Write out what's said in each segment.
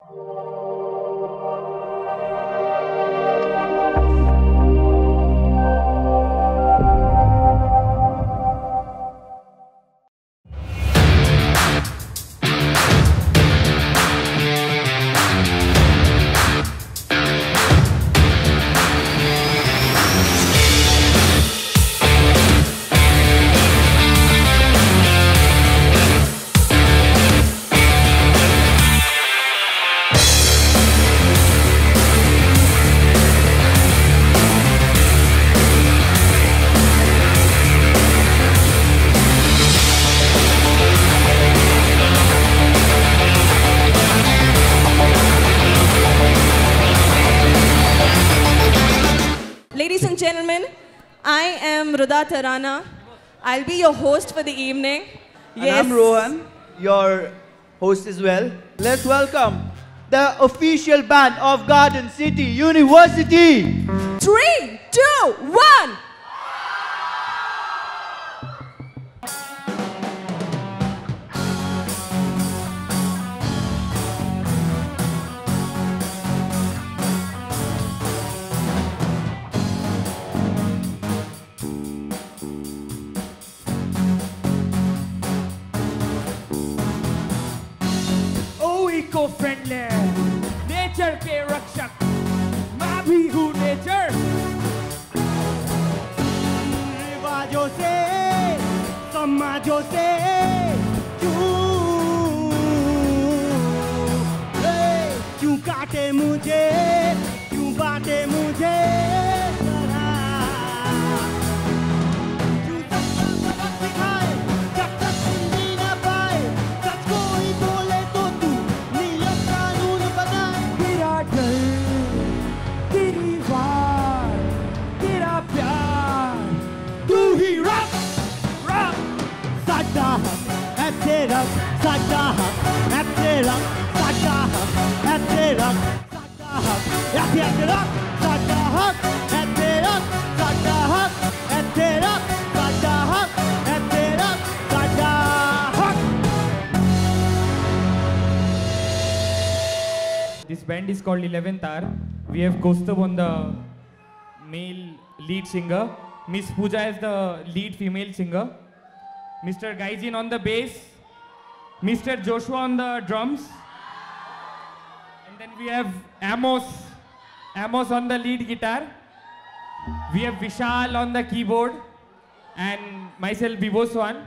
Ladies and gentlemen, I am Ruda Tarana. I'll be your host for the evening. And I'm Rohan, your host as well. Let's welcome the official band of Garden City University. 3, 2, 1. Eco friendly nature के रक्षक मैं भी हूँ nature रिवाजों से समाजों से क्यों काटे मुझे क्यों बांटे मुझे This band is called 11th Hour. We have Kaustubh on the male lead singer, Miss Pooja is the lead female singer, Mr. Gaijin on the bass, Mr. Joshua on the drums, and then we have Amos on the lead guitar, we have Vishal on the keyboard, and myself Vibho Swan.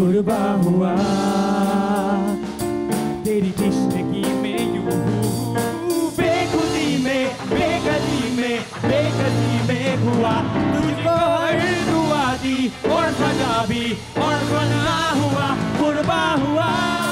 कुर्बान हुआ तेरी तशनगी में यूं बेखुदी में बेकली में हुआ तुझको हर दुआ दी और सजा भी और फना हुआ कुर्बान हुआ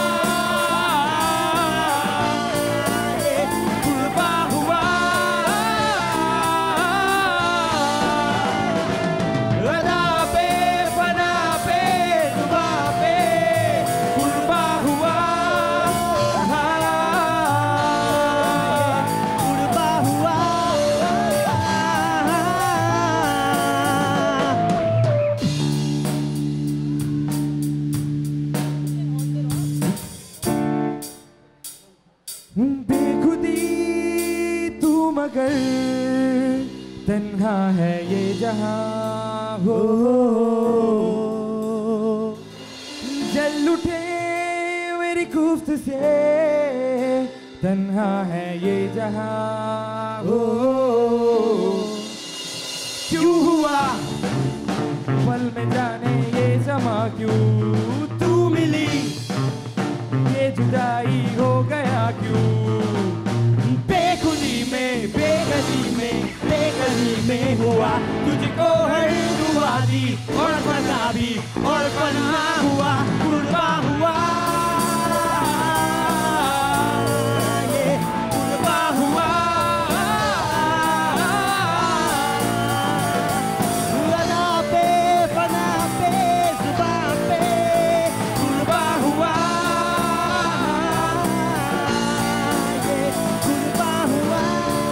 मगर तन्हा है ये जहां हो जल उठे मेरी गुफ्त से तन्हा है ये जहां हो क्यों हुआ पल में जाने ये समा क्यों तू मिली ये जुदाई हो गया क्यों बेगली में हुआ तुझको हर दुआ दी और फना भी और फना हुआ कुर्बान हुआ ये कुर्बान हुआ फना पे जुबान पे कुर्बान हुआ ये कुर्बान हुआ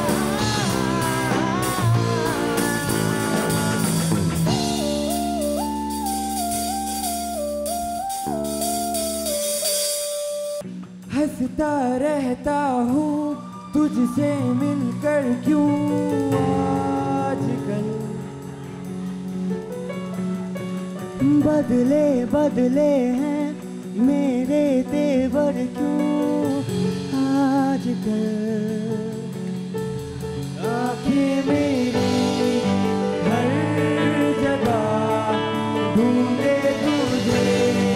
हंसता रहता हूँ तुझसे मिलकर क्यों आजकल बदले हैं मेरे तेवर क्यों आजकल आँखें मेरी हर जगह ढूंढे तुझे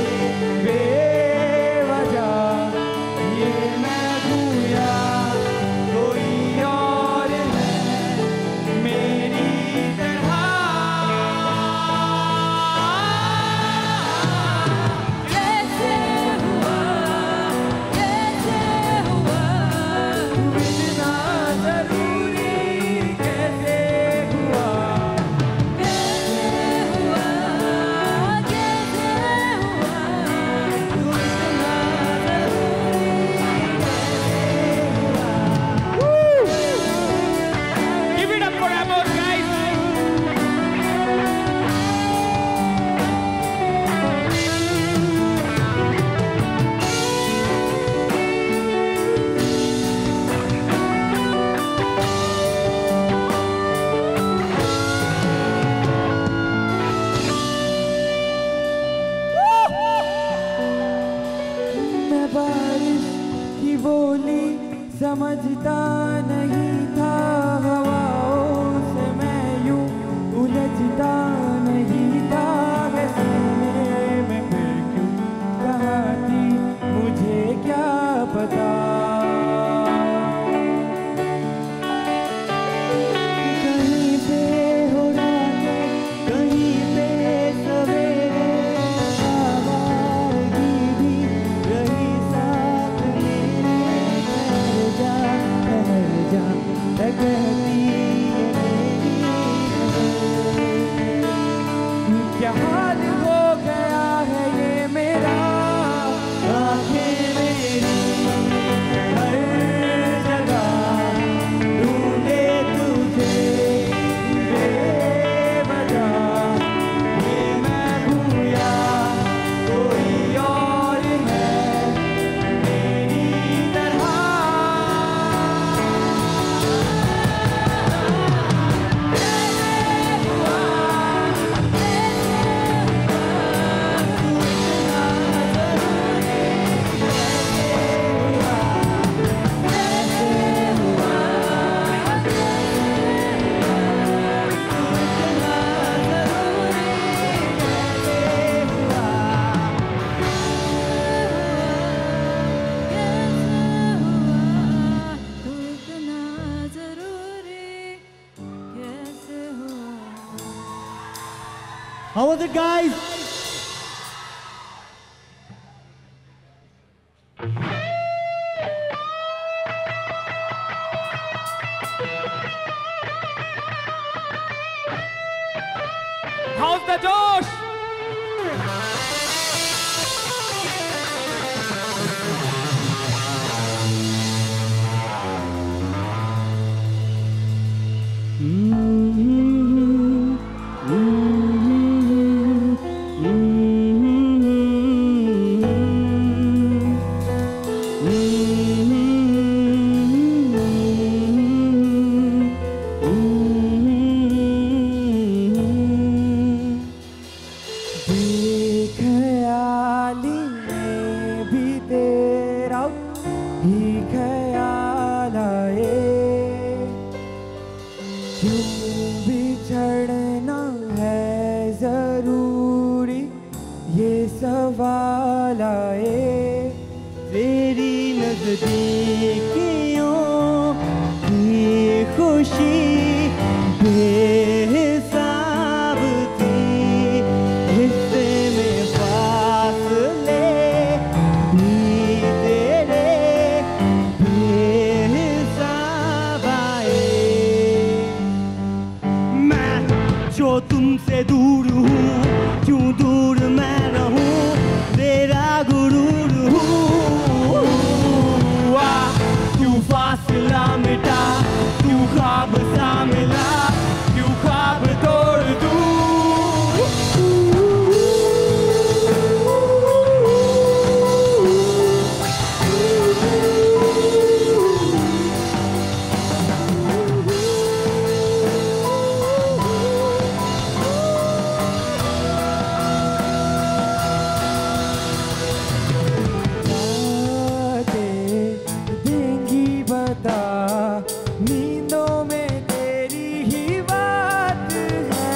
समझता नहीं था हवाओं से मैं यूं उलझता नहीं था सीने में फिर क्यों कहाँ थी मुझे क्या पता कहीं पे हो रात कहीं पे सवेरे आवाज़ी भी रही साथ मेरे ठहर जा How was it, guys? How's the Josh? बेख्याली में भी तेरा ही ख्याल आए, क्यों बिछड़ना है जरूरी ये सवाल आए। तेरी नजदीकियों की खुशी बेहिसाब थी, हिस्से में फासले भी तेरे बेहिसाब आए। मैं जो तुमसे दूर हूँ, क्यों दूर मैं रहूँ, तेरा गुरूर हूँ। क्यों फासला मिटा, क्यों ख्वाब सा मिला, क्यों ख्वाब तोड़ दूँ। देंगी बता, नींदों में तेरी ही बात है।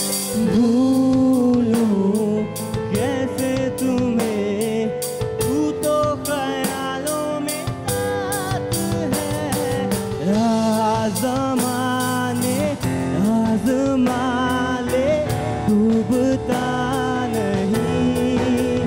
भूलूं कैसे तुम्हें, तू तो ख्यालों में साथ है। आज़माने आज़मा ले, डूबता नहीं।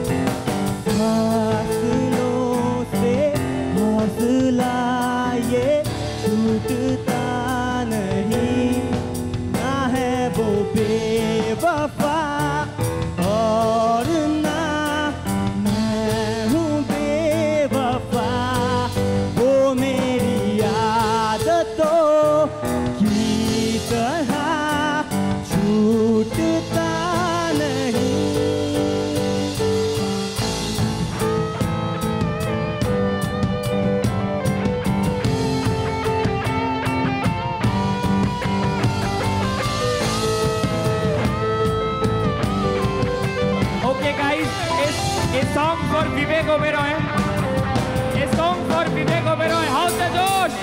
फासलों से हौसला ये छूटता नहीं, ना है वो बेवफा और ना मैं हूँ बेवफा। वो मेरी आदतों की तरह छूटता नहीं। Okay, guys, a song for Vivek Oberoi. A song for Vivek Oberoi. How's the Josh?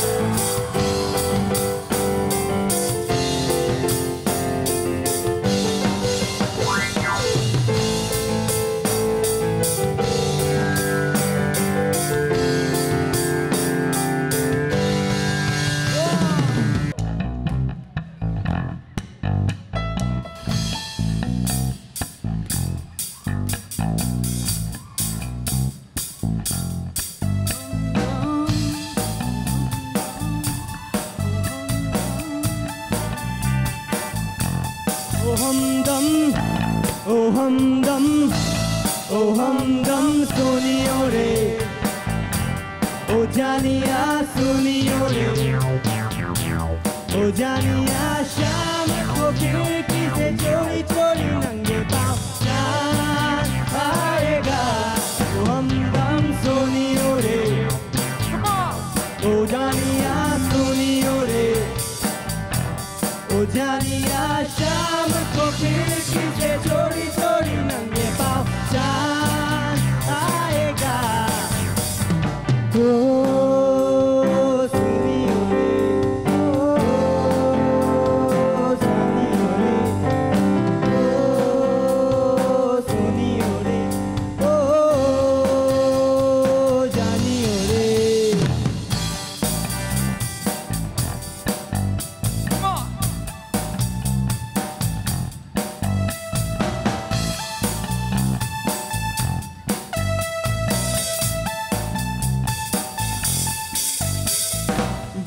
ओ हमदम, ओ हमदम, ओ हमदम सुनियो रे, ओ जानिया सुनियो रे, ओ जानिया शाम को खिड़की से चोरी चोरी नंगे पाँव चांद आएगा। ओ हमदम सुनियो रे, ओ जानिया सुनियो रे, ओ जानिया शाम को खिड़की से चोरी चोरी नंगे पाँव चांद आएगा। ओ सुनियो रे, ओ सुनियो रे, ओ सुनियो रे, ओ जानियो रे।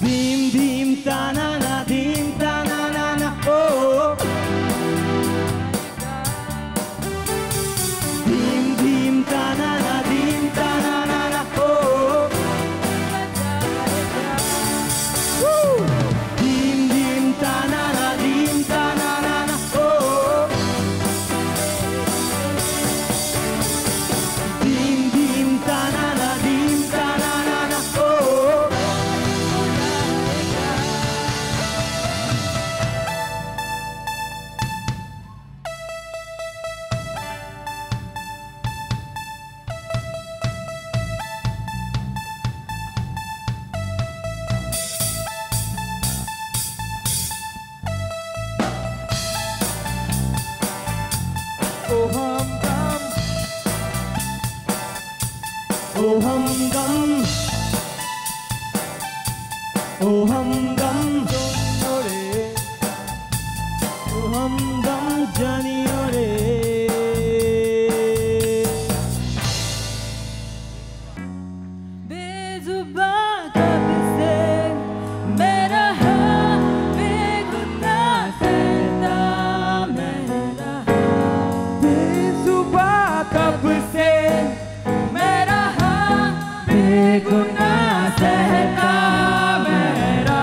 धीम धीम ताना ना धीम ताना ना ना ओ धीम धीम ताना ना धीम ताना ना ना ओ धीम धीम ताना ना धीम ताना ना ना ओ धीम धीम ताना ना धीम ताना ना ना ओ ओ हम गम ओ हम गम ओ हम गम जानियो रे बेजुबान कब से मेरा हाथ बेगुनाह सहता मेरा बेजुबान कब से मेरा हाथ बेगुनाह सहता मेरा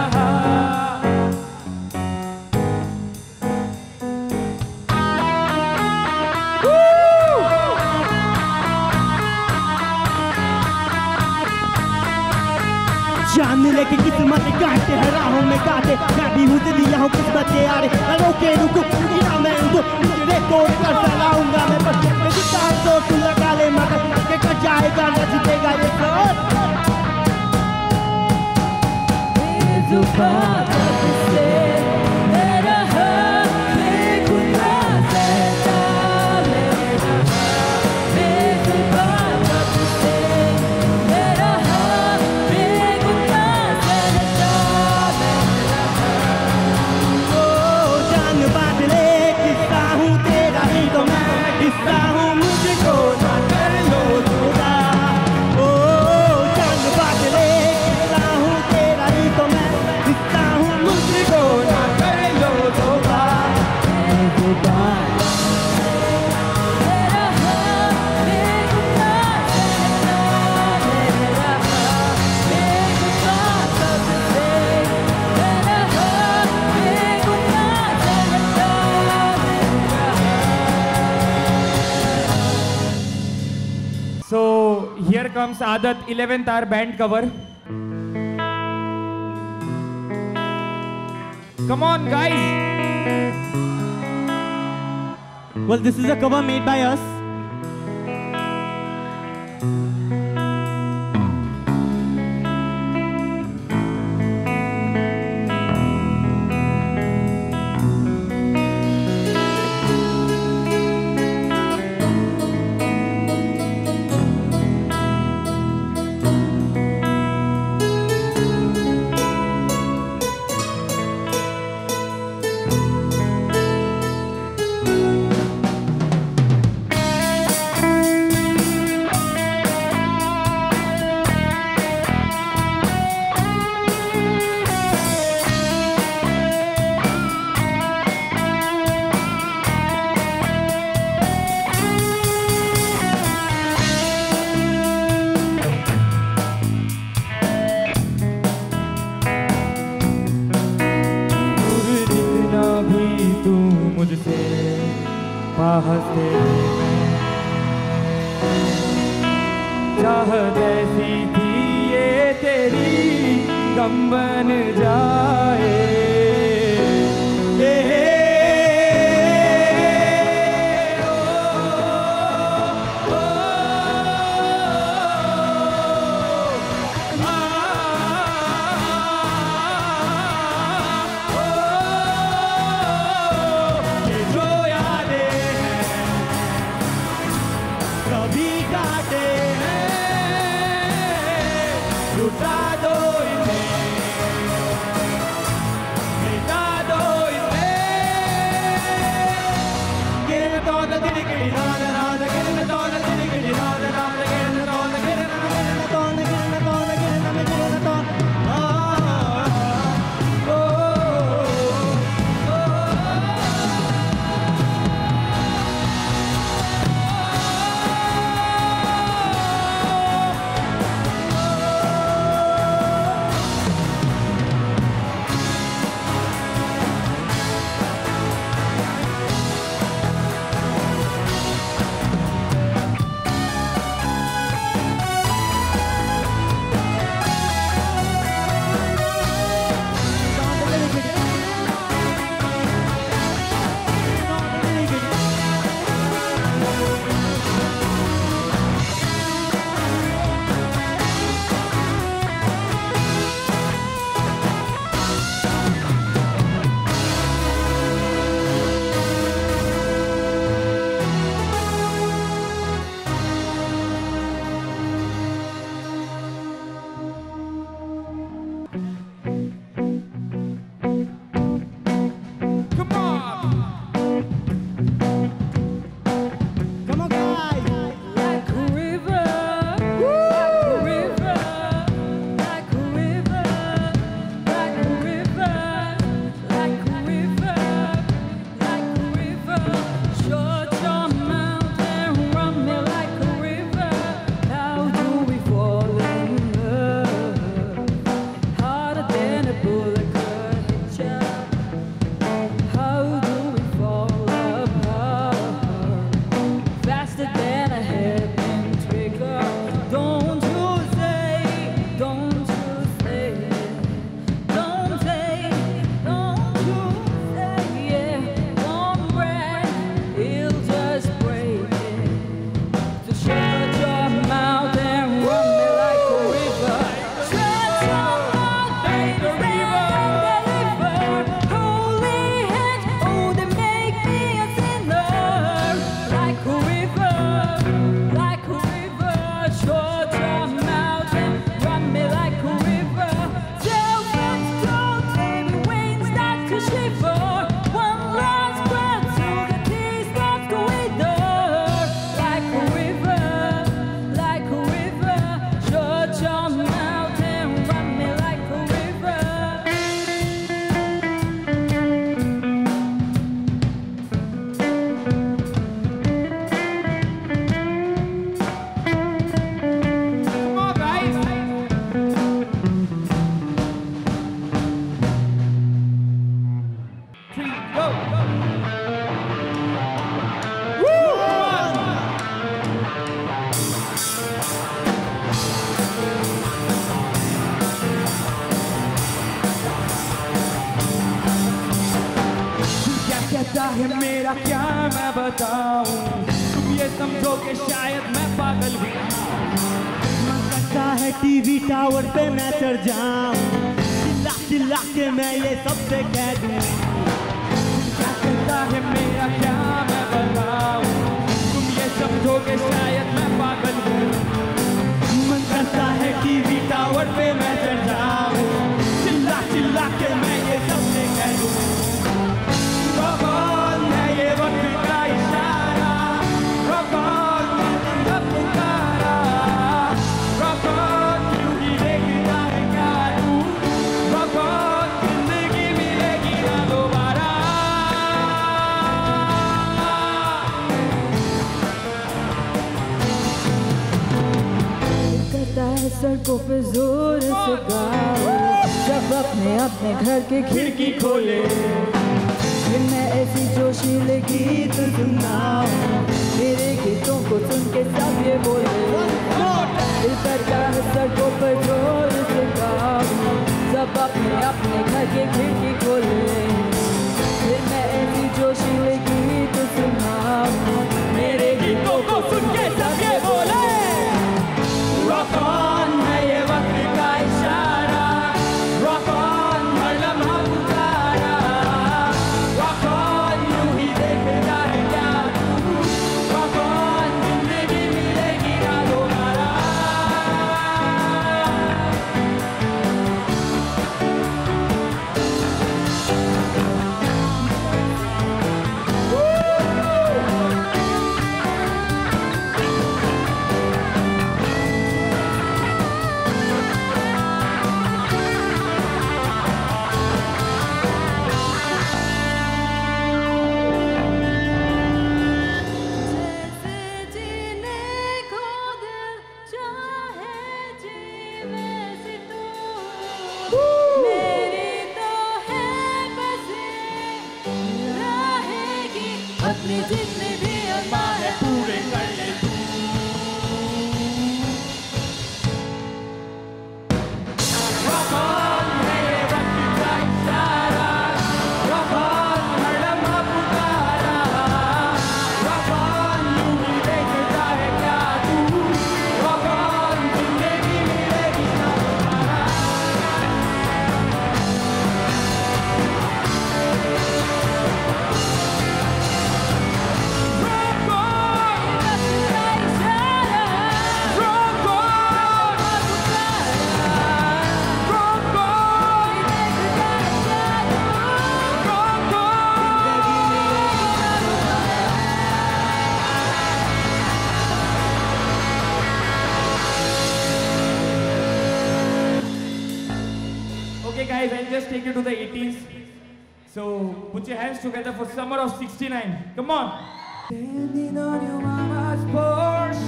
जान लेके किस्मत काटे है राहों में काटे मैं भी हूँ दिया हूँ किस्मत के यारे रोके रुको गिरा मैं उनको रिकॉर्ड कर चलाऊंगा मैं बस मैं गिटार तो तू लगा ले मगर के कर जाएगा न जीतेगा ये सब बेजुबान से मेरा हाथ बेगुनाह सहता मेरा बेजुबान से मेरा हाथ बेगुनाह सहता मेरा ओ जान बादले किस्सा हूँ तेरा ही तो मैं किस्सा हूँ मुझको ना कर लो धोखा ओ जान बादले किस्सा हूँ तेरा ही तो मैं किस्सा हूँ मुझको ना कर लो धोखा बेजुबान मेरा हाथ बेगुनाह सहता मेरा बेजुबान कब से मेरा हाथ बेगुनाह सहता So here comes Adat 11th hour band cover. Come on guys. Well, this is a cover made by us. मुझसे पाहते मैं चाह जैसी थी ये तेरी गम बन जाए shiver. One last breath till the day starts to wither. Like a river, shut your mouth and run me like a river. Come on, guys. Three, go. क्या कहता है मेरा क्या मैं बताऊं, तुम ये समझो कि शायद मैं पागल हूँ। मन करता है टीवी टावर पे मैं चढ़ जाऊं, चिल्ला चिल्ला के मैं ये सबसे कह दूं। क्या कहता है मेरा क्या मैं बताऊं, तुम ये समझो कि शायद मैं पागल हूँ। मन करता है टीवी टावर पे मैं चढ़ जाऊं, चिल्ला चिल्ला के मैं ये सबसे कह दूं। कौन है ये वक्त का इशारा, कौन है पुकारा, कौन यूं ही देखता है क्या तू, कौन जिंदगी मिलेगी ना दोबारा। करता है सड़कों पे जोर से गाओ, जब अपने अपने घर की खिड़की खोले, फिर मैं ऐसी जोशीले गीत सुनाऊं, मेरे गीतों को सुन के सब ये बोले। दिल करता है सड़कों पर जोर से गाऊं, जब अपने अपने घर की खिड़की खोले, फिर मैं ऐसी जोशीले गीत सुनाऊं, मेरे गीतों को सुन के सब ये बोले। Rock on है ये वक्त का इशारा, rock on हर लम्हा पुकारा, rock on यूं ही देखता है क्या तू, rock on जिंदगी मिलेगी ना दोबारा। अपने जितने भी अरमान है पूरे कर ले तू। Rock on है ये वक्त का इशारा, rock on हर लम्हा पुकारा, rock on यूं ही देखता है क्या तू, rock on जिंदगी मिलेगी ना दोबारा। Okay guys, I'll just take you to the 80s. So put your hands together for summer of '69. Come on. Standing on your mama's porch,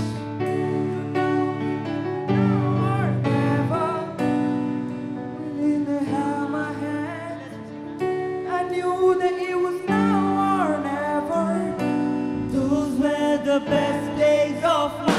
forever, in the hand my hand. I knew that it was now or never. Those were the best days of my life.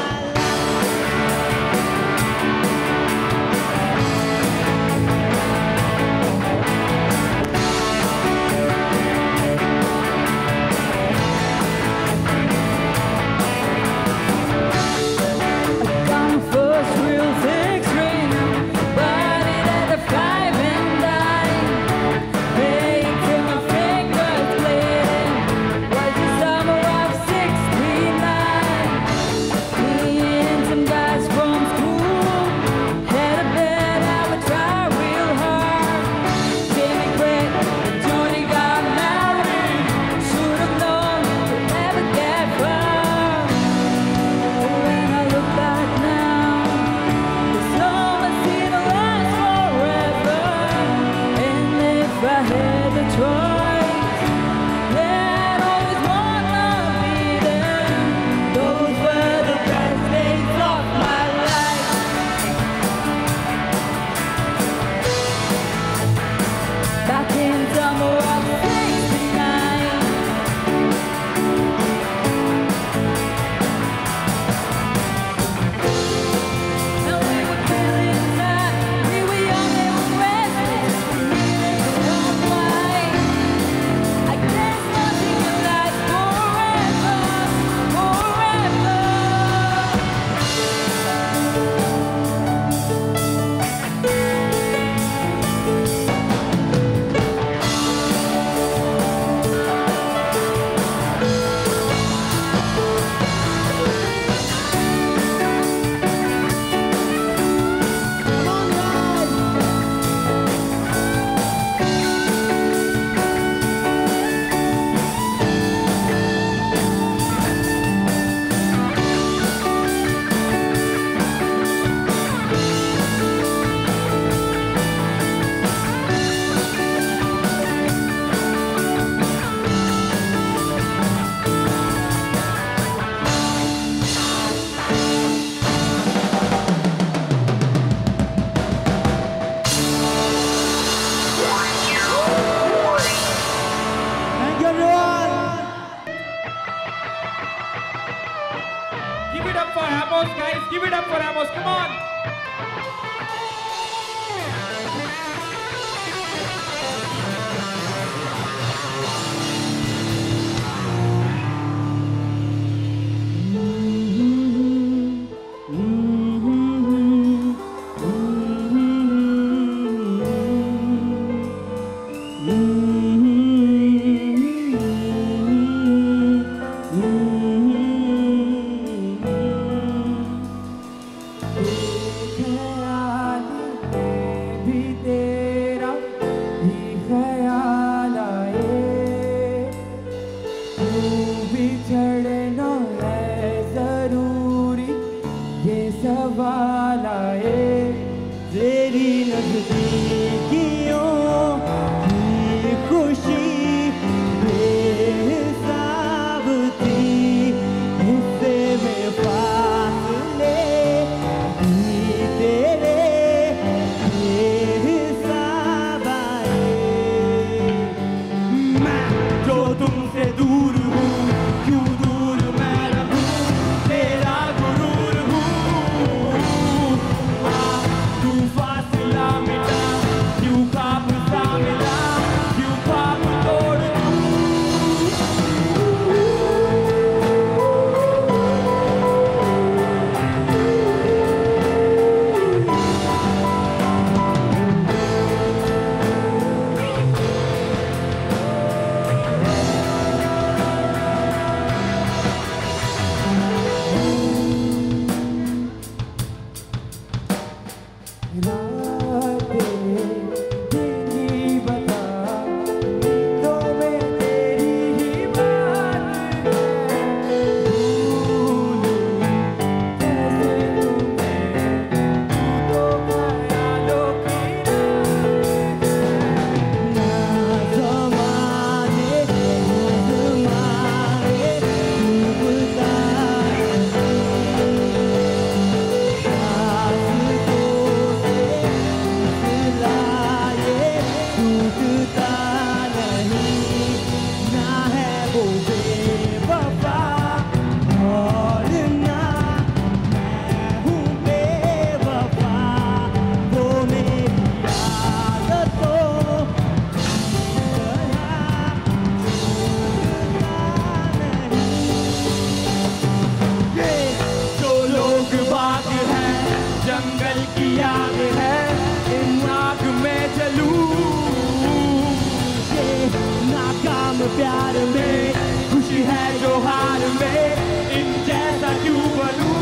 प्यार में, खुशी है जो हार में, इन जैसा क्यों बनूं?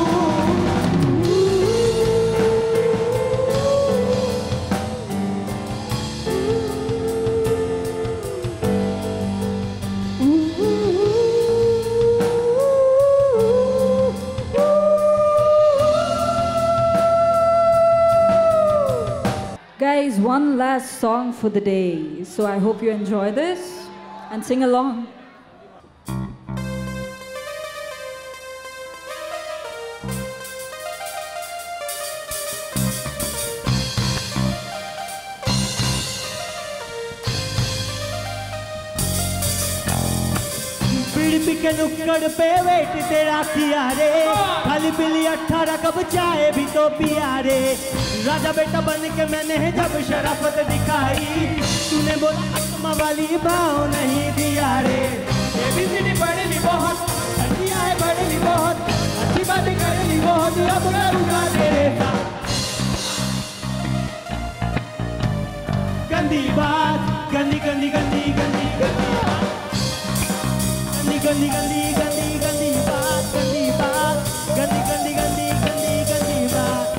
Guys, one last song for the day. So I hope you enjoy this and sing along. के नुक्कड़ पे वेट तेरा किया रे, खाली पीली 18 कब चाहे भी तो पिया रे। राजा बेटा बन के मैंने जब शराफत दिखाई, तूने बोला अकमा वाली भाव नहीं दिया रे। ABCD पढ़ी बहुत, ठंडिया है पढ़ी बहुत, अच्छी बातें करी बहुत, अब करूँगा तेरे साथ गंदी बात, गंदी गंदी गंदी गंदी गंदी गंदी गंदी गंदी गंदी बात, गंदी बात, गंदी गंदी गंदी गंदी गंदी बात।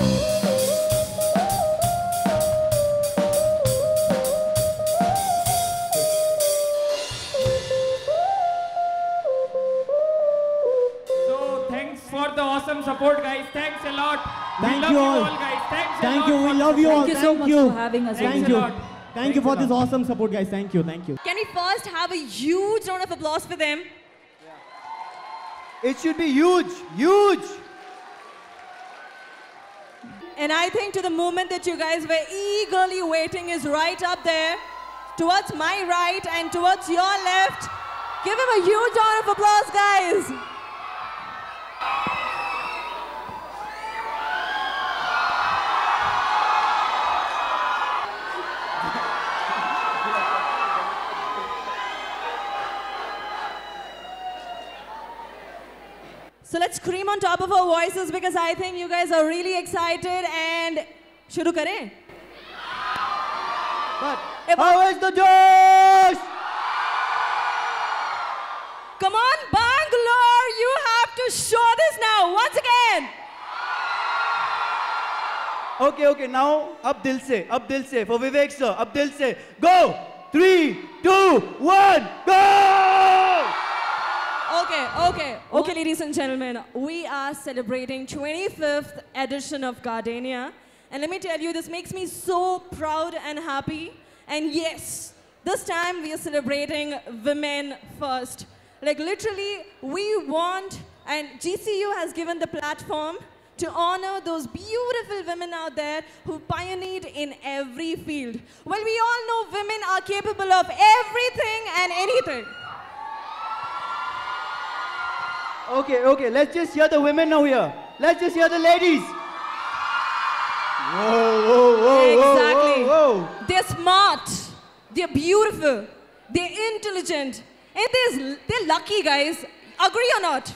So thanks for the awesome support, guys. Thanks a lot. Thank we you love all. you all, guys. Thanks a Thank lot you. We for love you all. Thank you so much for having us. Thank Thanks a you. lot. Thank you for this awesome support, guys. Thank you. Thank you. Can we first have a huge round of applause for them? It should be huge, huge. And I think to the moment that you guys were eagerly waiting is right up there, towards my right and towards your left. Give him a huge round of applause, guys. So let's scream on top of our voices because I think you guys are really excited and shuru kare. But how is the Josh? Come on, Bangalore, you have to show this now once again. Okay, now up dil se for Vivek sir, up dil se. Go! 3, 2, 1, go! Okay, ladies and gentlemen, we are celebrating 25th edition of Gardenia. And let me tell you, this makes me so proud and happy. And yes, this time we are celebrating women first. Like literally, we want, and GCU has given the platform to honor those beautiful women out there who pioneered in every field. Well, we all know women are capable of everything and anything. Okay, let's just hear the women now here. Let's just hear the ladies. Whoa. Exactly. They're smart, they're beautiful, they're intelligent, and they're lucky, guys. Agree or not?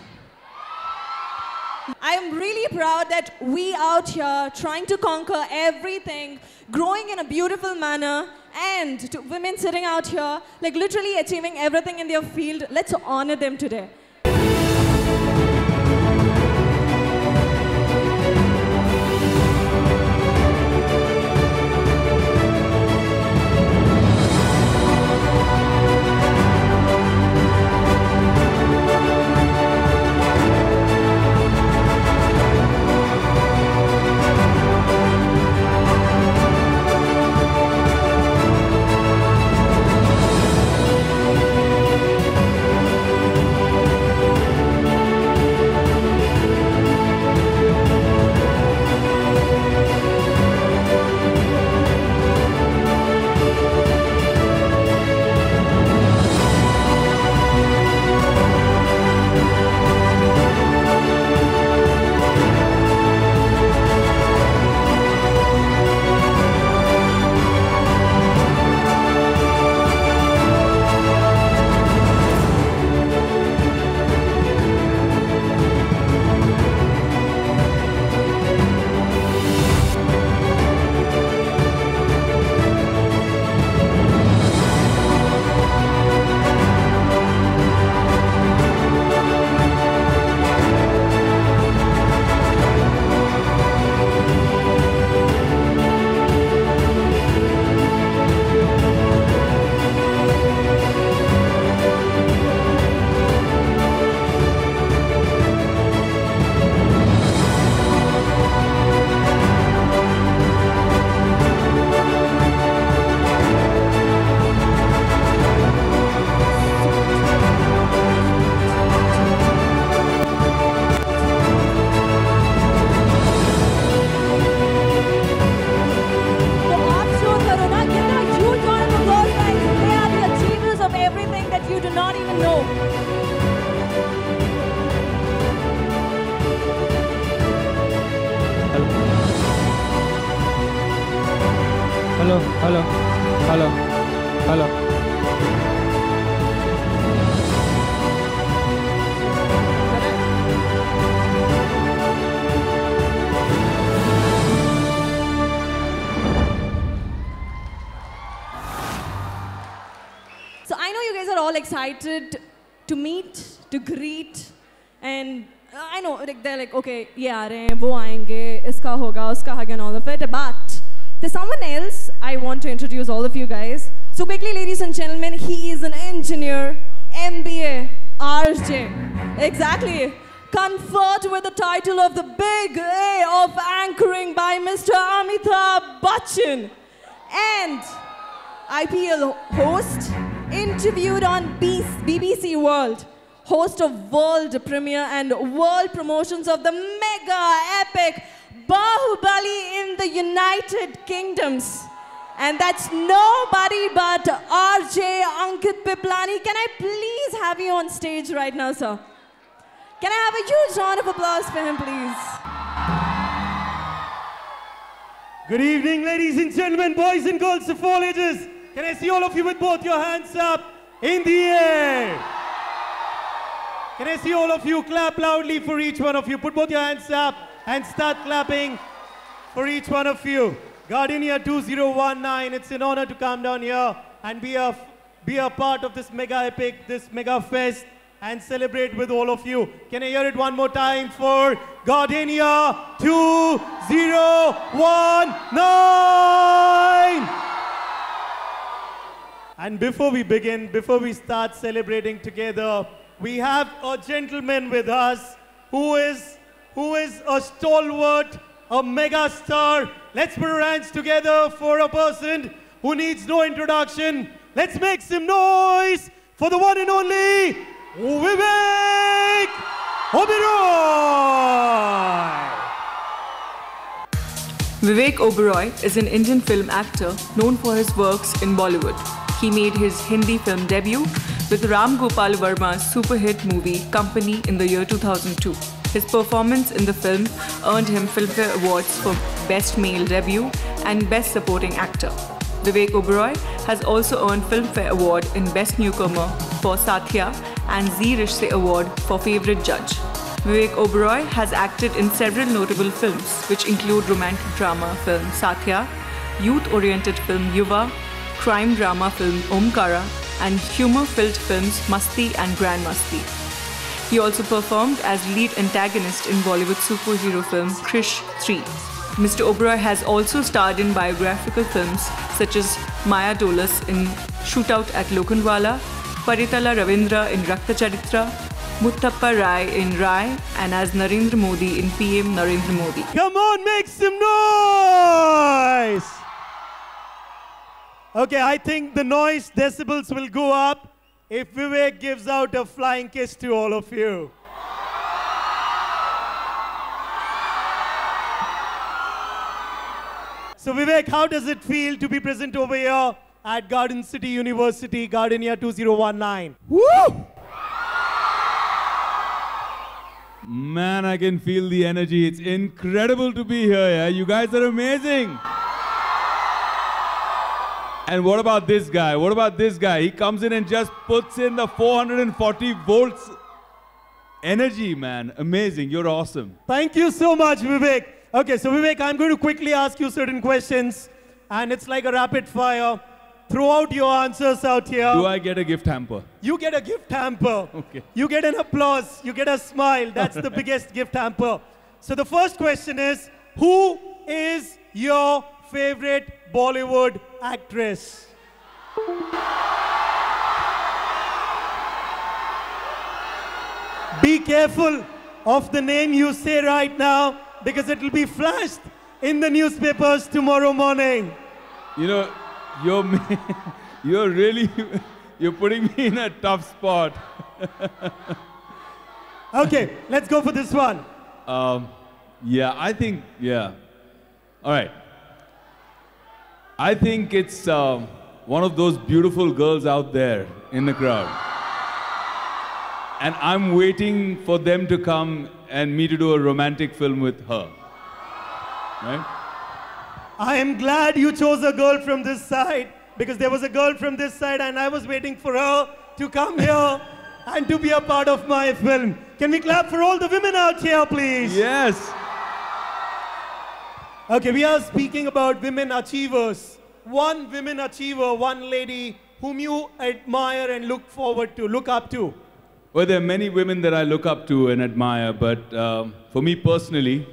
I am really proud that we out here trying to conquer everything, growing in a beautiful manner, and to women sitting out here, like literally achieving everything in their field. Let's honor them today. hello, hello, hello, hello. So I know you guys are all excited to meet, to greet, and I know like, they're like, okay, ये आ रहे हैं, वो आएंगे, इसका होगा, उसका होगा, and all of it. But there's someone else I want to introduce all of you guys. So quickly, ladies and gentlemen, he is an engineer, MBA, RJ, exactly, conferred with the title of the Big A of anchoring by Mr. Amitabh Bachchan, and IPL host, interviewed on BBC World, host of world premiere and world promotions of the mega epic Bahubali in the United Kingdoms. And that's nobody but RJ Ankit Piplani. Can I please have you on stage right now, sir? Can I have a huge round of applause for him, please? Good evening, ladies and gentlemen, boys and girls of all ages. Can I see all of you with both your hands up in the air? Can I see all of you clap loudly for each one of you? Put both your hands up and start clapping for each one of you. Gardenia 2019, it's an honor to come down here and be a part of this mega epic, this mega fest, and celebrate with all of you. Can I hear it one more time for Gardenia 2019? And before we begin, before we start celebrating together, we have a gentleman with us who is a stalwart, a mega star. Let's put our hands together for a person who needs no introduction. Let's make some noise for the one and only Vivek Oberoi. Vivek Oberoi is an Indian film actor known for his works in Bollywood. He made his Hindi film debut with Ram Gopal Varma's super hit movie Company in the year 2002. His performance in the film earned him Filmfare Awards for Best Male Debut and Best Supporting Actor. Vivek Oberoi has also earned Filmfare Award in Best Newcomer for Satya and Zee Rishte Award for Favorite Judge. Vivek Oberoi has acted in several notable films, which include romantic drama film Satya, youth-oriented film Yuva, crime drama film Omkara, and humor-filled films Masti and Grand Masti. He also performed as lead antagonist in Bollywood superhero film Krish 3. Mr. Oberoi has also starred in biographical films such as Maya Dolas in Shootout at Lokhandwala, Paritala Ravindra in Rakta Charitra, Muthappa Rai in Rai, and as Narendra Modi in PM Narendra Modi. Come on, make some noise! Okay, I think the noise decibels will go up if Vivek gives out a flying kiss to all of you. So Vivek, how does it feel to be present over here at Garden City University, Gardenia 2019? Woo! Man, I can feel the energy. It's incredible to be here, yeah? You guys are amazing. And what about this guy? What about this guy? He comes in and just puts in the 440 volts energy, man. Amazing. You're awesome. Thank you so much, Vivek. Okay, so Vivek, I'm going to quickly ask you certain questions, and it's like a rapid fire. Throw out your answers out here. Do I get a gift hamper? You get a gift hamper. Okay. You get an applause. You get a smile. That's the biggest gift hamper. So the first question is, who is your favorite Bollywood actress? Be careful of the name you say right now, because it will be flashed in the newspapers tomorrow morning. You know, you're putting me in a tough spot. Okay, let's go for this one. Yeah, all right. I think it's one of those beautiful girls out there in the crowd. And I'm waiting for them to come and me to do a romantic film with her. Right? I am glad you chose a girl from this side, because there was a girl from this side and I was waiting for her to come here and to be a part of my film. Can we clap for all the women out here, please? Yes. Okay, we are speaking about women achievers. One women achiever, one lady whom you admire and look up to. Well, there are many women that I look up to and admire, but for me personally,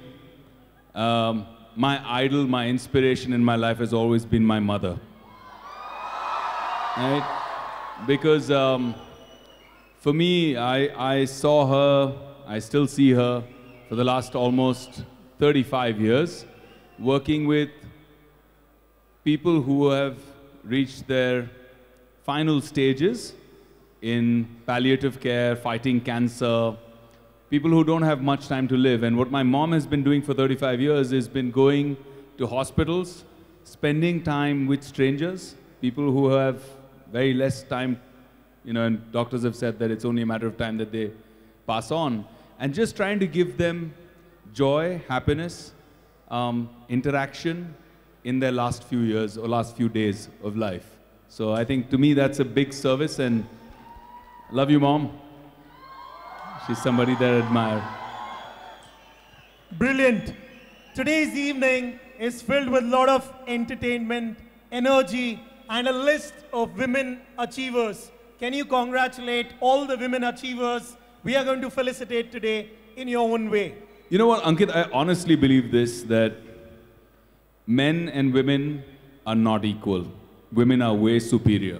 my idol, my inspiration in my life has always been my mother. Right? Because for me, I saw her, I still see her for the last almost 35 years, working with people who have reached their final stages in palliative care, fighting cancer, people who don't have much time to live. And what my mom has been doing for 35 years is been going to hospitals, spending time with strangers, people who have very less time, you know, and doctors have said that it's only a matter of time that they pass on, and just trying to give them joy, happiness, interaction in their last few years or last few days of life. So I think to me that's a big service, and love you, Mom. She's somebody that I admire. Brilliant. Today's evening is filled with a lot of entertainment, energy, and a list of women achievers. Can you congratulate all the women achievers we are going to felicitate today in your own way? You know what, Ankit, I honestly believe this, that men and women are not equal. Women are way superior.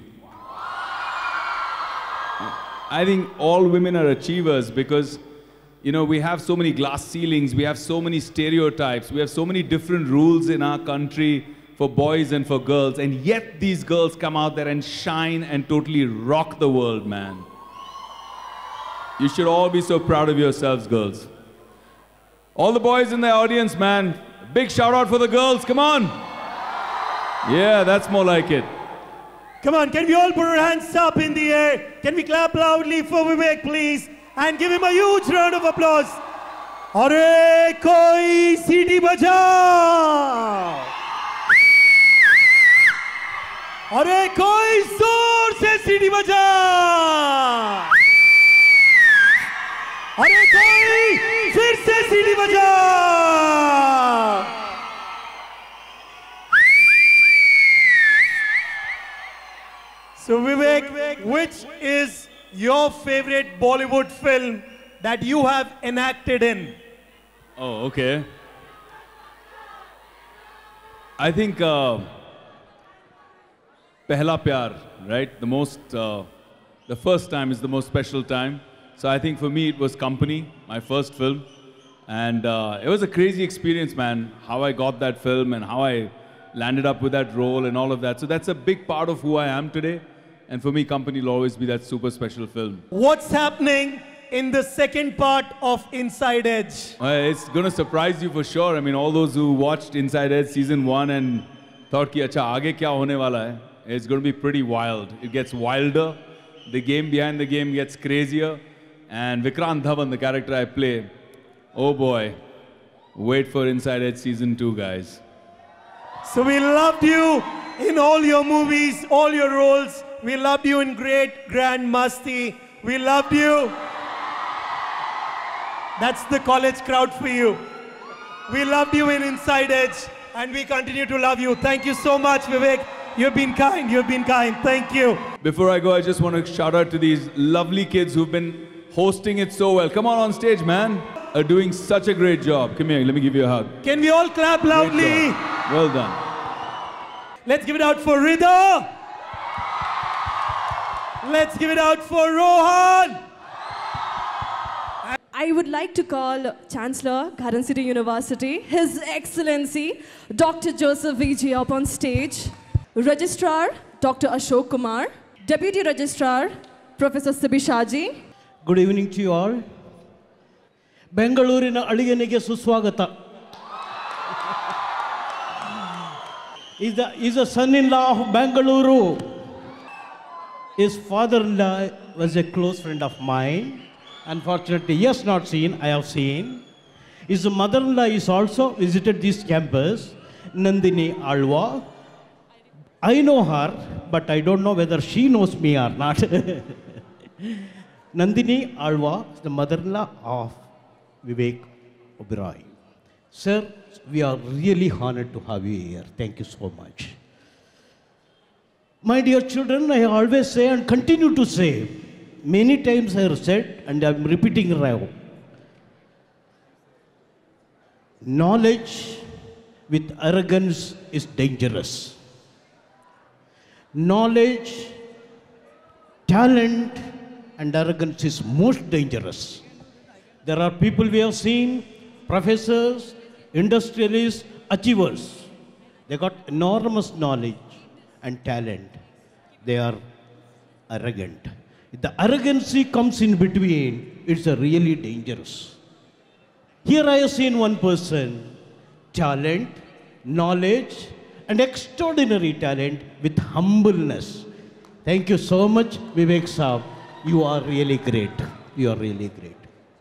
I think all women are achievers because, you know, we have so many glass ceilings, we have so many stereotypes, we have so many different rules in our country for boys and for girls, and yet these girls come out there and shine and totally rock the world, man. You should all be so proud of yourselves, girls. All the boys in the audience, man, big shout out for the girls, come on. Yeah, that's more like it. Come on, can we all put our hands up in the air? Can we clap loudly for Vivek, please? And give him a huge round of applause. Aure koi seeti bajao. Aure koi zor se seeti bajao. Aure koi fir se seeti bajao. So Vivek, which is your favorite Bollywood film that you have enacted in? Oh, okay. I think Pehla Pyar, right? The first time is the most special time. So I think for me it was Company, my first film. And it was a crazy experience, man, how I got that film and how I landed up with that role and all of that. So that's a big part of who I am today. And for me, Company will always be that super special film. What's happening in the second part of Inside Edge? It's going to surprise you for sure. I mean, all those who watched Inside Edge season 1 and thought, ki, acha, aage kya hone wala hai? It's going to be pretty wild. It gets wilder. The game behind the game gets crazier. And Vikrant Dhawan, the character I play, oh boy, wait for Inside Edge season 2, guys. So we loved you in all your movies, all your roles. We loved you in Great Grand Masti. We loved you. That's the college crowd for you. We loved you in Inside Edge, and we continue to love you. Thank you so much, Vivek. You've been kind. You've been kind. Thank you. Before I go, I just want to shout out to these lovely kids who've been hosting it so well. Come on stage, man. Are doing such a great job. Come here, let me give you a hug. Can we all clap loudly? Well done. Let's give it out for Rida. Let's give it out for Rohan. I would like to call Chancellor, Gardenia City University, His Excellency, Dr. Joseph V.G. up on stage. Registrar, Dr. Ashok Kumar. Deputy Registrar, Professor Sibishaji. Good evening to you all. Bengalurina Aliyanige Suswagata. Is a son-in-law of Bengaluru. His father-in-law was a close friend of mine. Unfortunately, he has not seen, I have seen. His mother-in-law is also visited this campus. Nandini Alwa. I know her, but I don't know whether she knows me or not. Nandini Alwa is the mother-in-law of Vivek Oberoi. Sir, we are really honored to have you here. Thank you so much. My dear children, I always say and continue to say, many times I have said and I am repeating now, knowledge with arrogance is dangerous. Knowledge, talent and arrogance is most dangerous. There are people we have seen, professors, industrialists, achievers. They got enormous knowledge and talent. They are arrogant. If the arrogancy comes in between, it's a really dangerous. Here I have seen one person, talent, knowledge, and extraordinary talent with humbleness. Thank you so much, Vivek Saab. You are really great. You are really great.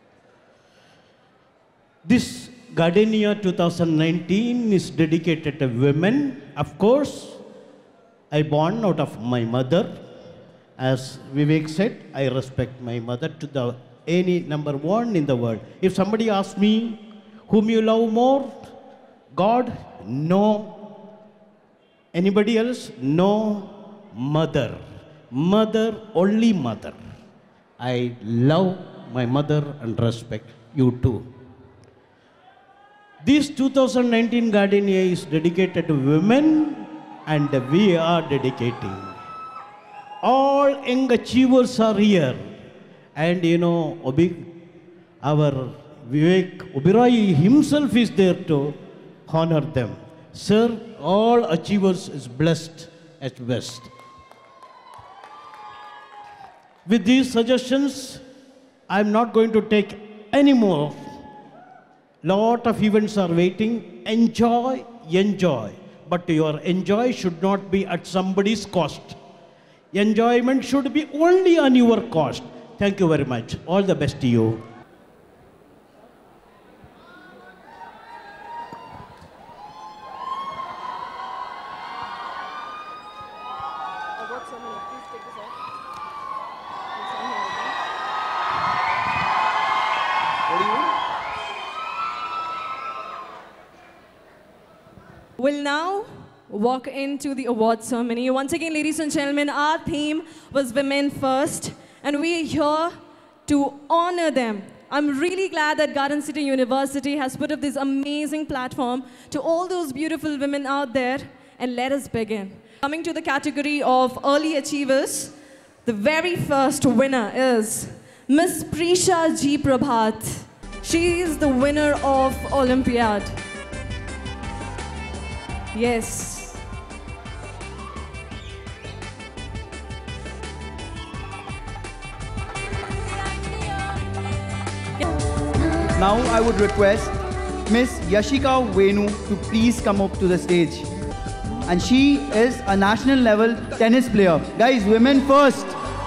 This Gardenia 2019 is dedicated to women. Of course, I born out of my mother. As Vivek said, I respect my mother to the any number one in the world. If somebody asks me, whom you love more? God? No. Anybody else? No. Mother. Mother, only mother. I love my mother and respect you too. This 2019 Gardenia is dedicated to women and we are dedicating. All young achievers are here. And you know, our Vivek Oberoi himself is there to honor them. Sir, all achievers is blessed at best. With these suggestions, I am not going to take any more. Lot of events are waiting. Enjoy, enjoy. But your enjoy should not be at somebody's cost. Enjoyment should be only on your cost. Thank you very much. All the best to you. We'll now walk into the award ceremony. Once again, ladies and gentlemen, our theme was Women First, and we are here to honor them. I'm really glad that Garden City University has put up this amazing platform to all those beautiful women out there, and let us begin. Coming to the category of early achievers, the very first winner is Miss Prisha G. Prabhat. She is the winner of Olympiad. Yes. Now I would request Miss Yashika Venu to please come up to the stage. And she is a national level tennis player. Guys, women first.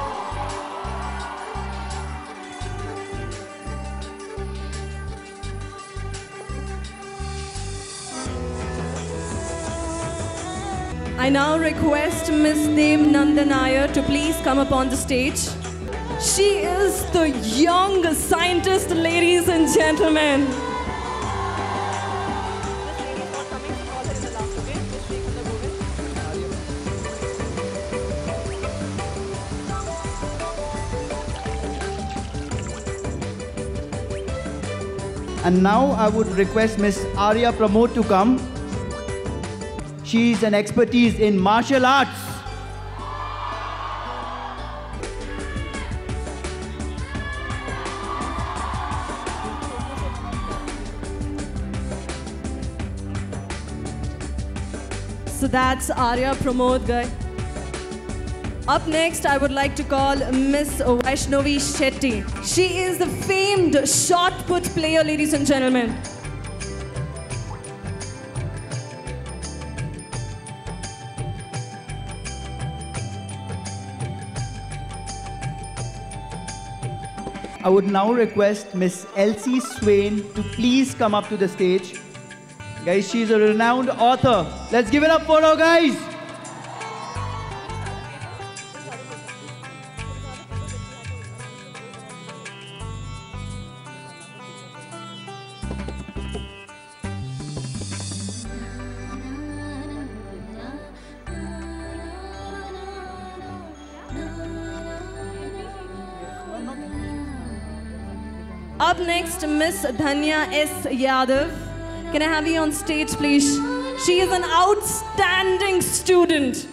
I now request Miss Dev Nandanaya to please come up on the stage. She is the young scientist, ladies and gentlemen. And now I would request Miss Arya Pramod to come. She is an expertise in martial arts. So that's Arya Pramod guy. Up next, I would like to call Miss Vaishnavi Shetty. She is the famed shot put player, ladies and gentlemen. I would now request Miss Elsie Swain to please come up to the stage. Guys, she's a renowned author. Let's give it up for her, guys. Up next, Miss Dhanya S. Yadav. Can I have you on stage, please? She is an outstanding student.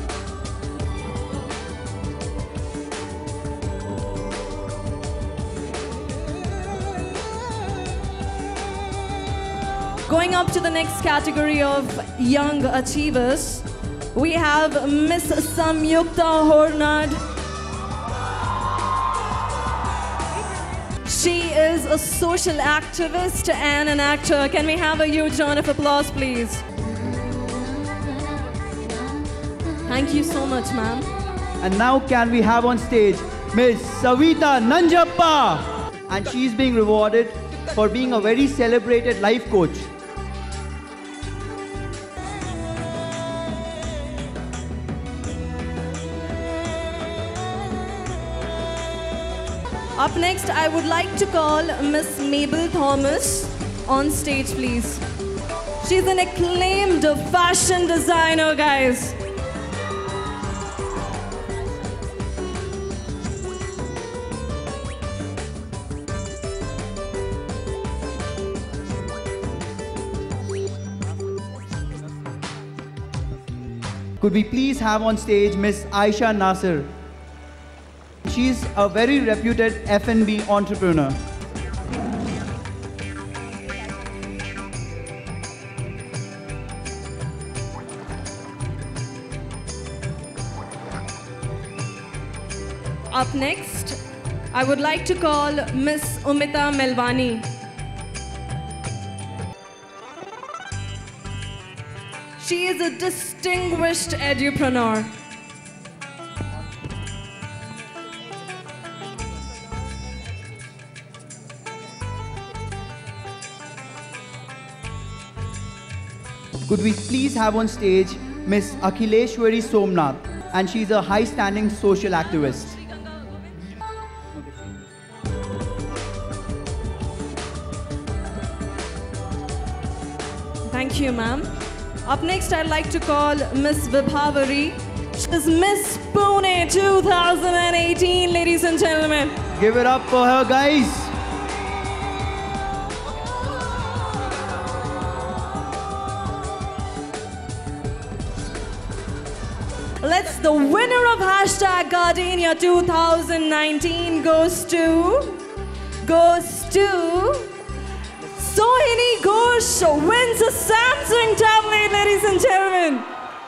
Going up to the next category of young achievers, we have Miss Samyukta Hornad. She is a social activist and an actor. Can we have a huge round of applause, please? Thank you so much, ma'am. And now can we have on stage Miss Savita Nanjappa. And she's being rewarded for being a very celebrated life coach. Up next, I would like to call Miss Mabel Thomas on stage, please. She's an acclaimed fashion designer, guys. Could we please have on stage Miss Aisha Nasir? She's a very reputed F&B entrepreneur. Up next, I would like to call Miss Umita Melwani. She is a distinguished edupreneur. Could we please have on stage Miss Akhileshwari Somnath, and she's a high-standing social activist. Thank you, ma'am. Up next, I'd like to call Miss Vibhavari. She's Miss Pune 2018, ladies and gentlemen. Give it up for her, guys. The winner of hashtag Gardenia 2019 goes to Sohini Ghosh, wins a Samsung tablet, ladies and gentlemen.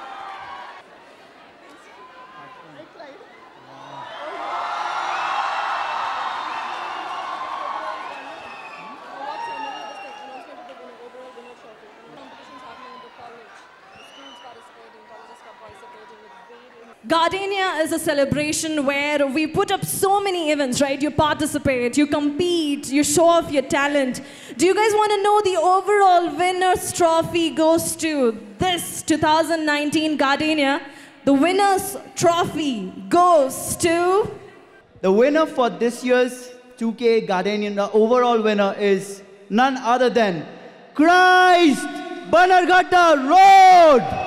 Gardenia is a celebration where we put up so many events, right? You participate, you compete, you show off your talent. Do you guys want to know the overall winner's trophy goes to this 2019 Gardenia? The winner's trophy goes to... The winner for this year's 2K Gardenia, the overall winner is none other than Christ Bannerghatta Road!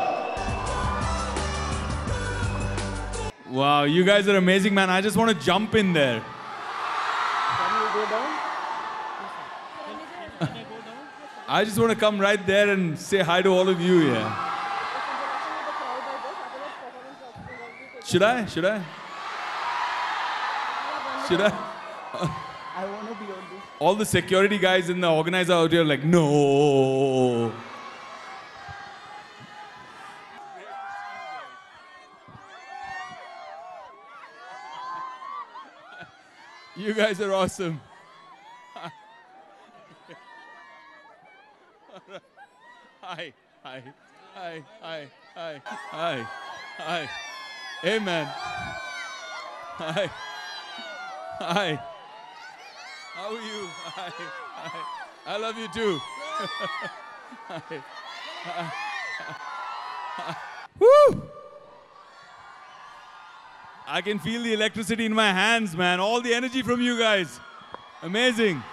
Wow, you guys are amazing, man. I just want to jump in there. Can you go down? I just want to come right there and say hi to all of you here. Should I? Should I? Should I? I want to be on this. All the security guys and the organizer out here are like, no. You guys are awesome. Hi, hi, hi, hi, hi, hi, hi. Hey, man. Hi, hi. How are you? Hi, hi. I love you too. Woo! I can feel the electricity in my hands, man. All the energy from you guys. Amazing.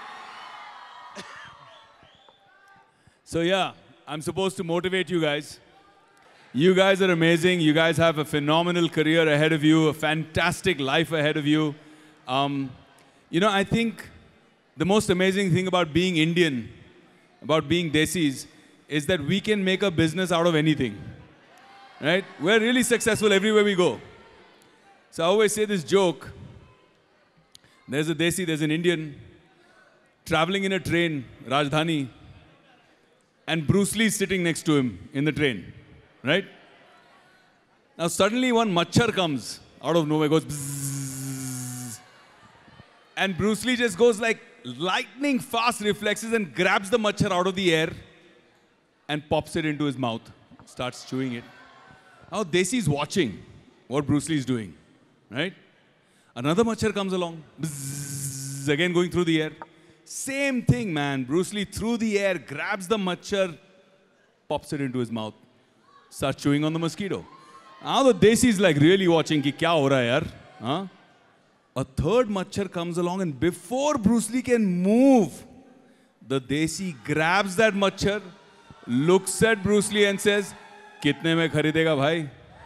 So yeah, I'm supposed to motivate you guys. You guys are amazing. You guys have a phenomenal career ahead of you, a fantastic life ahead of you. You know, I think the most amazing thing about being Indian, about being Desis, is that we can make a business out of anything. Right? We're really successful everywhere we go. So I always say this joke. There's a Desi, there's an Indian, traveling in a train, Rajdhani, and Bruce Lee is sitting next to him in the train. Right? Now suddenly one machar comes out of nowhere, goes bzzz, and Bruce Lee just goes like lightning fast reflexes and grabs the machar out of the air and pops it into his mouth, starts chewing it. Now Desi is watching what Bruce Lee is doing, right? Another machar comes along, bzzz, again going through the air. Same thing, man. Bruce Lee through the air, grabs the machar, pops it into his mouth, starts chewing on the mosquito. Now the Desi is like really watching, ki kya ho raha hai yaar? Huh? A third machar comes along and before Bruce Lee can move, the Desi grabs that machar, looks at Bruce Lee and says, "Kitne mein kharidega bhai?"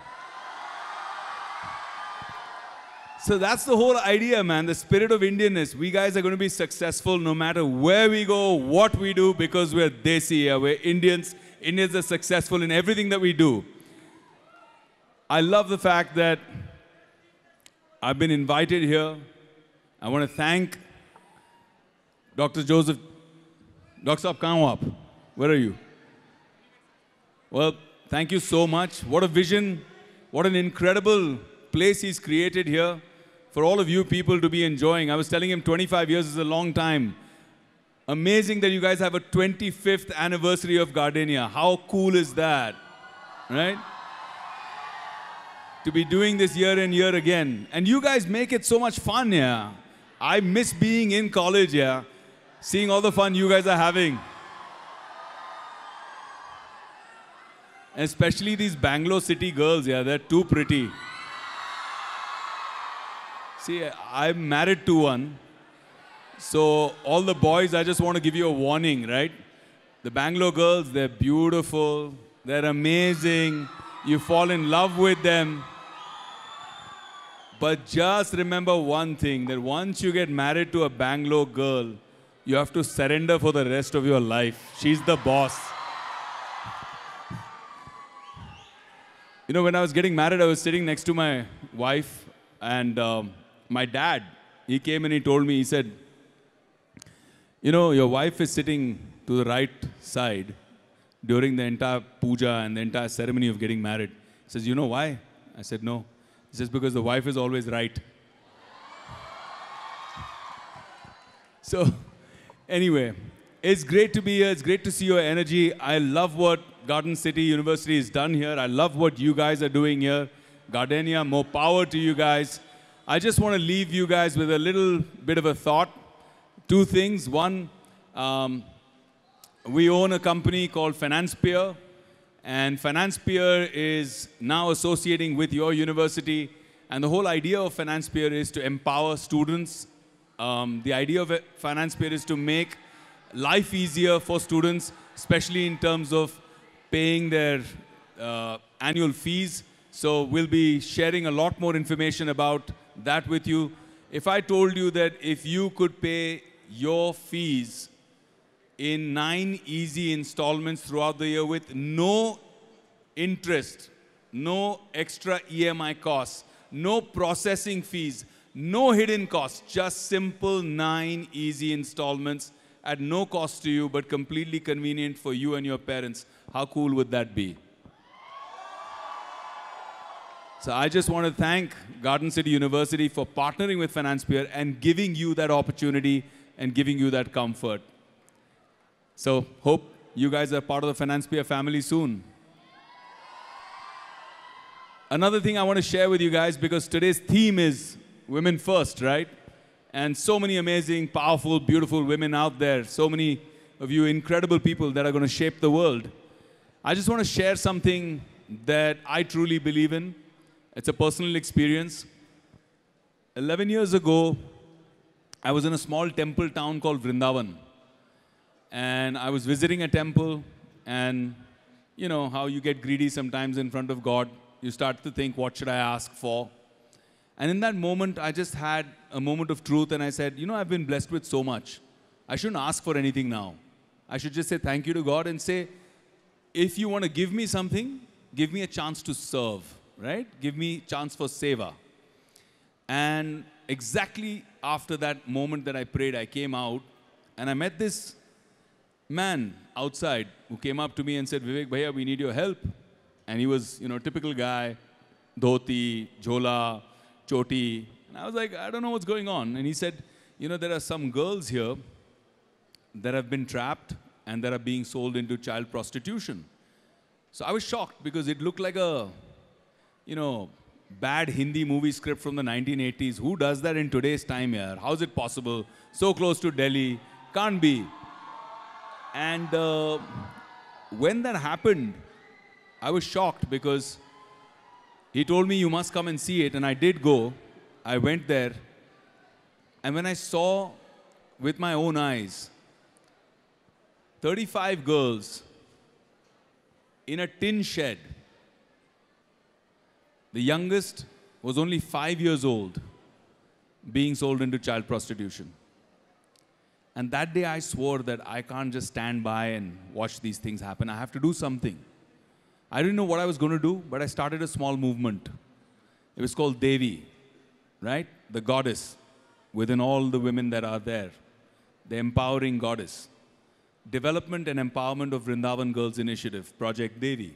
So that's the whole idea, man, the spirit of Indianness. We guys are going to be successful no matter where we go, what we do, because we're Desi here, we're Indians. Indians are successful in everything that we do. I love the fact that I've been invited here. I want to thank Dr. Joseph. Dr. Saab, kahan ho aap? Where are you? Well, thank you so much. What a vision. What an incredible place he's created here for all of you people to be enjoying. I was telling him 25 years is a long time. Amazing that you guys have a 25th anniversary of Gardenia. How cool is that? Right? To be doing this year and year again. And you guys make it so much fun, yeah. I miss being in college, yeah. Seeing all the fun you guys are having. And especially these Bangalore city girls, yeah, they're too pretty. See, I'm married to one. So all the boys, I just want to give you a warning, right? The Bangalore girls, they're beautiful. They're amazing. You fall in love with them. But just remember one thing, that once you get married to a Bangalore girl, you have to surrender for the rest of your life. She's the boss. You know, when I was getting married, I was sitting next to my wife and my dad, he came and he told me, he said, you know, your wife is sitting to the right side during the entire puja and the entire ceremony of getting married. He says, you know why? I said, no. He says, because the wife is always right. So, anyway, it's great to be here. It's great to see your energy. I love what Garden City University has done here. I love what you guys are doing here. Gardenia, more power to you guys. I just want to leave you guys with a little bit of a thought. Two things. One, we own a company called FinancePeer. And FinancePeer is now associating with your university. And the whole idea of FinancePeer is to empower students. The idea of FinancePeer is to make life easier for students, especially in terms of paying their annual fees. So we'll be sharing a lot more information about that with you. If I told you that if you could pay your fees in 9 easy installments throughout the year with no interest, no extra EMI costs, no processing fees, no hidden costs, just simple 9 easy installments at no cost to you, but completely convenient for you and your parents. How cool would that be? So I just want to thank Garden City University for partnering with FinancePeer and giving you that opportunity and giving you that comfort. So hope you guys are part of the FinancePeer family soon. Another thing I want to share with you guys, because today's theme is Women First, right? And so many amazing, powerful, beautiful women out there. So many of you incredible people that are going to shape the world, I just want to share something that I truly believe in. It's a personal experience. 11 years ago, I was in a small temple town called Vrindavan. And I was visiting a temple, and you know how you get greedy sometimes in front of God. You start to think, what should I ask for? And in that moment, I just had a moment of truth, and I said, you know, I've been blessed with so much. I shouldn't ask for anything now. I should just say thank you to God and say, if you want to give me something, give me a chance to serve, right? Give me a chance for seva. And exactly after that moment that I prayed, I came out, and I met this man outside who came up to me and said, Vivek Bhaiya, we need your help. And he was, you know, typical guy, dhoti, jhola, choti. And I was like, I don't know what's going on. And he said, you know, there are some girls here that have been trapped and that are being sold into child prostitution. So I was shocked because it looked like a, you know, bad Hindi movie script from the 1980s. Who does that in today's time here? How is it possible? So close to Delhi. Can't be. And when that happened, I was shocked because he told me, you must come and see it. And I did go. I went there. And when I saw with my own eyes, 35 girls in a tin shed. The youngest was only 5 years old, being sold into child prostitution. And that day I swore that I can't just stand by and watch these things happen. I have to do something. I didn't know what I was going to do, but I started a small movement. It was called Devi, right? The goddess within all the women that are there. The empowering goddess. Development and Empowerment of Vrindavan Girls Initiative, Project Devi.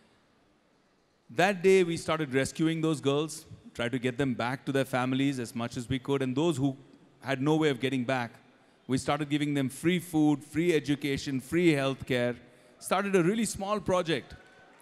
That day we started rescuing those girls, tried to get them back to their families as much as we could, and those who had no way of getting back, we started giving them free food, free education, free health care. Started a really small project.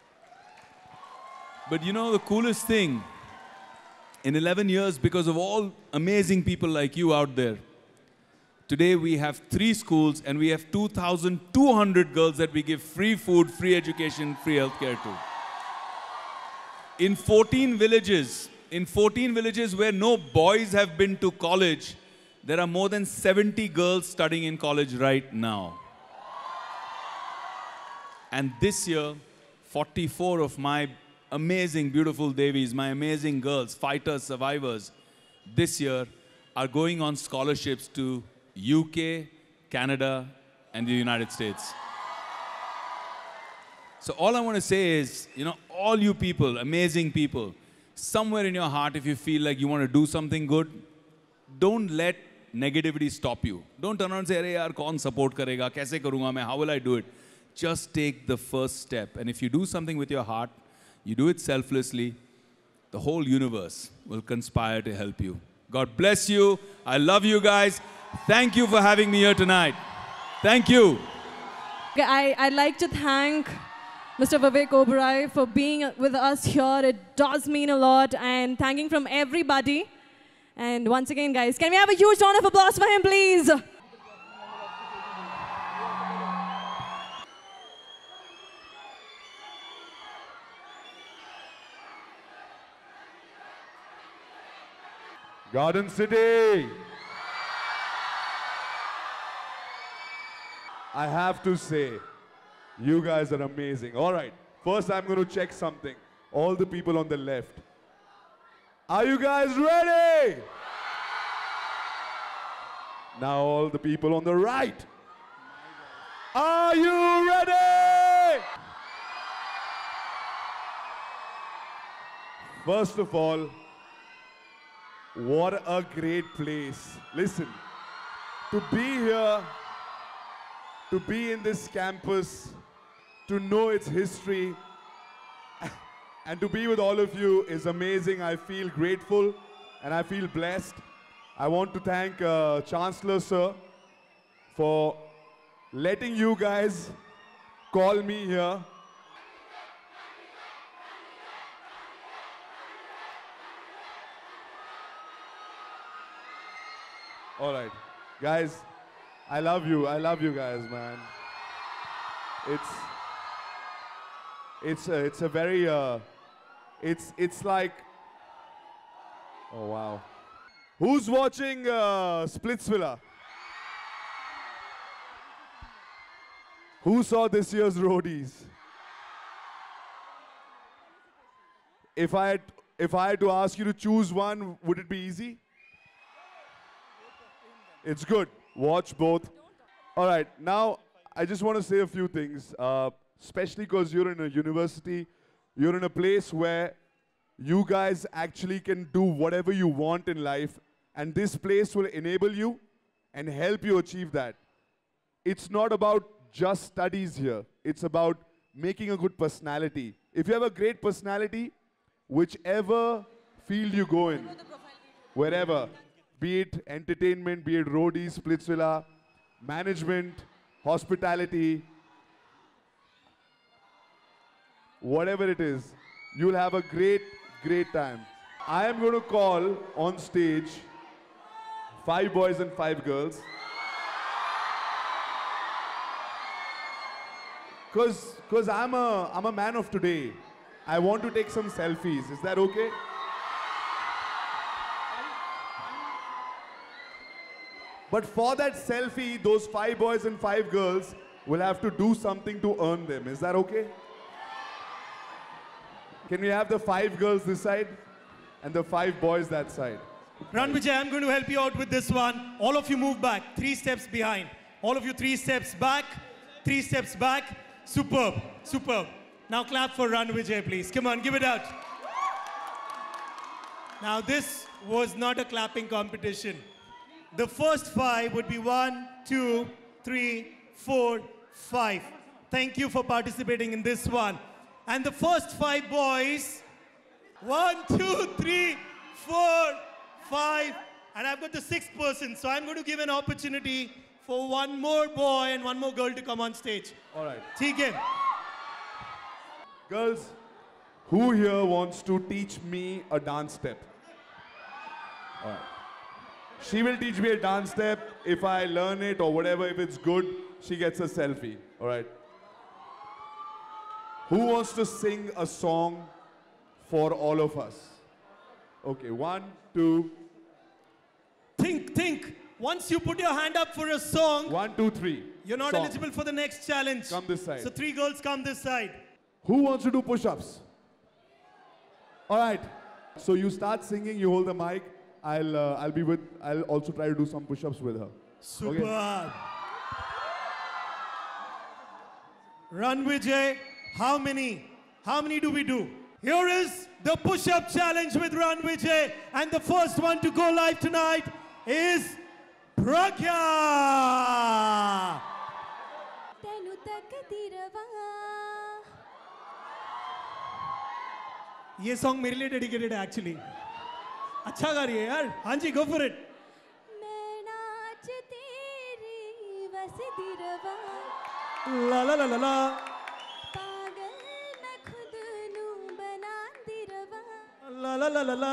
But you know the coolest thing, in 11 years, because of all amazing people like you out there, today we have 3 schools and we have 2,200 girls that we give free food, free education, free healthcare to. In 14 villages where no boys have been to college, there are more than 70 girls studying in college right now. And this year, 44 of my amazing, beautiful Devis, my amazing girls, fighters, survivors, this year are going on scholarships to UK, Canada, and the United States. So all I want to say is, you know, all you people, amazing people, somewhere in your heart, if you feel like you want to do something good, don't let negativity stop you. Don't turn around and say, "Arey yaar, kaun support karega? Kaise karunga main? How will I do it?" Just take the first step. And if you do something with your heart, you do it selflessly, the whole universe will conspire to help you. God bless you. I love you guys. Thank you for having me here tonight. Thank you. Okay, I'd like to thank Mr. Vivek Oberoi for being with us here. It does mean a lot, and thanking from everybody. And once again, guys, can we have a huge round of applause for him, please? Garden City. I have to say, you guys are amazing. All right, first I'm going to check something. All the people on the left. Are you guys ready? Now all the people on the right. Are you ready? First of all, what a great place. Listen, to be here, to be in this campus, to know its history, and to be with all of you is amazing. I feel grateful and I feel blessed. I want to thank Chancellor Sir for letting you guys call me here. All right, guys, I love you. I love you guys, man. It's a very, it's like, oh wow. Who's watching Splitsvilla? Who saw this year's Roadies? If I had to ask you to choose one, would it be easy? It's good. Watch both. All right, now I just want to say a few things, especially because you're in a university, you're in a place where you guys actually can do whatever you want in life, and this place will enable you and help you achieve that. It's not about just studies here. It's about making a good personality. If you have a great personality, whichever field you go in, wherever, be it entertainment, be it roadies, Splitsvilla, management, hospitality, whatever it is, you'll have a great, great time. I am going to call on stage 5 boys and 5 girls. Because I'm a man of today. I want to take some selfies. Is that okay? But for that selfie, those 5 boys and 5 girls will have to do something to earn them. Is that okay? Can we have the 5 girls this side and the 5 boys that side? Ran Vijay, I'm going to help you out with this one. All of you move back, 3 steps behind. All of you 3 steps back, 3 steps back. Superb, superb. Now clap for Ran Vijay, please. Come on, give it out. Now this was not a clapping competition. The first 5 would be 1, 2, 3, 4, 5. Thank you for participating in this one. And the first 5 boys, 1, 2, 3, 4, 5. And I've got the 6th person, so I'm going to give an opportunity for 1 more boy and 1 more girl to come on stage. All right. Take it. Girls, who here wants to teach me a dance step? All right. She will teach me a dance step. If I learn it or whatever, if it's good, she gets a selfie. All right. Who wants to sing a song for all of us? Okay, 1, 2. Think. Once you put your hand up for a song, 1, 2, 3. You're not Song. eligible for the next challenge. Come this side. So 3 girls come this side. Who wants to do push-ups? All right. So you start singing, you hold the mic. I'll also try to do some push-ups with her. Super. Okay. Ran Vijay, how many do we do? Here is the push-up challenge with Ran Vijay. And the first one to go live tonight is Pragya. ये song मेरे लिए dedicated है actually अच्छा गा रही है यार हाँ जी गो फॉर इट ला ला ला ला ला ला ला ला ला ला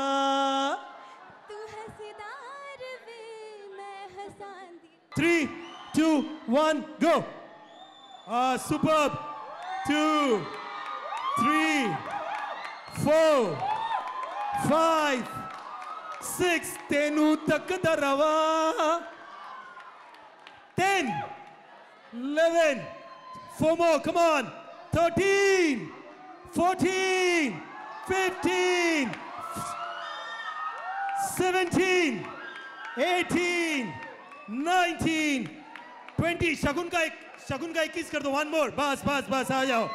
3, 2, 1, go. Superb. 2, 3, 4, 5, 6. Tenu tak darawa. 10, 11. 4 more. Come on. 13, 14, 15, 17, 18. 19, 20. शगुन का 21 कर दो. 1 more. बस आ जाओ.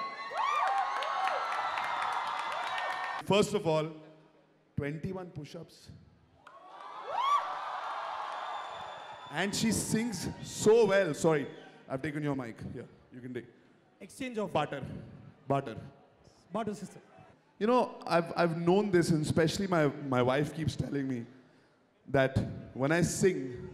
First of all, 21 push-ups. And she sings so well. Sorry, I've taken your mic. Here, you can take. Exchange of Barter, sister. You know, I've known this, and especially my wife keeps telling me that when I sing,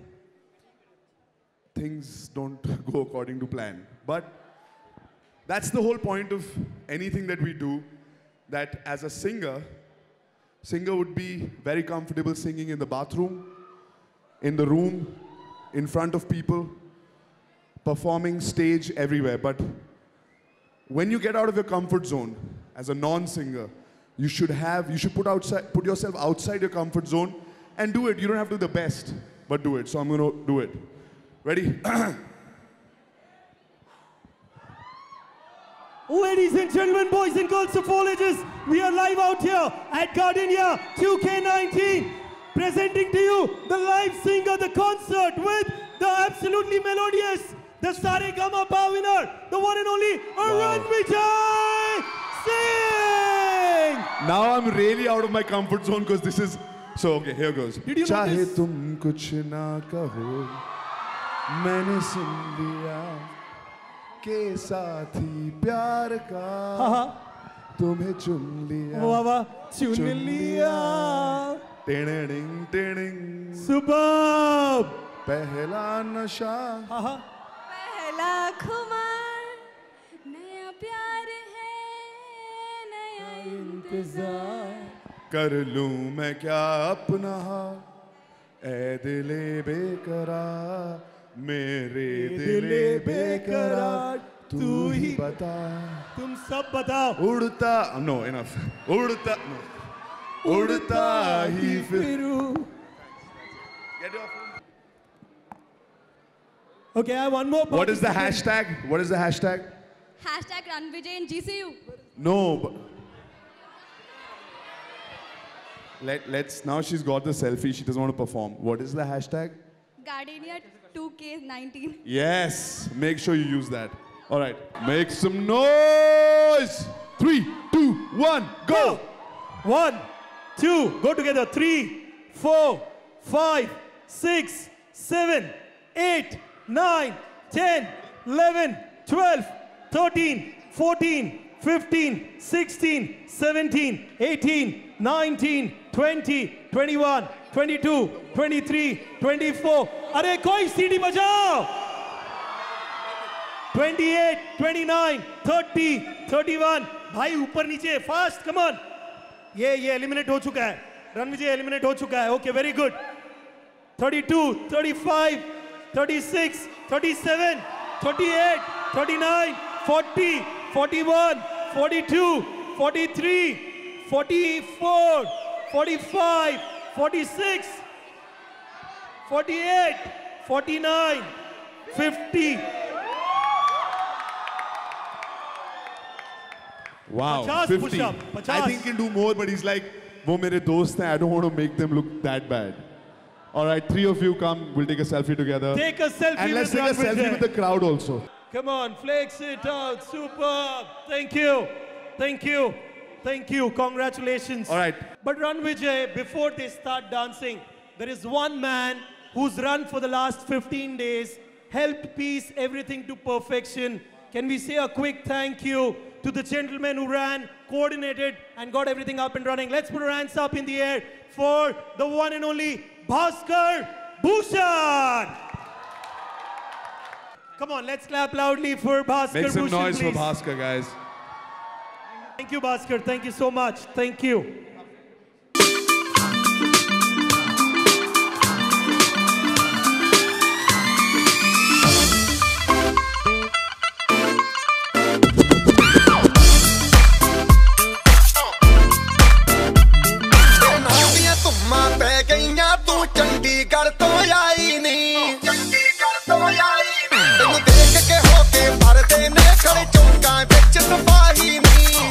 things don't go according to plan. But that's the whole point of anything that we do, that as a singer would be very comfortable singing in the bathroom, in the room, in front of people. performing stage everywhere, but when you get out of your comfort zone as a non-singer, you should put yourself outside your comfort zone and do it. You don't have to do the best, but do it. So I'm going to do it. Ready? Ladies and gentlemen, boys and girls of all ages, we are live out here at Gardenia 2K19, presenting to you the live singer, the concert with the absolutely melodious, the Sare Gama Pa winner, the one and only Ranvijay Singh! Now I'm really out of my comfort zone because this is... So, okay, here goes. Did you Chahe notice? tum kuch na kaho, maine sun liya ke साथी प्यार का तुम्हें चुन लिया वाह चुन लिया टिंग टिंग सुबह पहला नशा पहला खुमार नया प्यार है नया इंतजार कर लूं मैं क्या अपना ऐ दिले बेकरार मेरे दिले बेकरार तू ही बता तुम सब बताओ उड़ता no enough उड़ता no उड़ता ही फिरूं Get off. Okay, I have one more. What is the hashtag? What is the hashtag? Hashtag Ranvijay and GCU. No, but let's now she's got the selfie. She doesn't want to perform. What is the hashtag? Gardenia 2K19. Yes, make sure you use that. All right, make some noise. 3, 2, 1, go. 1, 2, go together. 3, 4, 5, 6, 7, 8, 9, 10, 11, 12, 13, 14, 15, 16, 17, 18, 19, 20, 21, 22, 23, 24. अरे कोई सीटी बजाओ. 28, 29, 30, 31. भाई ऊपर नीचे fast come on. ये eliminate हो चुका है. रणविजय एलिमिनेट हो चुका है. Okay very good. 32, 35, 36, 37, 38, 39, 40, 41, 42, 43, 44, 45, 46, 48, 49, 50. Wow, 50 50. push-up, I 50. think he'll do more, but he's like, वो मेरे दोस्त हैं. I don't want to make them look that bad. All right, 3 of you come. We'll take a selfie together. Take a selfie And let's with take a selfie Ranvijay. with the crowd also. Come on, flex it out. Superb. Thank you. Thank you. Thank you. Congratulations. All right. But Ranvijay, before they start dancing, there is one man who's run for the last 15 days, helped piece everything to perfection. Can we say a quick thank you to the gentleman who ran, coordinated, and got everything up and running? Let's put our hands up in the air for the one and only Bhaskar Bhushan. Come on, let's clap loudly for Bhaskar Make some Bhushan, noise please. for Bhaskar, guys. Thank you, Bhaskar. Thank you so much. Thank you. Chandigarh तो आई नहीं तेनू देख के होके भरदे ने खड़े चौंका विच सिपाही नहीं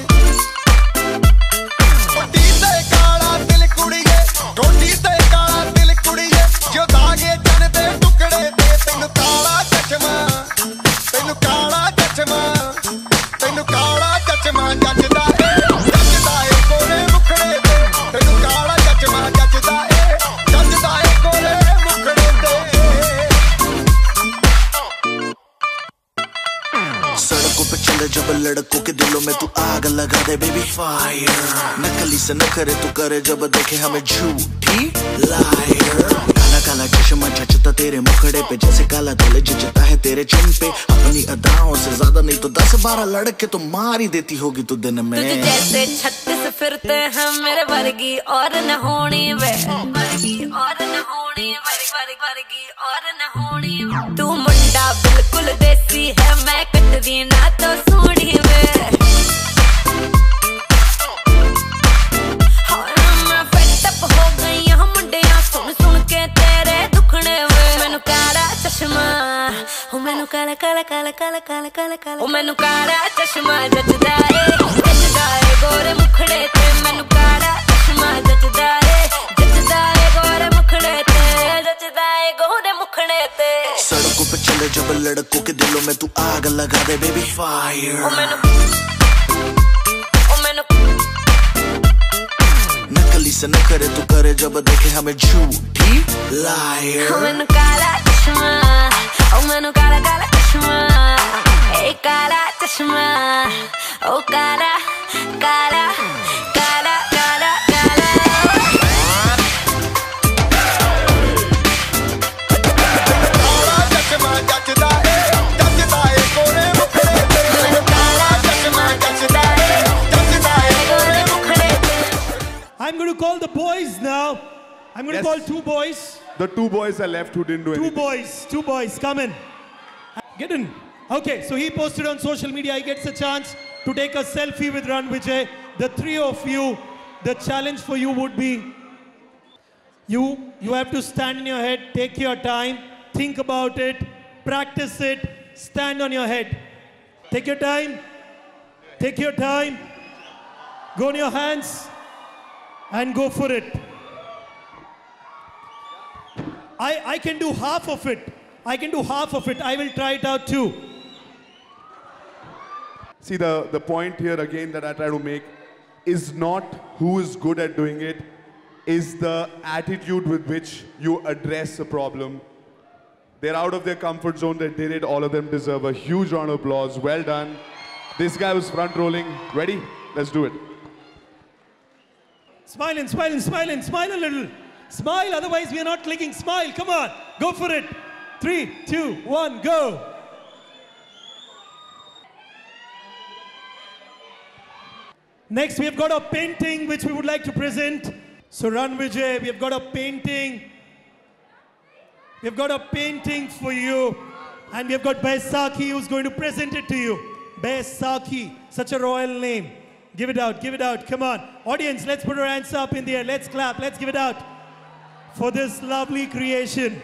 टोटी ते काला दिल कुड़िए टोटी ते काला दिल कुड़िए जो दागे जन दे टुकड़े दे तेनू काला चचमा तेनू काला चचमा तेनू काला चचमा जचदा ए कोरे मुखड़े दे तेनू काला चचमा जचदा ए सड़कों पे चले जब लड़कों के दिलों में तू आग लगा दे बेबी फायर नकली से नखरे तू करे जब देखे हमें झूठी लायर काला काला चश्मा जचता तेरे मुखड़े पे जैसे काला धुले जचता है तेरे चिन पे अपनी अदाओं से ज्यादा नहीं तो 10-12 लड़के तो मार ही देती होगी तू दिन में तुझे जैसे 36 फिरते हैं मेरे वर्गी और न होनी वे वर्गी और न होनी वर्गी और न होनी तू मुंडा बिल्कुल फुल देसी है मैं कटदी ना तो सोनी वे मैं फेटअप हो गई हूं मुंडियां सुन सुन के तेरे दुखने वे मैनू काला चश्मा ओ मैनू काला काला काला काला काला काला काला ओ मैनू काला चश्मा जचदा ए गोरे मुखड़े ते मैनू काला चश्मा जचदा ए गोरे मुखड़े ते जचदा ए गोरे मुखड़े ते सड़कों पे चले जब लड़कों के दिलों में तू आग लगा दे बेबी फायर ओ मैनू नकली से न करे तू करे जब देखे हमें झूठी लायर ओ मैनू काला चश्मा ओ मैनू काला काला चश्मा ए काला चश्मा ओ काला काला काला काला काला I'm going to call the boys now. I'm going to call two boys. The two boys are left who didn't do anything. Two boys, come in. Get in. Okay, so he posted on social media, he gets a chance to take a selfie with Ran Vijay. The three of you, the challenge for you would be, you have to stand in your head, take your time, think about it, practice it, stand on your head. Take your time, go on your hands, and go for it. I can do half of it. I will try it out too. See, the point here again that I try to make is not who is good at doing it, is the attitude with which you address a problem. They're out of their comfort zone, they did it, all of them deserve a huge round of applause. Well done. This guy was front rolling. Ready? Let's do it. Smile a little. Smile, otherwise we are not clicking. Smile, come on, go for it. 3, 2, 1, go. Next, we have got a painting which we would like to present. So Ran Vijay, we have got a painting. We have got a painting for you. And we have got Baisakhi who's going to present it to you. Baisakhi, such a royal name. Give it out, come on. Audience, let's put our hands up in the air. Let's clap, let's give it out for this lovely creation.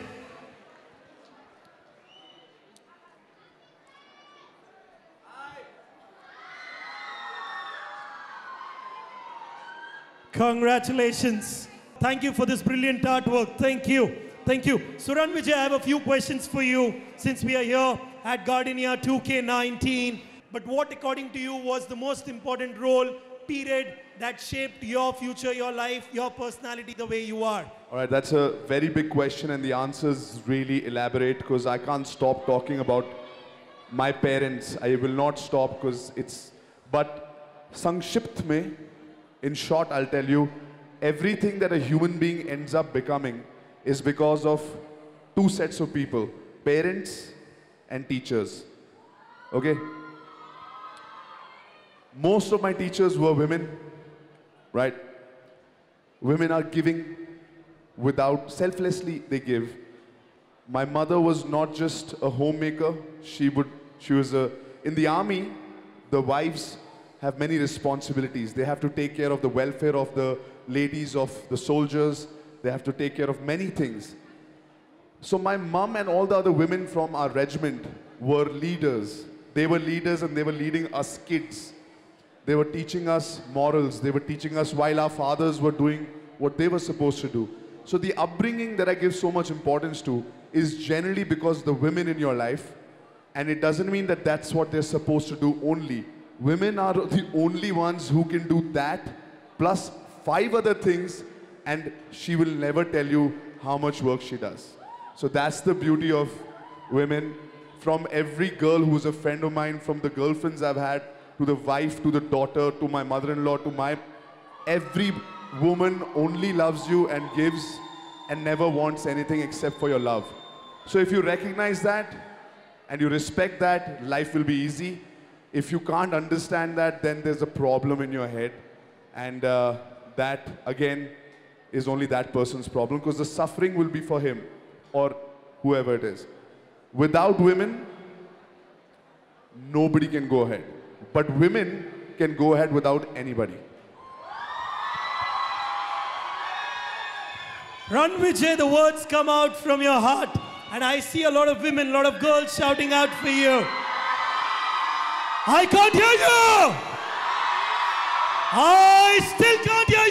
Congratulations. Thank you for this brilliant artwork. Thank you. So Ran Vijay, I have a few questions for you since we are here at Gardenia 2K19. But what, according to you, was the most important role, period, that shaped your future, your life, your personality, the way you are? All right, that's a very big question, and the answers really elaborate because I can't stop talking about my parents. I will not stop because it's... But Sangshipt mein, in short, I'll tell you, everything that a human being ends up becoming is because of two sets of people, parents and teachers. Okay? Most of my teachers were women, right? Women are giving without, selflessly they give. My mother was not just a homemaker, she was in the army, the wives have many responsibilities. They have to take care of the welfare of the ladies, of the soldiers. They have to take care of many things. So my mom and all the other women from our regiment were leaders. They were leaders and they were leading us kids. They were teaching us morals. They were teaching us while our fathers were doing what they were supposed to do. So the upbringing that I give so much importance to is generally because the women in your life, and it doesn't mean that that's what they're supposed to do only. Women are the only ones who can do that, plus 5 other things, and she will never tell you how much work she does. So that's the beauty of women. From every girl who's a friend of mine, from the girlfriends I've had, to the wife, to the daughter, to my mother-in-law, every woman only loves you and gives and never wants anything except for your love. So if you recognize that and you respect that, life will be easy. If you can't understand that, then there's a problem in your head. And that, again, is only that person's problem, because the suffering will be for him or whoever it is. Without women, nobody can go ahead. But women can go ahead without anybody. Run Vijay, the words come out from your heart. And I see a lot of women, a lot of girls shouting out for you. I can't hear you! I still can't hear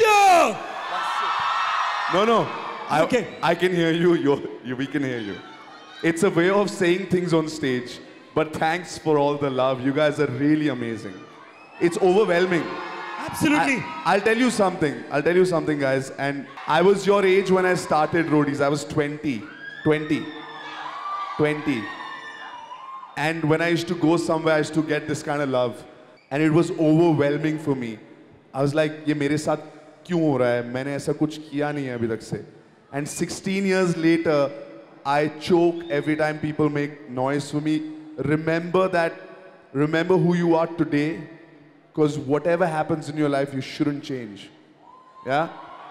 you! No. I can hear you. We can hear you. It's a way of saying things on stage. But thanks for all the love. You guys are really amazing. It's overwhelming. Absolutely. I'll tell you something. I'll tell you something, guys. And I was your age when I started Roadies. I was 20. And when I used to go somewhere, I used to get this kind of love. And it was overwhelming for me. I was like, ये मेरे साथ क्यों हो रहा है? मैंने ऐसा कुछ किया नहीं है अभी तक से. And 16 years later, I choke every time people make noise for me. Remember who you are today, because whatever happens in your life, you shouldn't change. Yeah?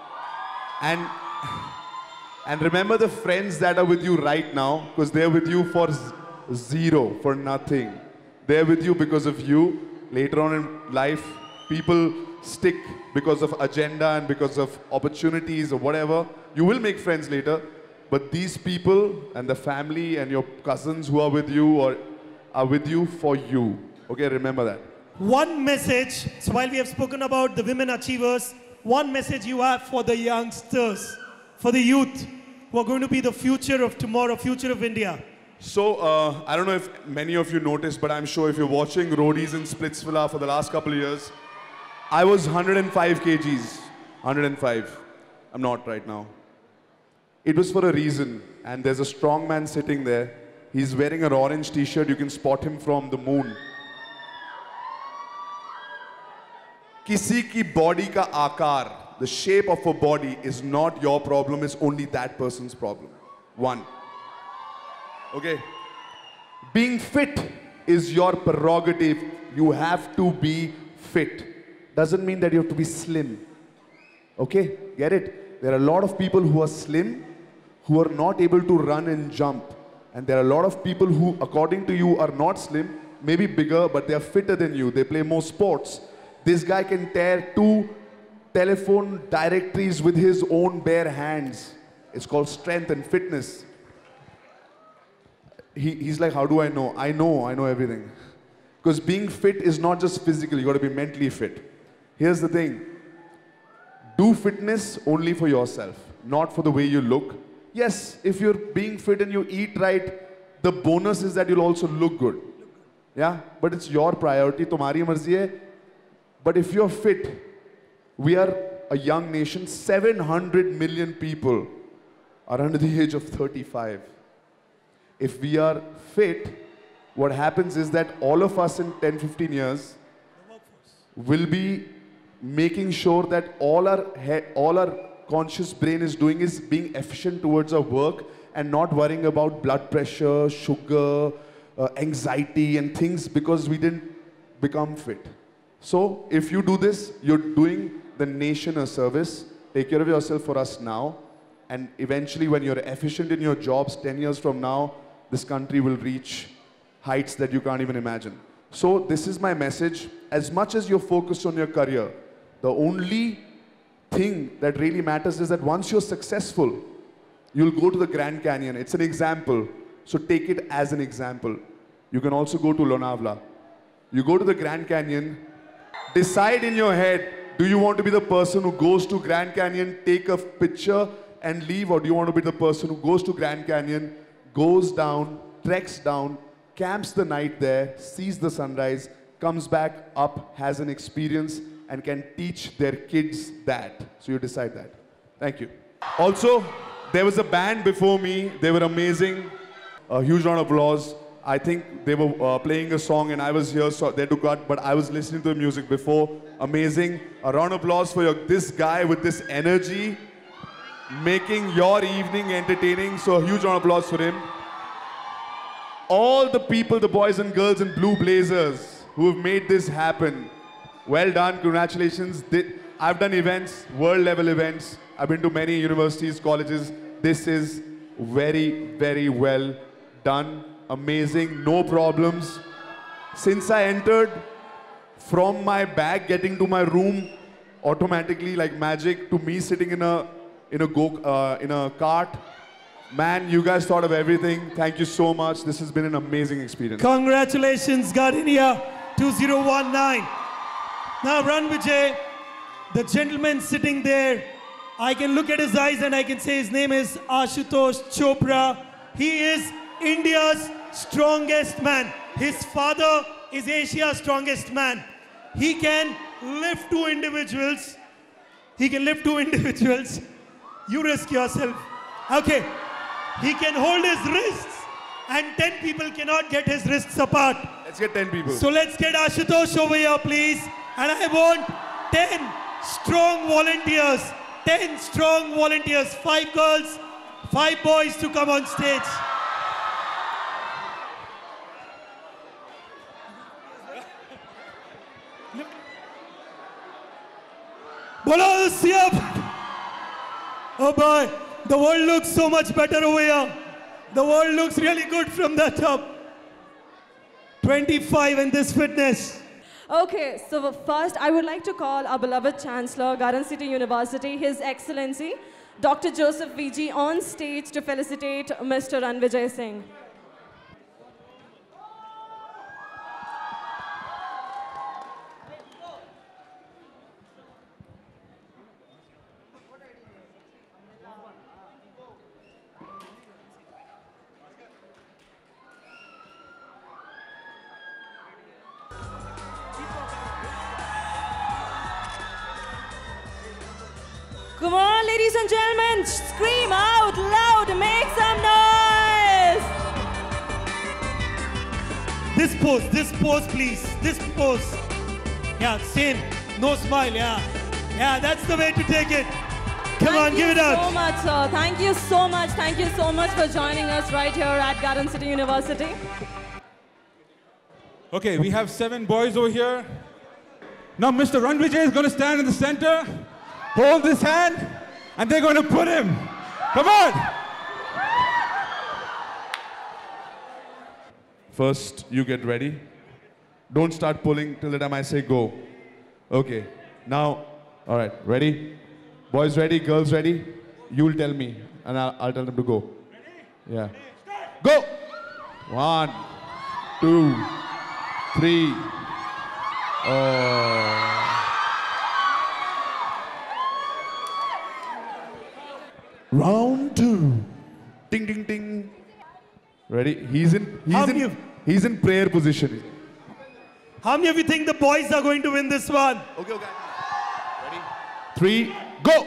And remember the friends that are with you right now, because they're with you for zero, for nothing. They're with you because of you. Later on in life, people stick because of agenda and because of opportunities or whatever. You will make friends later, but these people and the family and your cousins who are with you or are with you for you. Okay, remember that. One message, so while we have spoken about the women achievers, one message you have for the youngsters, for the youth, who are going to be the future of tomorrow, future of India. So, I don't know if many of you noticed, but I'm sure if you're watching Roadies in Splitsvilla for the last couple of years, I was 105 kgs, 105. I'm not right now. It was for a reason, and there's a strong man sitting there. He's wearing an orange t-shirt. You can spot him from the moon. Kisi ki body ka aakar, the shape of a body is not your problem, it's only that person's problem. One. Okay. Being fit is your prerogative. You have to be fit. Doesn't mean that you have to be slim. Okay? Get it? There are a lot of people who are slim, who are not able to run and jump. And there are a lot of people who, according to you, are not slim, maybe bigger, but they are fitter than you. They play more sports. This guy can tear 2 telephone directories with his own bare hands. It's called strength and fitness. He's like, how do I know? I know everything. Because being fit is not just physical, you got to be mentally fit. Here's the thing. Do fitness only for yourself, not for the way you look. Yes, if you're being fit and you eat right, the bonus is that you'll also look good. Yeah, but it's your priority, tumhari marzi hai. But if you're fit, we are a young nation, 700 million people are under the age of 35. If we are fit, what happens is that all of us in 10-15 years will be making sure that all our conscious brain is doing is being efficient towards our work and not worrying about blood pressure, sugar, anxiety and things because we didn't become fit. So if you do this, you're doing the nation a service. Take care of yourself for us now. And eventually when you're efficient in your jobs, 10 years from now, this country will reach heights that you can't even imagine. So this is my message. As much as you're focused on your career, the only thing that really matters is that once you're successful, you'll go to the Grand Canyon. It's an example. So take it as an example. You can also go to Lonavala. You go to the Grand Canyon, decide in your head, do you want to be the person who goes to Grand Canyon, take a picture and leave, or do you want to be the person who goes to Grand Canyon, goes down, treks down, camps the night there, sees the sunrise, comes back up, has an experience, and can teach their kids that. So you decide that. Thank you. Also, there was a band before me. They were amazing. A huge round of applause. I think they were playing a song and I was here, so they had to cut, but I was listening to the music before. Amazing. A round of applause for this guy with this energy, making your evening entertaining. So a huge round of applause for him. All the people, the boys and girls in blue blazers who have made this happen. Well done, congratulations. I've done events, world level events. I've been to many universities, colleges. This is very, very well done. Amazing, no problems. Since I entered, from my bag getting to my room, automatically like magic, to me sitting in a cart. Man, you guys thought of everything. Thank you so much. This has been an amazing experience. Congratulations, Gardenia 2019. Now, Run Vijay, the gentleman sitting there, I can look at his eyes and I can say his name is Ashutosh Chopra. He is India's strongest man. His father is Asia's strongest man. He can lift 2 individuals. He can lift 2 individuals. You risk yourself. Okay. He can hold his wrists and 10 people cannot get his wrists apart. Let's get 10 people. So let's get Ashutosh over here, please. And I want 10 strong volunteers. 10 strong volunteers. 5 girls, 5 boys to come on stage. Bolo Siap! Oh boy, the world looks so much better over here. The world looks really good from the top. 25 in this fitness. Okay, so first I would like to call our beloved Chancellor, Garden City University, His Excellency, Dr. Joseph VG, on stage to felicitate Mr. Ranvijay Singh. Come on, ladies and gentlemen, scream out loud, make some noise! This pose, please. This pose. Yeah, same. No smile, yeah. Yeah, that's the way to take it. Come on, give it up. Thank you so much, sir. Thank you so much. Thank you so much for joining us right here at Garden City University. Okay, we have 7 boys over here. Now Mr. Ranvijay is going to stand in the center, hold this hand, and they're going to put him. Come on! First, you get ready. Don't start pulling till the time I say go. Okay, now, all right, ready? Boys ready, girls ready? You'll tell me, and I'll tell them to go. Yeah. Go! 1, 2, 3. Round 2. Ding, ding, ding. Ready? He's in prayer position. How many of you think the boys are going to win this one? Okay, okay. Ready? 3, go!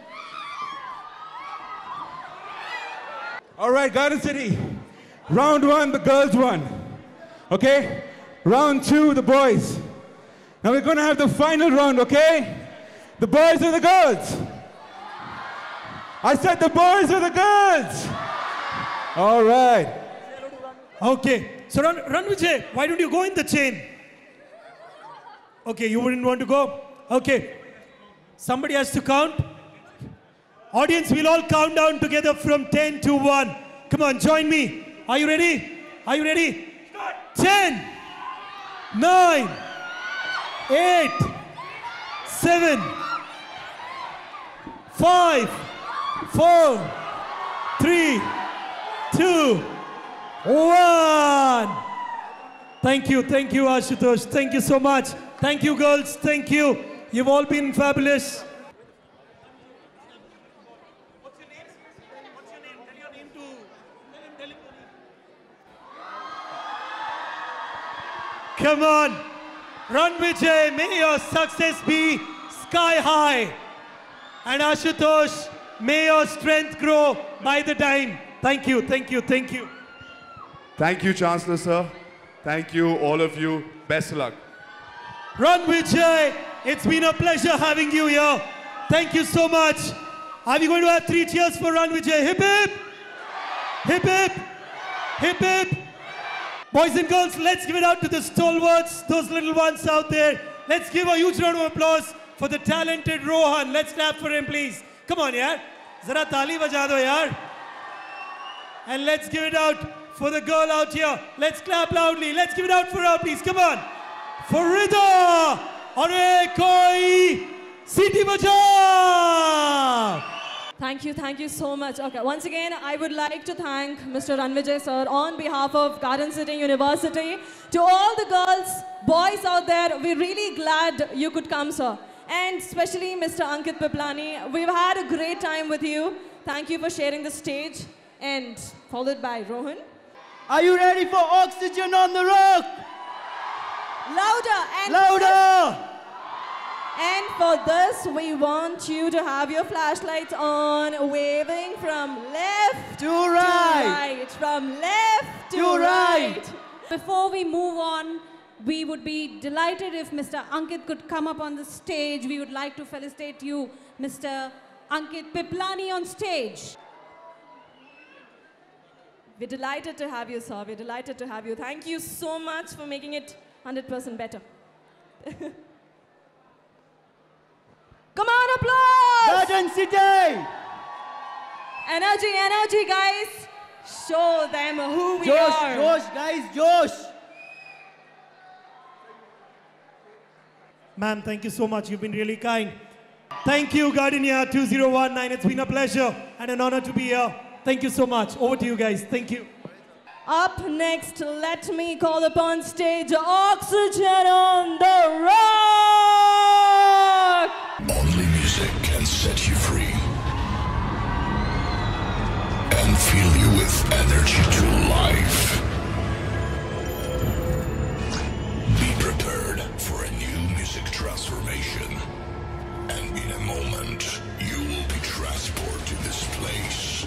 All right, Garden City. Round 1, the girls won. Okay? Round 2, the boys. Now we're going to have the final round, okay? The boys or the girls? I said the boys or the girls? All right. Okay, so Ranvijay, why don't you go in the chain? Okay, you wouldn't want to go? Okay, somebody has to count. Audience, we'll all count down together from 10 to 1. Come on, join me. Are you ready? Are you ready? 10, 9, 8, 7, 5, 4, 3, 2, 1. Thank you, Ashutosh. Thank you so much. Thank you, girls. Thank you. You've all been fabulous. What's your name? Tell your name to him. Come on. Ranvijay, may your success be sky high. And Ashutosh, may your strength grow by the time. Thank you, thank you, thank you. Thank you, Chancellor, sir. Thank you, all of you. Best luck. Ranvijay, it's been a pleasure having you here. Thank you so much. Are we going to have 3 cheers for Ranvijay? Hip hip! Hip hip! Hip hip! Boys and girls, let's give it out to the stalwarts, those little ones out there. Let's give a huge round of applause for the talented Rohan. Let's clap for him, please. Come on, yaar. Zara taali baja do, yaar. And let's give it out for the girl out here. Let's clap loudly. Let's give it out for her, please. Come on. For Rida. Are koi Siti baja. Thank you so much. Okay, once again, I would like to thank Mr. Ranvijay sir on behalf of Garden City University. To all the girls, boys out there, we're really glad you could come, sir. And especially Mr. Ankit Piplani, we've had a great time with you. Thank you for sharing the stage. And followed by Rohan. Are you ready for Oxygen on the Rock? Louder and louder! And for this, we want you to have your flashlights on, waving from left to right. From left to right. Before we move on, we would be delighted if Mr. Ankit could come up on the stage. We would like to felicitate you, Mr. Ankit Piplani, on stage. We're delighted to have you, sir. We're delighted to have you. Thank you so much for making it 100% better. Come on, applause! Garden City! Energy, energy, guys. Show them who we Josh, are. Josh, guys, Josh. Ma'am, thank you so much. You've been really kind. Thank you, Gardenia 2019. It's been a pleasure and an honor to be here. Thank you so much. Over to you guys. Thank you. Up next, let me call upon stage Oxygen on the Rock! Only music can set you free and fill you with energy to life. Be prepared for a new music transformation, and in a moment, you will be transported to this place.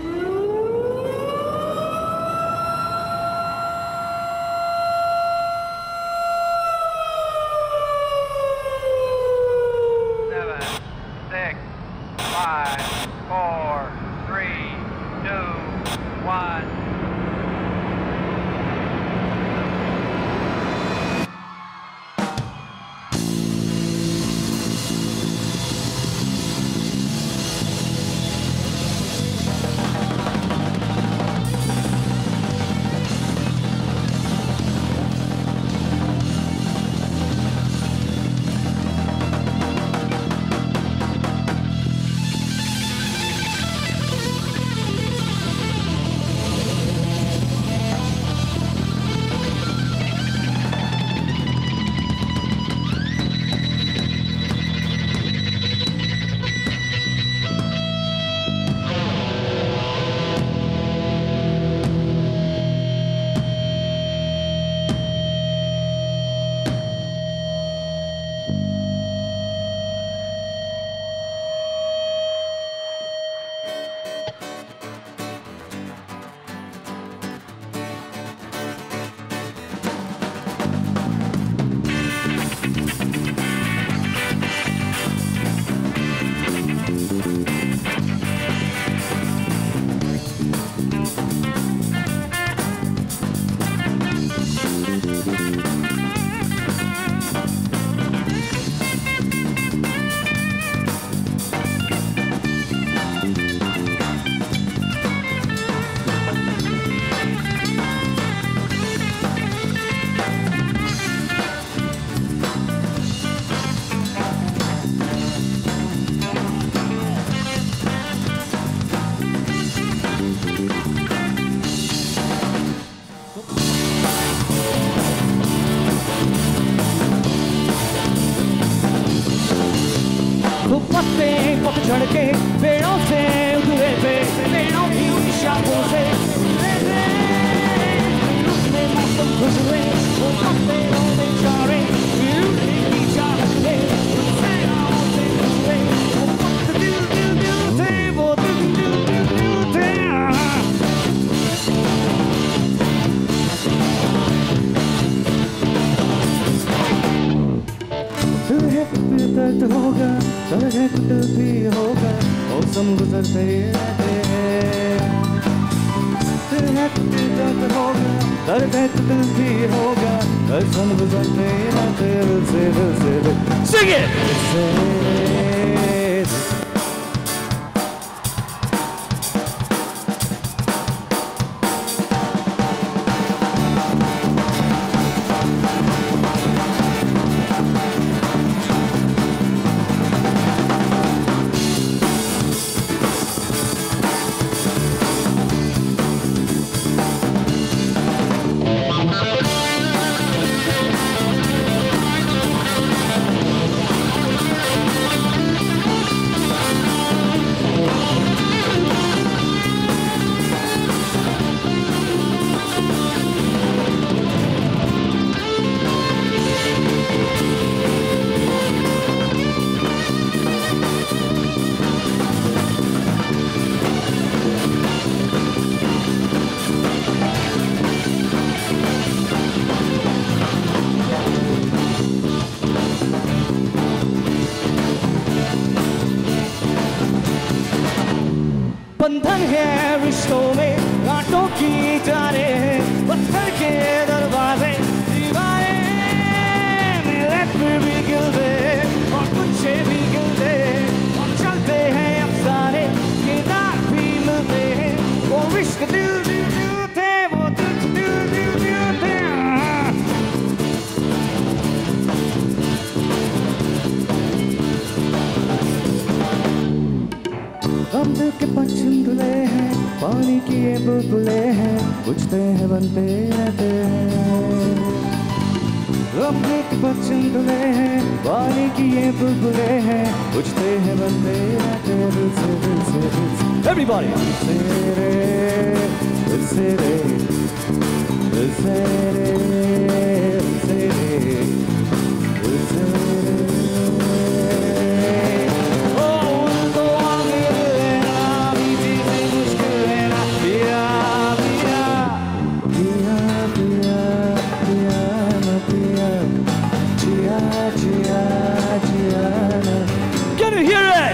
झड़के पेड़ों से उधरे पे पेड़ों की शाखों से उसमें मौसम गुजरे वो पेड़ों में चारे उड़ने की चाहत है सैयाओं से गुजरे वो वक्त दिल दिल दिल थे वो दिल दिल दिल दिल थे दर्द होगा दर्द भी होगा मौसम गुजरते रहते हैं दर्द होगा दर्द भी होगा मौसम गुजरते रहते दिल से Sing it! बंधन है रिश्तों में, कांटों की जाने हैं पत्थर के दरवाजे, दीवारें मिले फिर भी गिलते और कुछ भी गिलते और चलते हैं अफसाने, ये रात भी मिलते हैं वो इश्क दिल दिल दिल थे, वो दिल दिल दिल दिल थे। हम दिल के पंचुले हैं, पानी की ये बुलबुले हैं, बुझते हैं बनते रहते हैं। हम दिल के पंचुले हैं, पानी की ये बुलबुले हैं, बुझते हैं बनते रहते हैं। दिल से दिल से दिल से everybody दिल से रे, दिल से रे, दिल से रे, दिल से रे, दिल से रे। Can you hear it?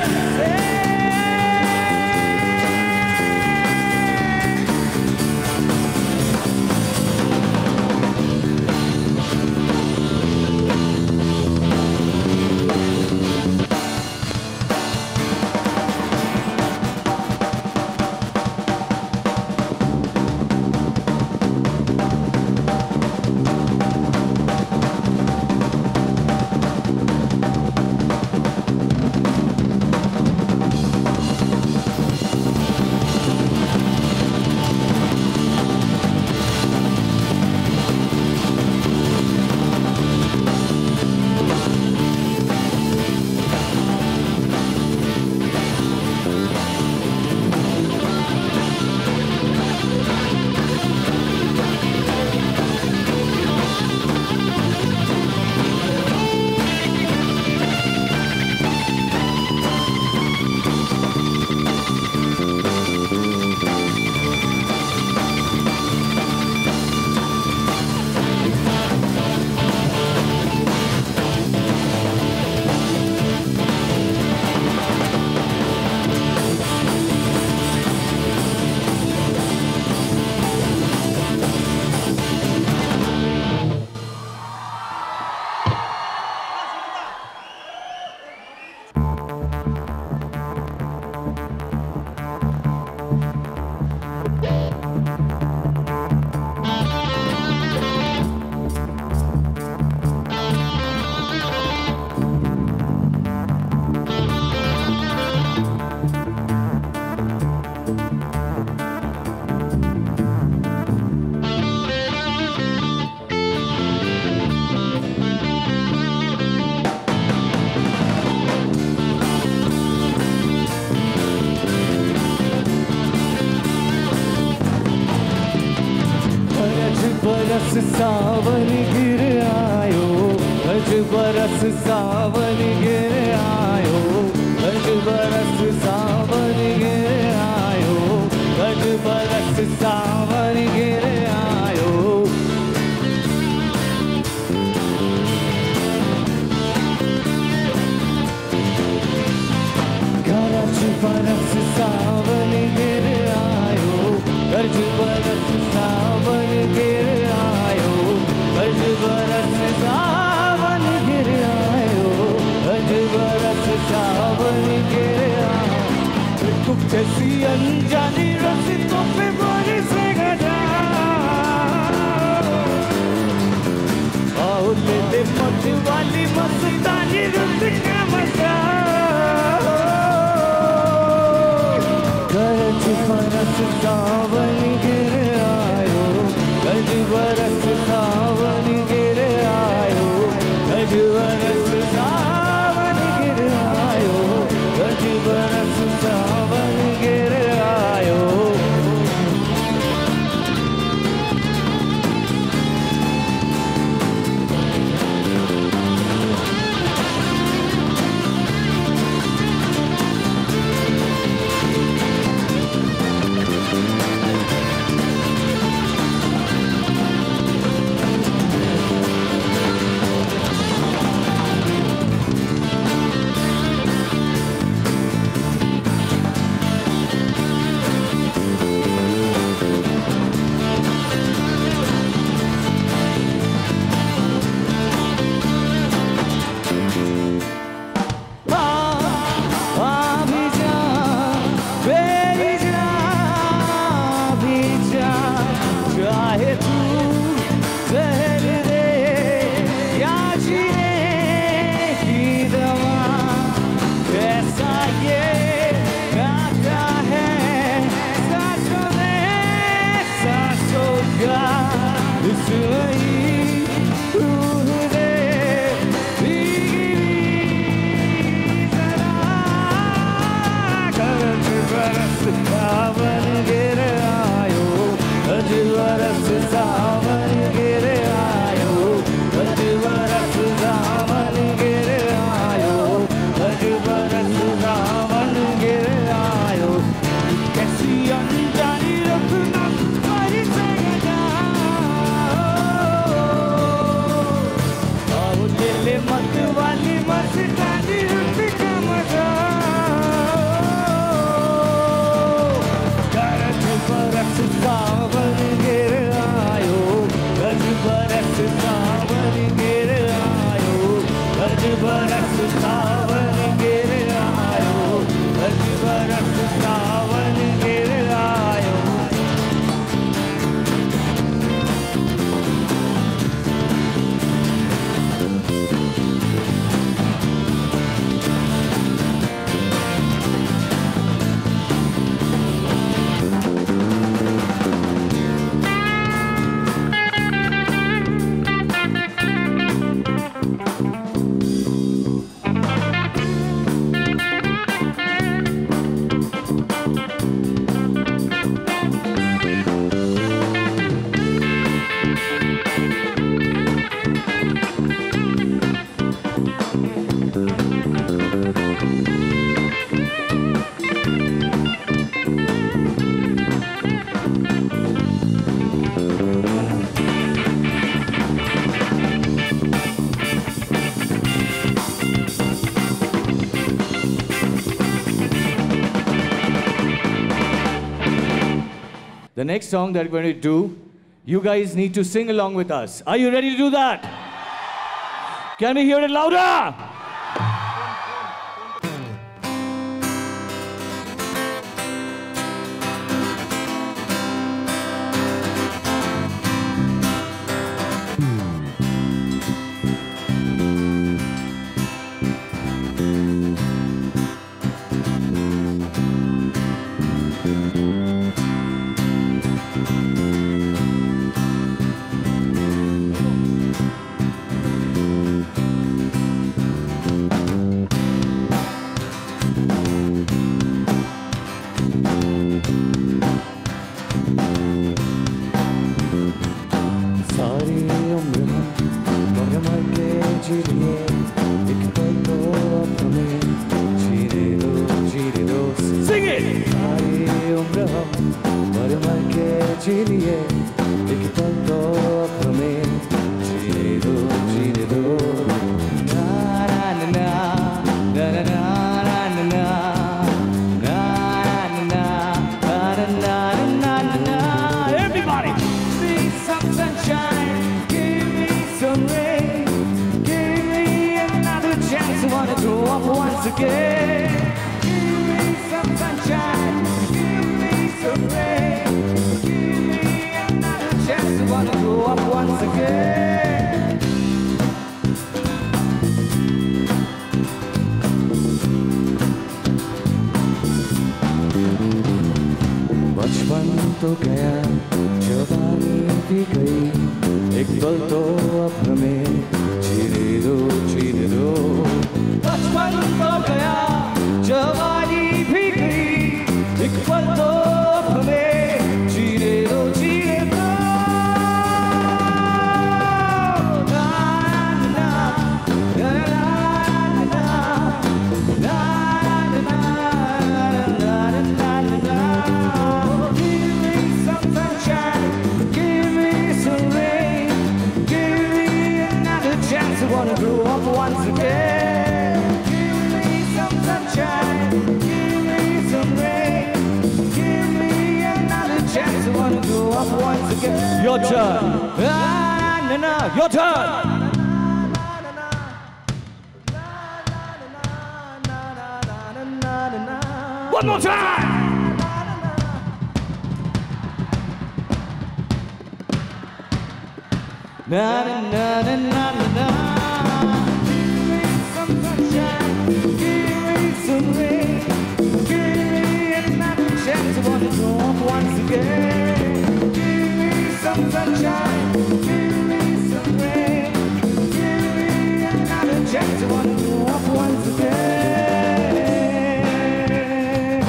बरस सावन गिर आयो, गज बरस सावन गिर आयो, गज बरस सावन गिर आयो, गज बरस सावन गिर आयो। गज बरस सावन गिर आयो, गज बरस सावन गिर आयो, गज बरस सावन गिर आयो, गज बरस सावन गिर आयो। तुम जैसी अनजानी रस्तों पे बरसेगा जा, आओ ले ले मत वाली मस्तानी रुत का मजा। गज बरस सावन गिर आयो, गज बरस सावन गिर आयो, गज बरस सावन गिर आयो, गज बरस सावन गिर आयो। The next song that we're going to do, you guys need to sing along with us. Are you ready to do that? Can we hear it louder? Your turn. Your turn. One more time. Na na na na na na. Give me some sunshine. Give me some rain. Give me another chance. I wanna go up once again. Some sunshine, give me some rain, give me another chance. I wanna go up once again.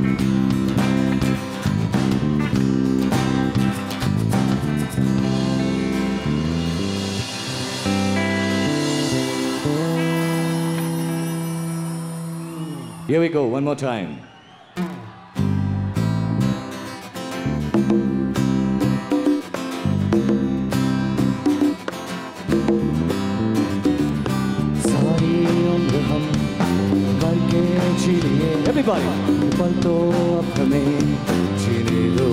Here we go, one more time. Everybody. पल तो अब हमें जीने दो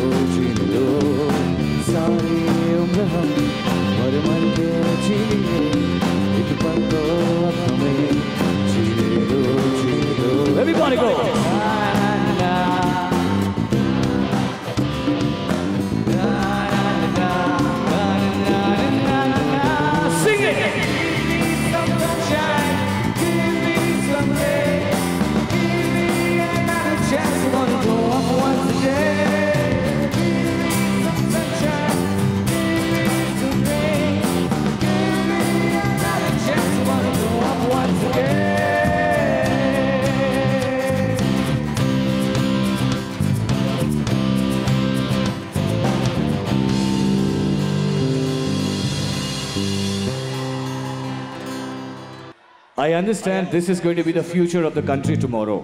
सारी उम्र हम मर मर के जीने एक पल तो अब हमें जीने दो Everybody go. Sing it. Chance I wanna go up once again. Give me some sunshine, give me some rain. Give me another chance I wanna go up once again. I understand this is going to be the future of the country tomorrow.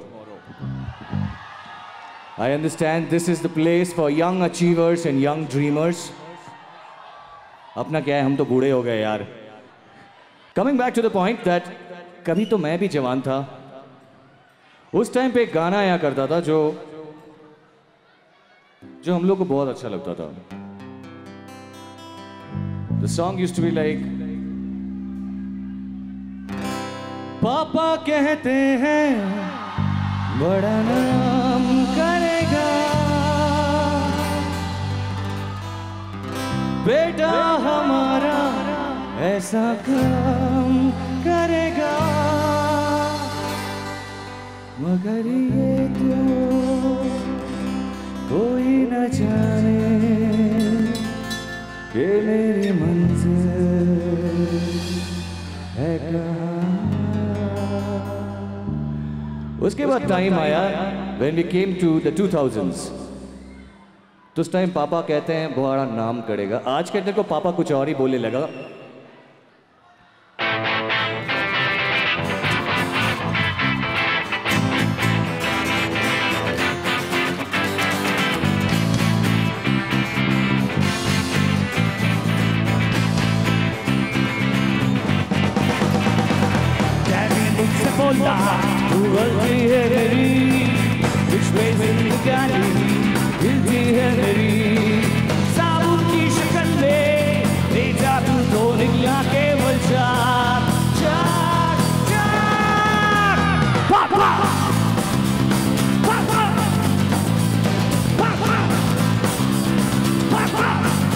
I understand this is the place for young achievers and young dreamers. अपना क्या है, हम तो बूढ़े हो गए यार. Coming back to the point that कभी तो मैं भी जवान था. उस टाइम पे एक गाना आया करता था जो जो हम लोग को बहुत अच्छा लगता था. The song used to be like, पापा कहते हैं बड़ा नाम करेगा, बेटा हमारा ऐसा काम करेगा, मगर ये तो कोई न जाने कि मेरी मंजिल है कहाँ. उसके बाद टाइम आया when we came to the 2000s. तो उस टाइम पापा कहते हैं बड़ा नाम करेगा. आज कहते को पापा कुछ और ही बोलने लगा. बोला तू गलती है मेरी, कुछ बेजिंदगानी हिलती है मेरी, साबुन की शक्ल में ले जा तू तो निकला केवल चार चार चार. पापा पापा पापा पापा.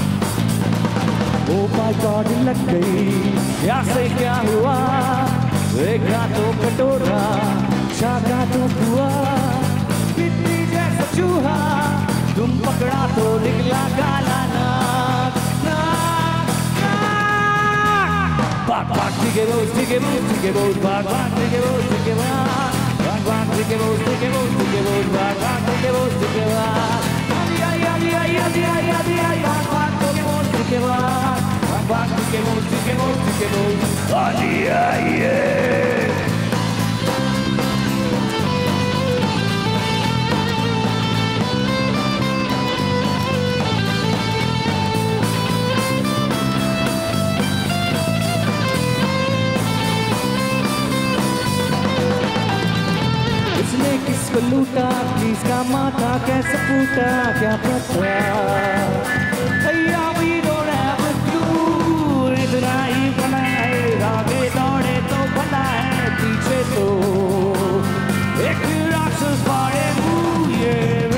ओ माय गॉड लग गई यहाँ से क्या हुआ, देखा तो कटोरा छागा तो हुआ, बिल्ली जैसा चूहा तुम पकड़ा तो निकला काला नाक नाक नाक. बाग बाग टिके बोस टिके बोस टिके बोस बाग बाग टिके बोस टिके बाग बाग टिके बोस टिके बोस टिके बोस बाग बाग टिके बोस टिके बाग. आदि आई आदि आई आदि आई आदि आई बाग बाग टिके बोस टिके बाग बाग टिके बोस टिके बोस टिके बोस आदि आई. किसको लूटा किसका माथा कैसे फूटा क्या पता. भैया भी दौड़ा दूर इतना ही बना है, आगे दौड़े तो बना है, पीछे तो एक राक्षस फाड़े मुँह ये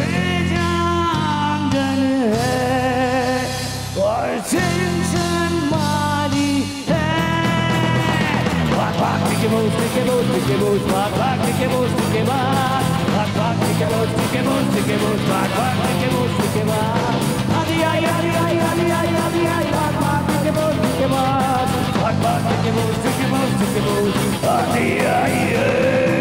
बेजान है और टेंशन मारी है. भाग भाग टिके बोस टिके बोस टिके बोस भाग भाग टिके बोस टिके बाग भाग भाग टिके बोस टिके बोस टिके बोस भाग भाग टिके बोस टिके बाग. आदि आई आदि आई आदि आई आदि आई भाग भाग टिके बोस टिके बाग भाग भाग टिके बोस टिके बोस टिके बोस आदि आई.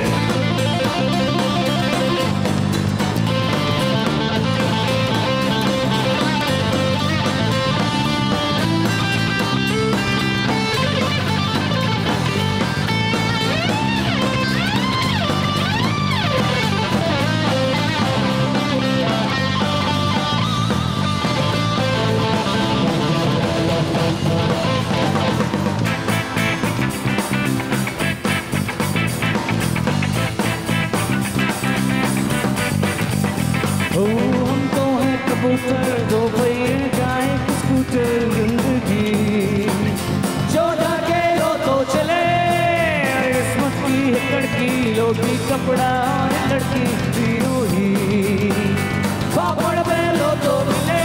हम तो हैं कबूतर दो पहिए जाए स्कूटर जिंदगी, जो धागे लो तो चले किस्मत की है लड़की, लोटी कपड़ा और लड़की तीनों ही, पापड़ में लो तो मिले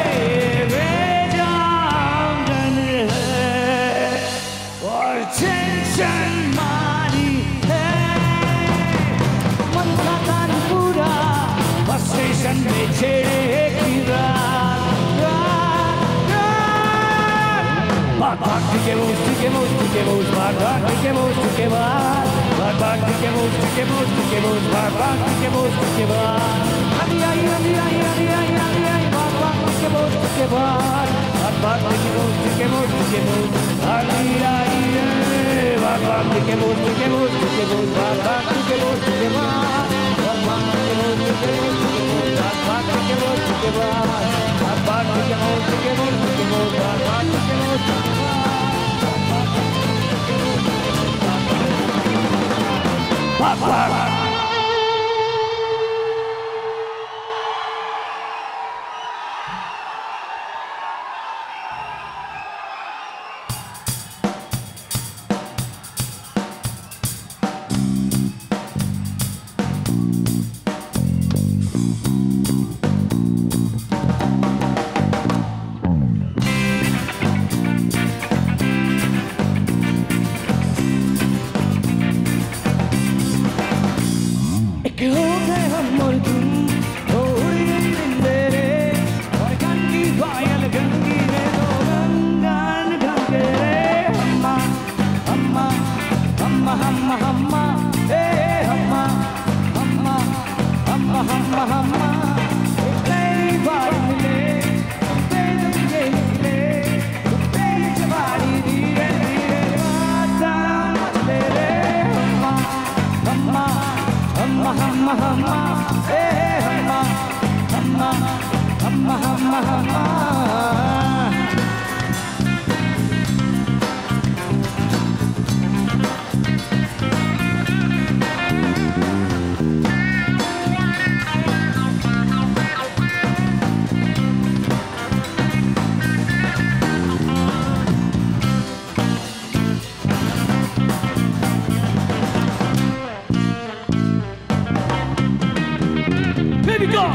बेजान है और टेंशन मारी है. मन का कान पूरा बस स्टेशन में छेड़े की रात भाग भाग टिके बोस टिके बोस टिके बोस भाग भाग टिके बोस टिके बाग भाग भाग टिके बोस टिके बोस टिके बोस भाग भाग टिके बोस टिके बाग. आदि आई आदि आई आदि आई आदि आई भाग भाग टिके बोस टिके बाग भाग भाग टिके बोस टिके बोस टिके बोस आदि आई भाग भाग टिके बोस टिके बोस टिके बोस भाग भाग टिके बोस टिके बाग भाग भाग टिके बोस टिके बोस टिके बोस भाग भाग टिके बोस टिके बाग भाग भाग टिके बोस टिके बोस टिके बोस भाग भाग टिके बोस टिके बाग भाग भाग. Hamma, hamma, hamma. Baby, go!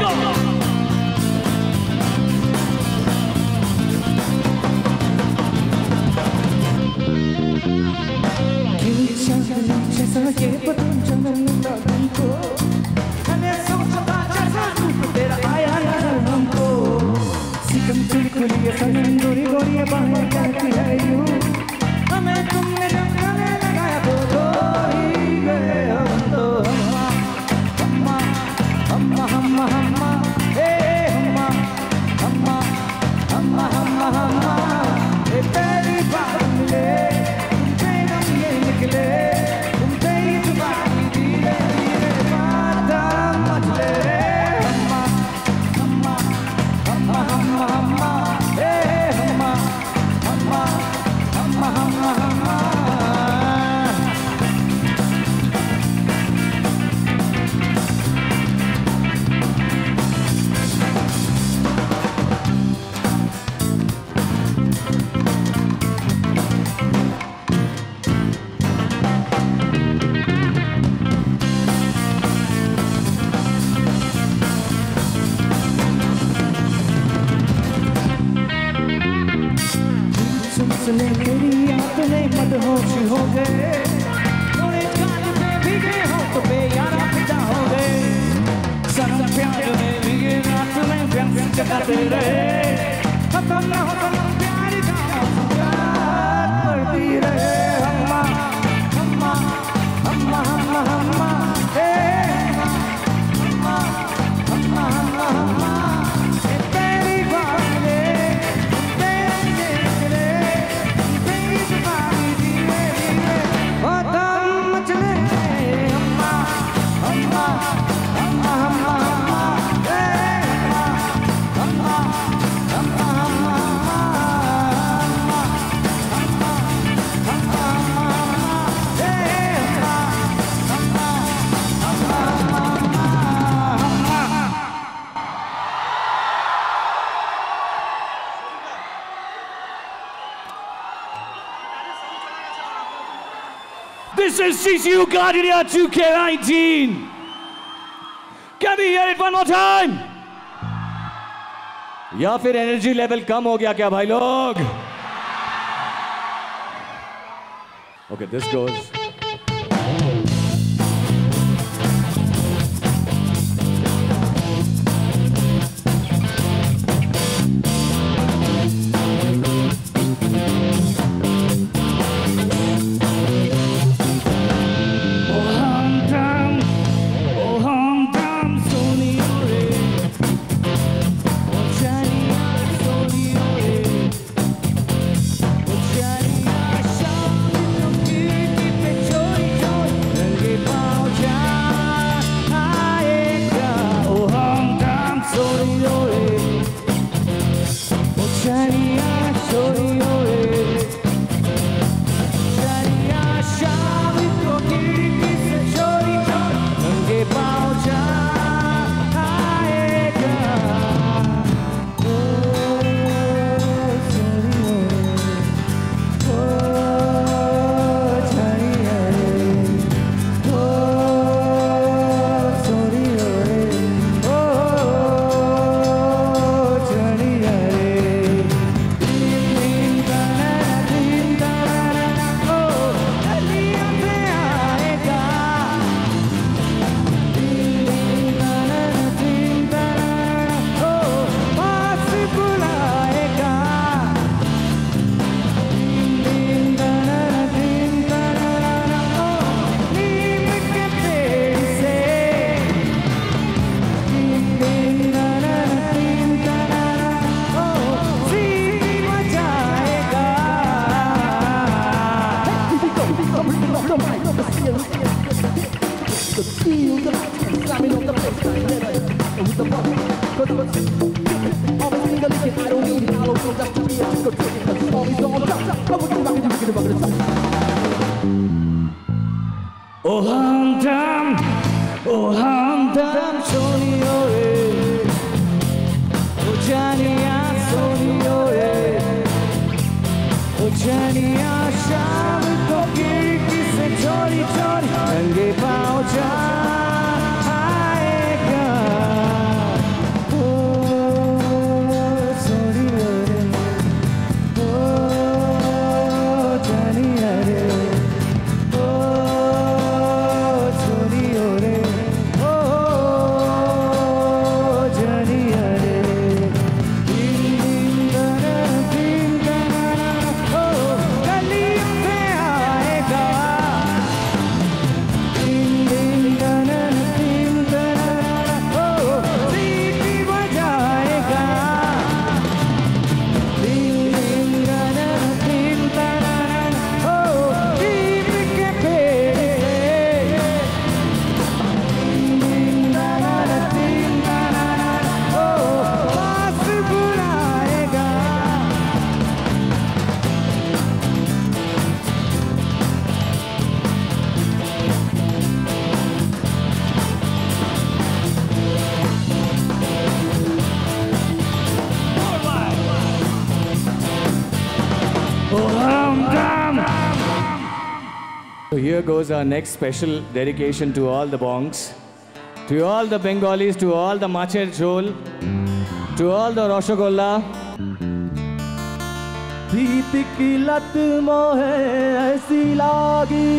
जैसा ये बदन जन्म लगन को हमें सोचता जैसा रूप तेरा आया नजर हमको सिकम चुलकुली ये सनम गोरी गोरी ये बाहें कहती है यूं हमें तुमने जब गले लगाया तो ही गए हम तो हम्मा हम्मा हम्मा हम्मा हे हम्मा हम्मा हम्मा हम्मा हम्मा ये तेरी बात मिले तुमसे हम ये निकले तेरी याद में मदहोश हो गए थोड़े काल में भीगे हो तो बेयारा पिता हो गए सनम प्यार में भीगे रात में प्यार जगाते रहे खत्म न हो सनम प्यार का प्यार करती रहे हम्मा हम्मा हम्मा हम्मा हम्मा हे हम्मा हम्मा हम्मा हम्मा तेरी बात This is CCU Gardenia 2K19. Can we hear it one more time? या फिर एनर्जी लेवल कम हो गया क्या भाई लोग? Okay, this goes. Keep it Oh hamdam, Sonio re. Oh Janiya, Sonio re. Oh Janiya, sham ko खिड़की से चोरी चोरी नंगे पाँव जाएगा. Oh Sonio re. Oh Janiya re. So here goes our next special dedication to all the bongs, to all the Bengalis, to all the Macher Jhol, to all the Roshogolla. प्रीत की लत मोहे ऐसी लागी,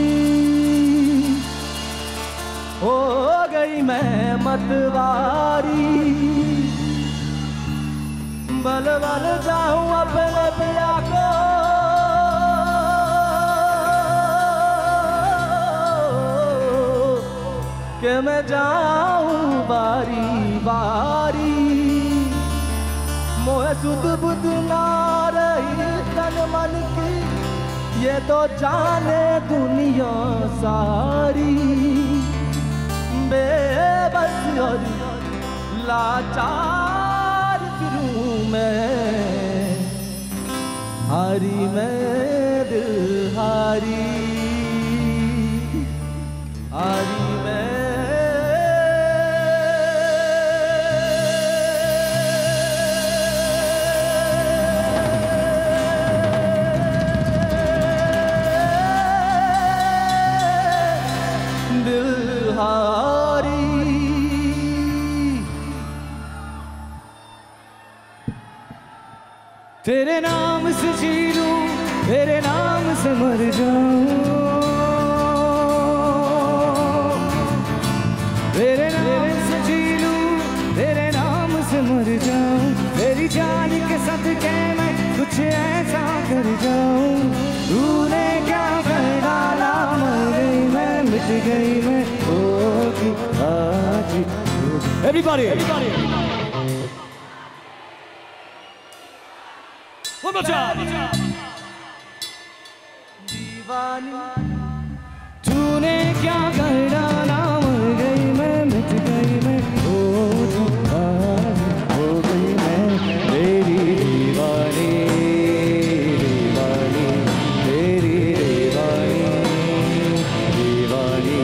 हो गई मैं मतवारी. बल बल जाऊं अपने पिया को, कि मैं जाऊं बारी बारी. मोह सुध बुध ना रही तन मन की, ये तो जाने दुनिया सारी. बेबस और लाचार फिरूं मैं, हारी मैं दिल हारी, हारी मैं. तेरे नाम से जी लूं, तेरे नाम से मर जाऊं. तेरे नाम से जी लूं, तेरे नाम से मर जाऊं. तेरी जान के सदके मैं कुछ ऐसा कर जाऊं. तूने क्या कर डाला, मर गई मैं, मिट गई मैं, होगी आज. Everybody, everybody. One more time. दीवानी तूने क्या कर डाला, मर गई मैं, मिट गई मैं, हो गई मैं तेरी दीवानी, दीवानी तेरी दीवानी, दीवानी.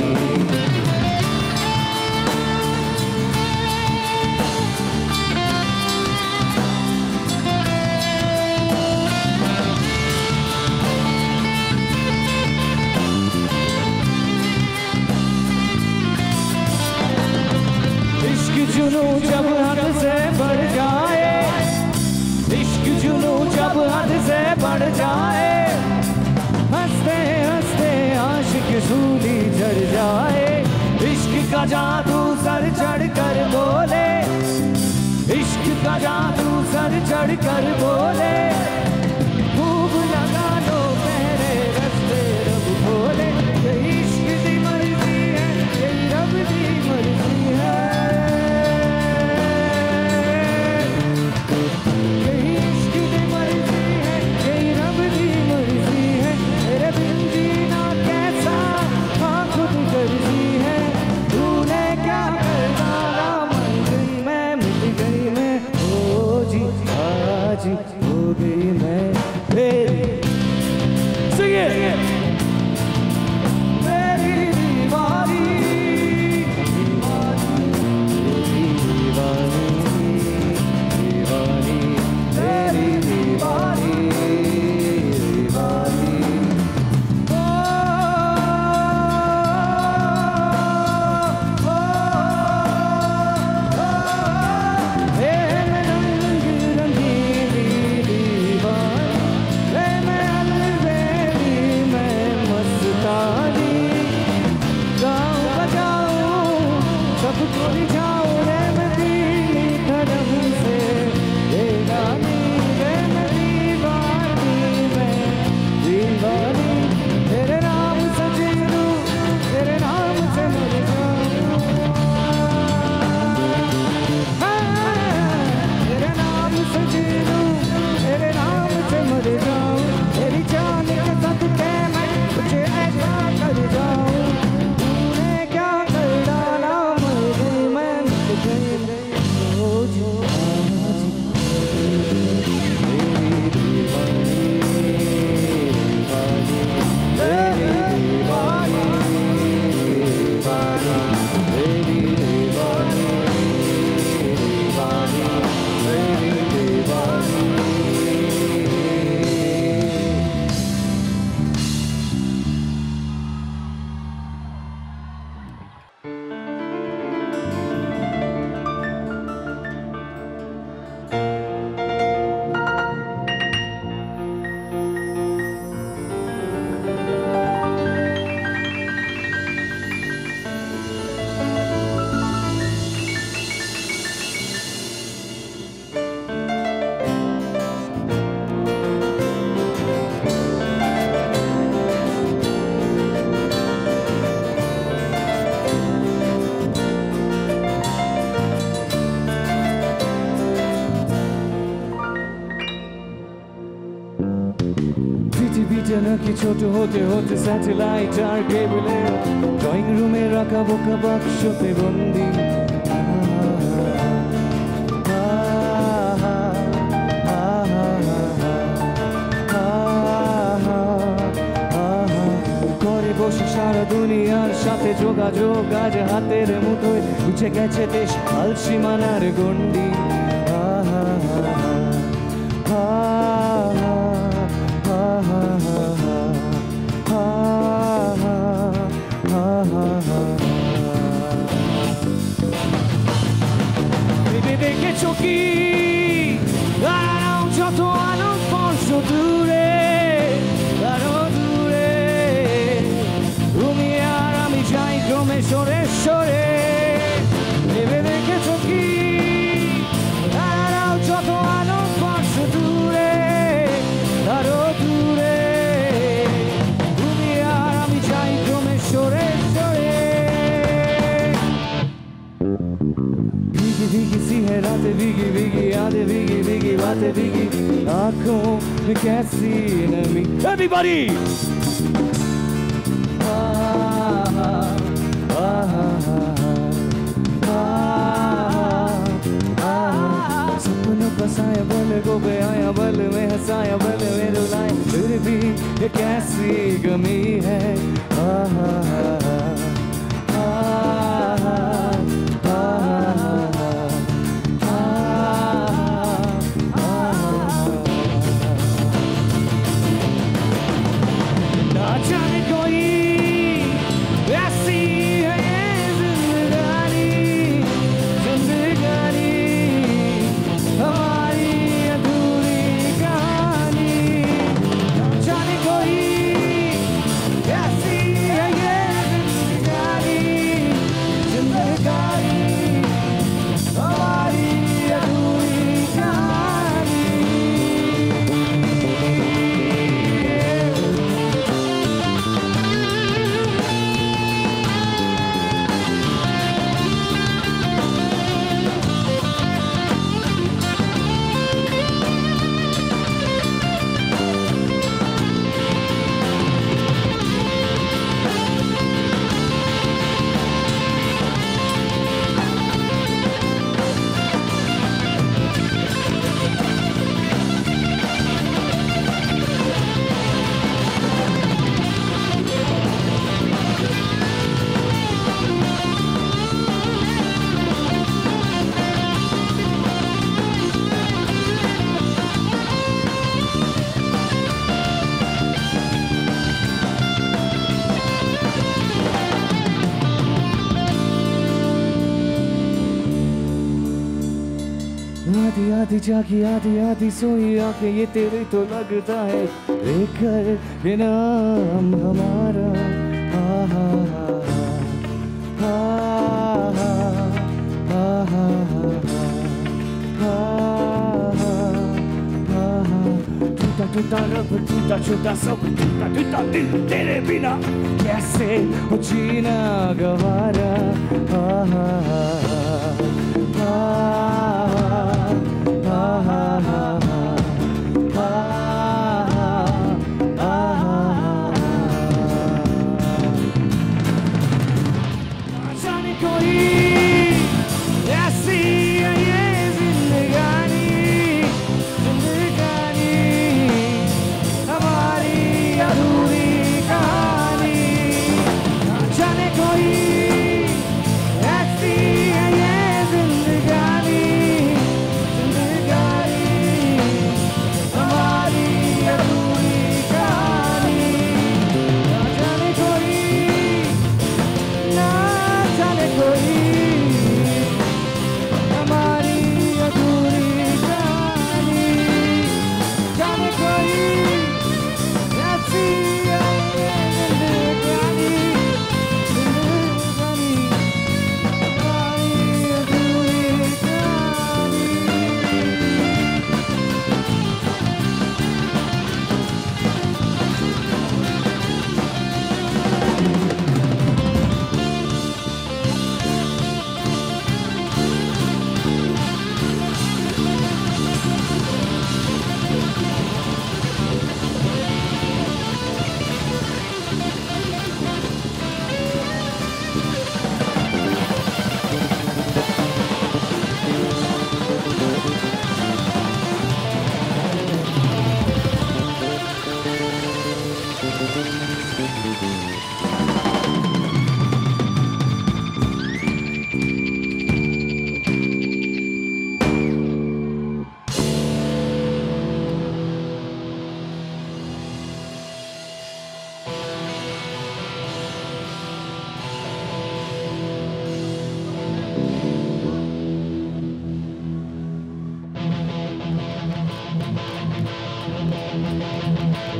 जुनू जब हद से बढ़ जाए, इश्क जुनू जब हद से बढ़ जाए, हंसते हंसते आशिक सूली झड़ जाए. इश्क का जादू सर चढ़ कर बोले, इश्क का जादू सर चढ़ कर बोले. खूब लगा लो मेरे रस्ते रब खोले. यही इश्क दी मर्जी है, यही रब दी मर्जी है. जी পিটানো কি ছোট হতে হতে স্যাটেলাইট আর কেবলে ড্রয়িং রুমে রাখা বোকা বাক্সতে বন্দি ঘরে বসে সারা দুনিয়ার সাথে যোগাযোগ আজ হাতের মুঠোয় উঠে গেছে দেশ আল সীমানার গন্ডি দেখেছো কি যত আলো স্পর্শ দূরে আরো দূরে তুমি আর আমি যাই ক্রমে সরে সরে ভেবে দেখেছো কি যত আলো স্পর্শ দূরে আরো দূরে তুমি আর আমি যাই ক্রমে সরে সরে भीगी भीगी सी है रातें भीगी भीगी यादें भीगी भीगी बातें भीगी आँखों में कैसी नमी Everybody! सपनों का साया बल को पे आया बल में हंसाया बल में रुलाए फिर भी ये कैसी गमी है आधी आधी जागी आधी आधी सोई आके ये तेरे तो लगता है लेकर ये नाम हमारा टूटा टूटा रब टूटा छोटा सब टूटा टूटा दिल तेरे बिना कैसे हो जीना गवारा जाने कोई ऐसी है ये जिंदगानी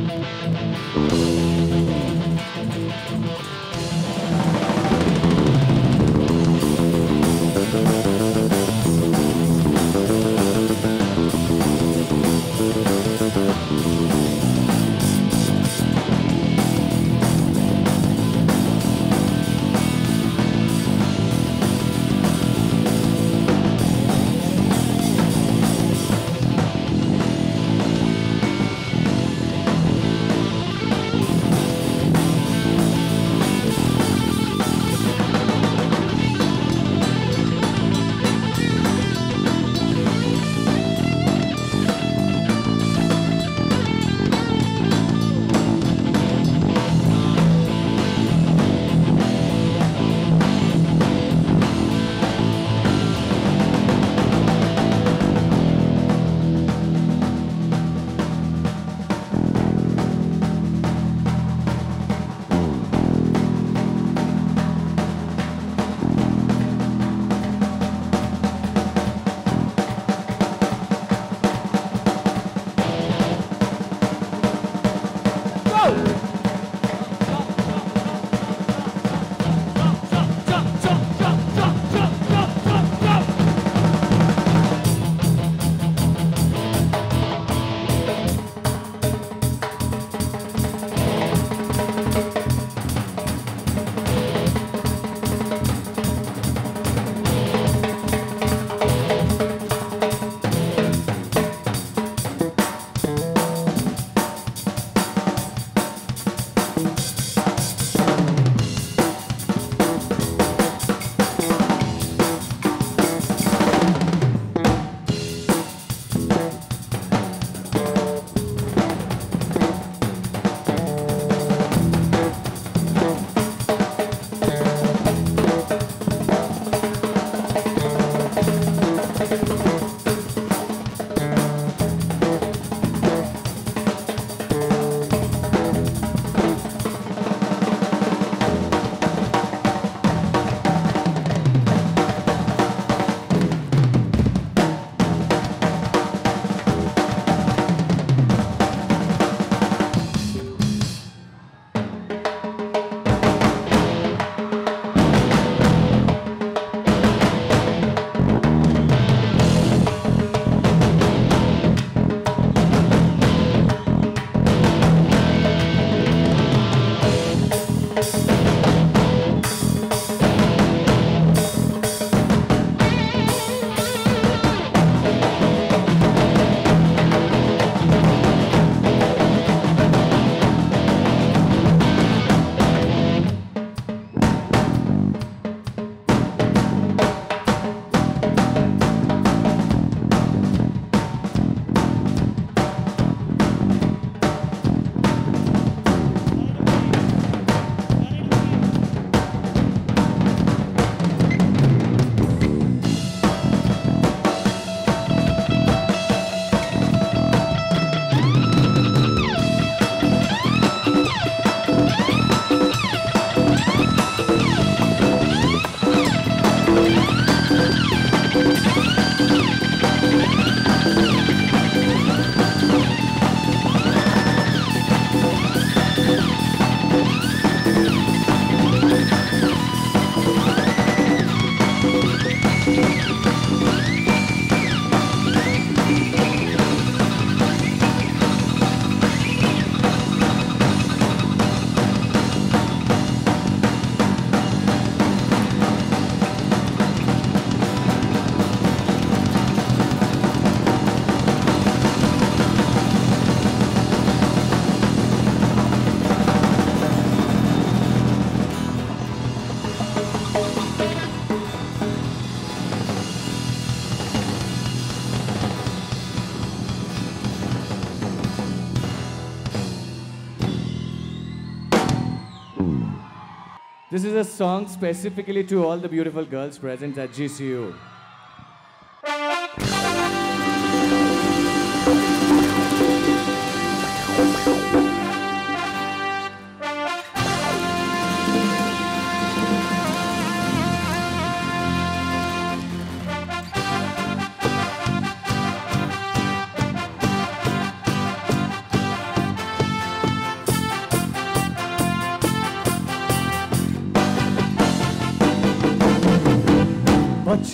This is a song specifically to all the beautiful girls present at GCU.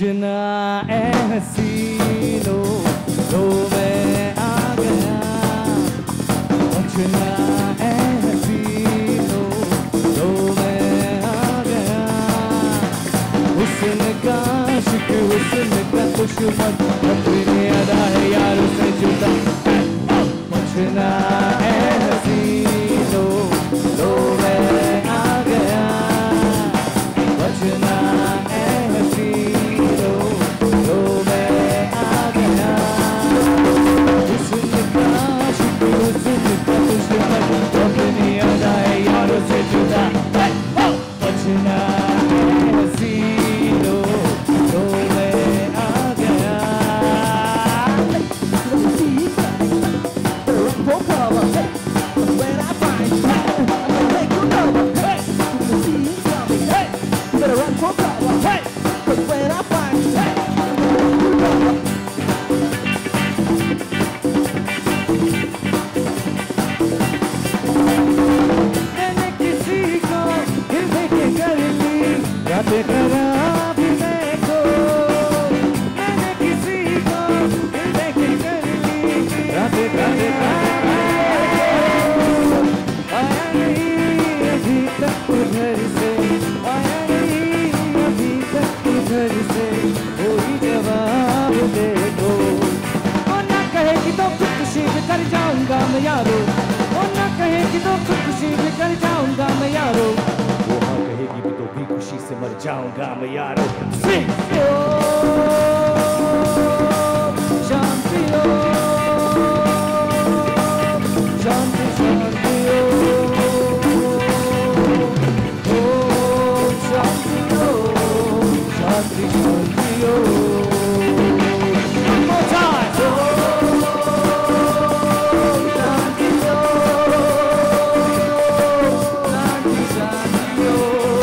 बचना ए हसीनो तो मैं आ गया बचना ए हसीनो तो मैं आ गया हुस्न का आशिक हुस्न का दुश्मन अपनी अदा है यारों से जुदा बचना ए हसीनो तो मैं आ गया बचना ए हसीनो तो मैं आ गया हुस्न का आशिक हुस्न का दुश्मन अपनी अदा है यारों से जुदा बचना ए हसीनो तो मैं आ गया मैंने किसी को दिल देके कर ली यादें करा भी मैं को मैंने किसी को दिल देके कर ली यादें करा आया नहीं अभी तक उधर से आया नहीं अभी तक उधर से कोई जवाब दे दो वो ना कहेगी तो खुदकुशी भी कर जाऊंगा मैं यारो वो ना कहेगी तो खुदकुशी भी कर जाऊंगा मैं यारो वो हाँ कहेगी भी तो भी खुशी से मर जाऊंगा मैं यारो शांति हो शांति शांति हो शांति हो शांति शांति हो One more time. शांति हो शांति शांति हो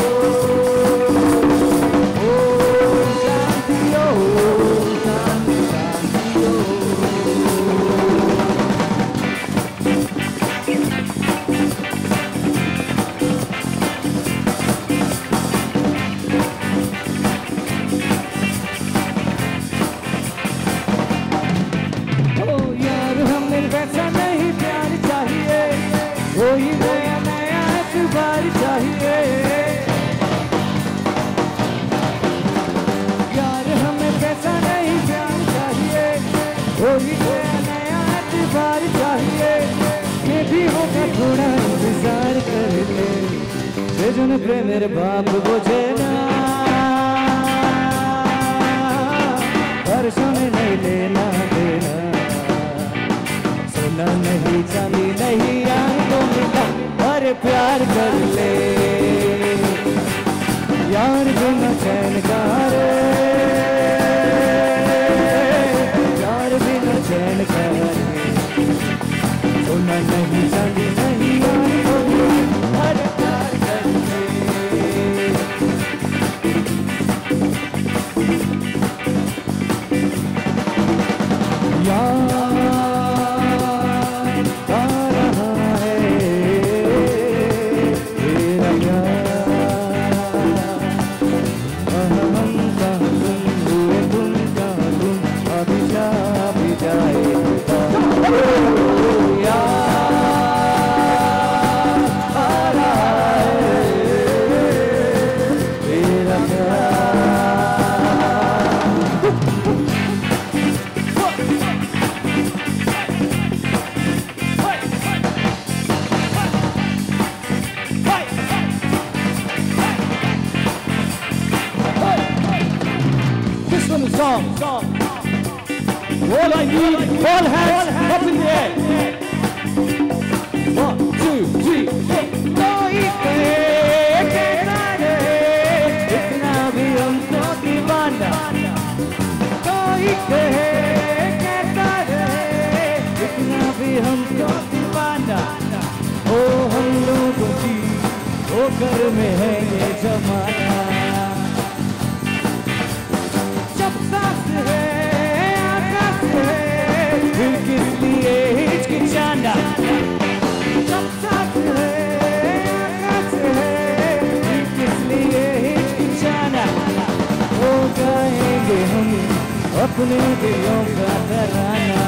शांति हो शांति शांति हो ओ यार हमें वैसा नहीं प्यार चाहिए कोई नया नया एतबार चाहिए यार हमें वैसा नहीं प्यार चाहिए कोई नया नया एतबार चाहिए ये भी होगा थोड़ा इंतजार कर ले बेजन पे मेरे बाप बुझे ना वर्षों में नहीं लेना देना सोना नहीं चांदी नहीं आंखों मिला अरे प्यार कर ले यार बिना चैन का रे यार बिना चैन का रे सोना नहीं चांदी नहीं आंखों मिला अरे प्यार कर ले यार आ रहा है तेरा प्यार हम का तुम हुए तुम का तुम अभी जाएगा यार आ रहा है तेरा प्यार This one is song. All I need, all hands up in the air. 1, 2, 3, 4. कोई कहे कहता रे, इतना भी हमको दीवाना. कोई कहे कहता रे, इतना भी हमको दीवाना. ओ हम लोगों की ठोकर में है ये जमाना. जब सांस है आकाश है फिर किस लिए हिचकिचाना. जब सांस है आकाश है फिर किस लिए हिचकिचाना. हो जाएंगे अपने दिलों का तराना।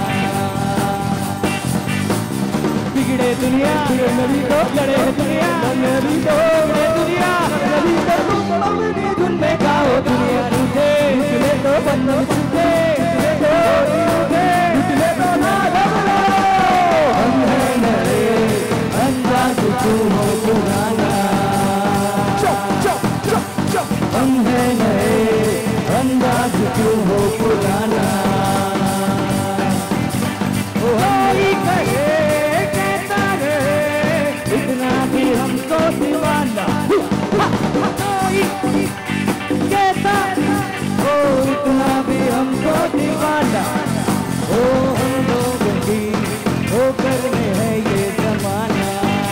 बिगड़े दुनिया नबी तो लड़े दुनिया, नबी तो लड़े दुनिया, नबी तो तुम अपनी धुन में गाओ दुनिया रूठे, निकले तो बंधन छूटे, निकले तो ना घबराओ। हम हैं नए अंदाज क्यों हो पुराना, हम हैं नए अंदाज क्यों हो पुराना। ओ हरी कहे कहता रहे इतना भी हमको दीवाना, कोई कहता ओ इतना भी हमको दीवाना। ओ हम लोगों की ठोकर में है ये जमाना।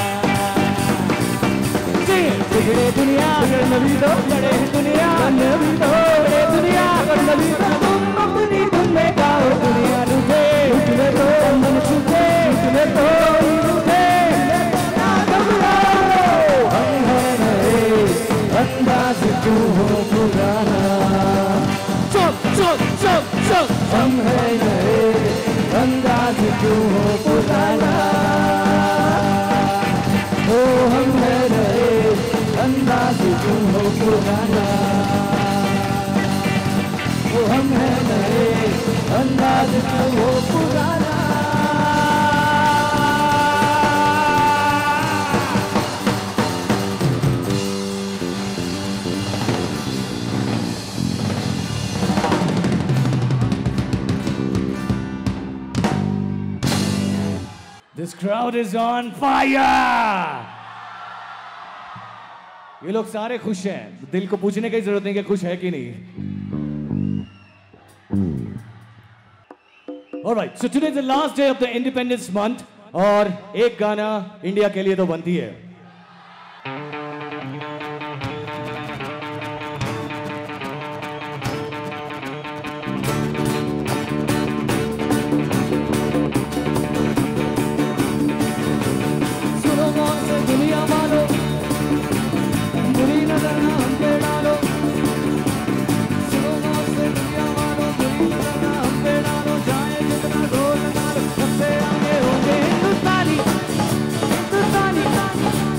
बिगड़े दुनिया नबी तो लड़े दुनिया, नबी तो लड़े दुनिया, नबी तो तुम अपनी धुन में गाओ दुनिया रूठे, निकले तो मन छूटे, निकले तो रूठे ना घबराओ। हम हैं नए अंदाज क्यों हो पुराना, हम हैं नए अंदाज क्यों हो पुराना। ओ हम हैं नए अंदाज क्यों हो पुराना, ओ हम हैं नए अंदाज क्यों हो पुराना। This crowd is on fire! ये लोग सारे खुश हैं, दिल को पूछने की जरूरत नहीं कि खुश है कि नहीं। Alright, so today is the last day of the Independence Month और एक गाना इंडिया के लिए तो बनती है। सुनो मौत से दुनिया वालों, बुरी नजर ना हम पे डालो। सुनो मौत से दुनिया वालों, बुरी नजर ना हम पे डालो। जाए जितना ढोल मारो, सबसे आगे होंगे हिंदुस्तानी, हिंदुस्तानी,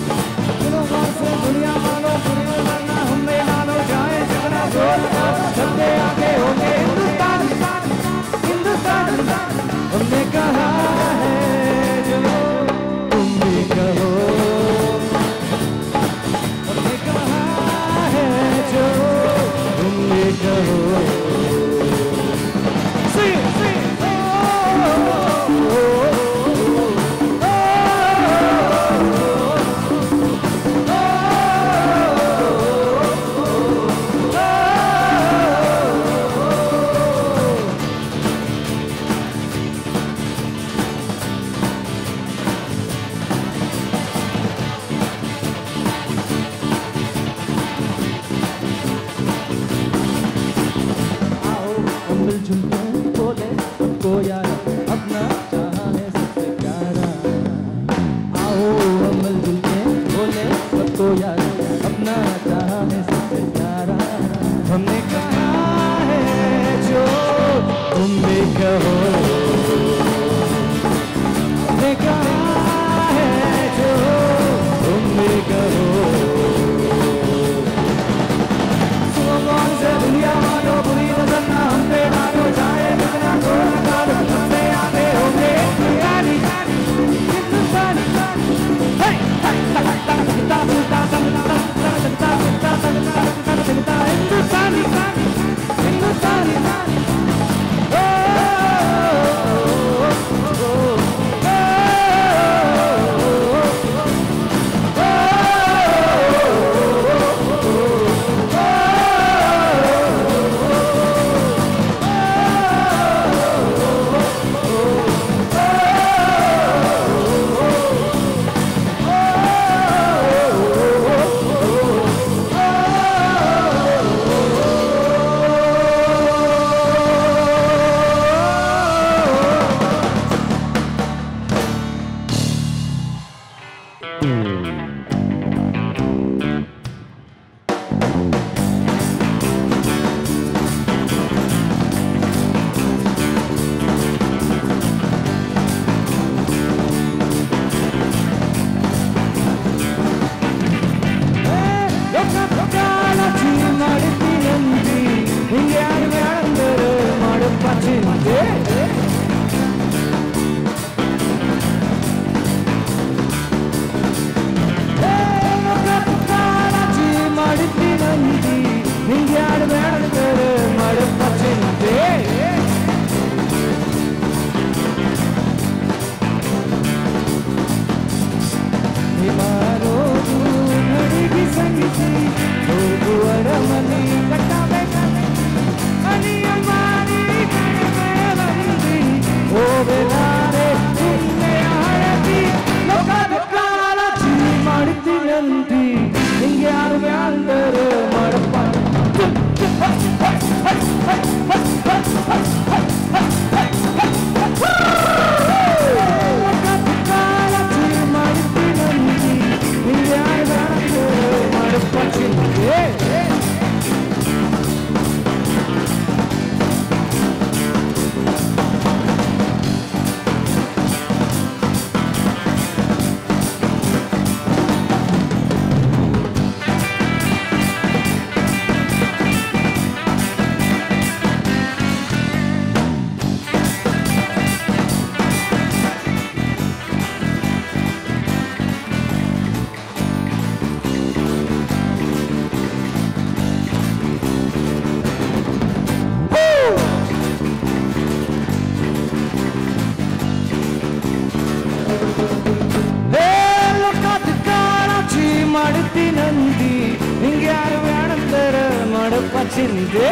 పంచిందే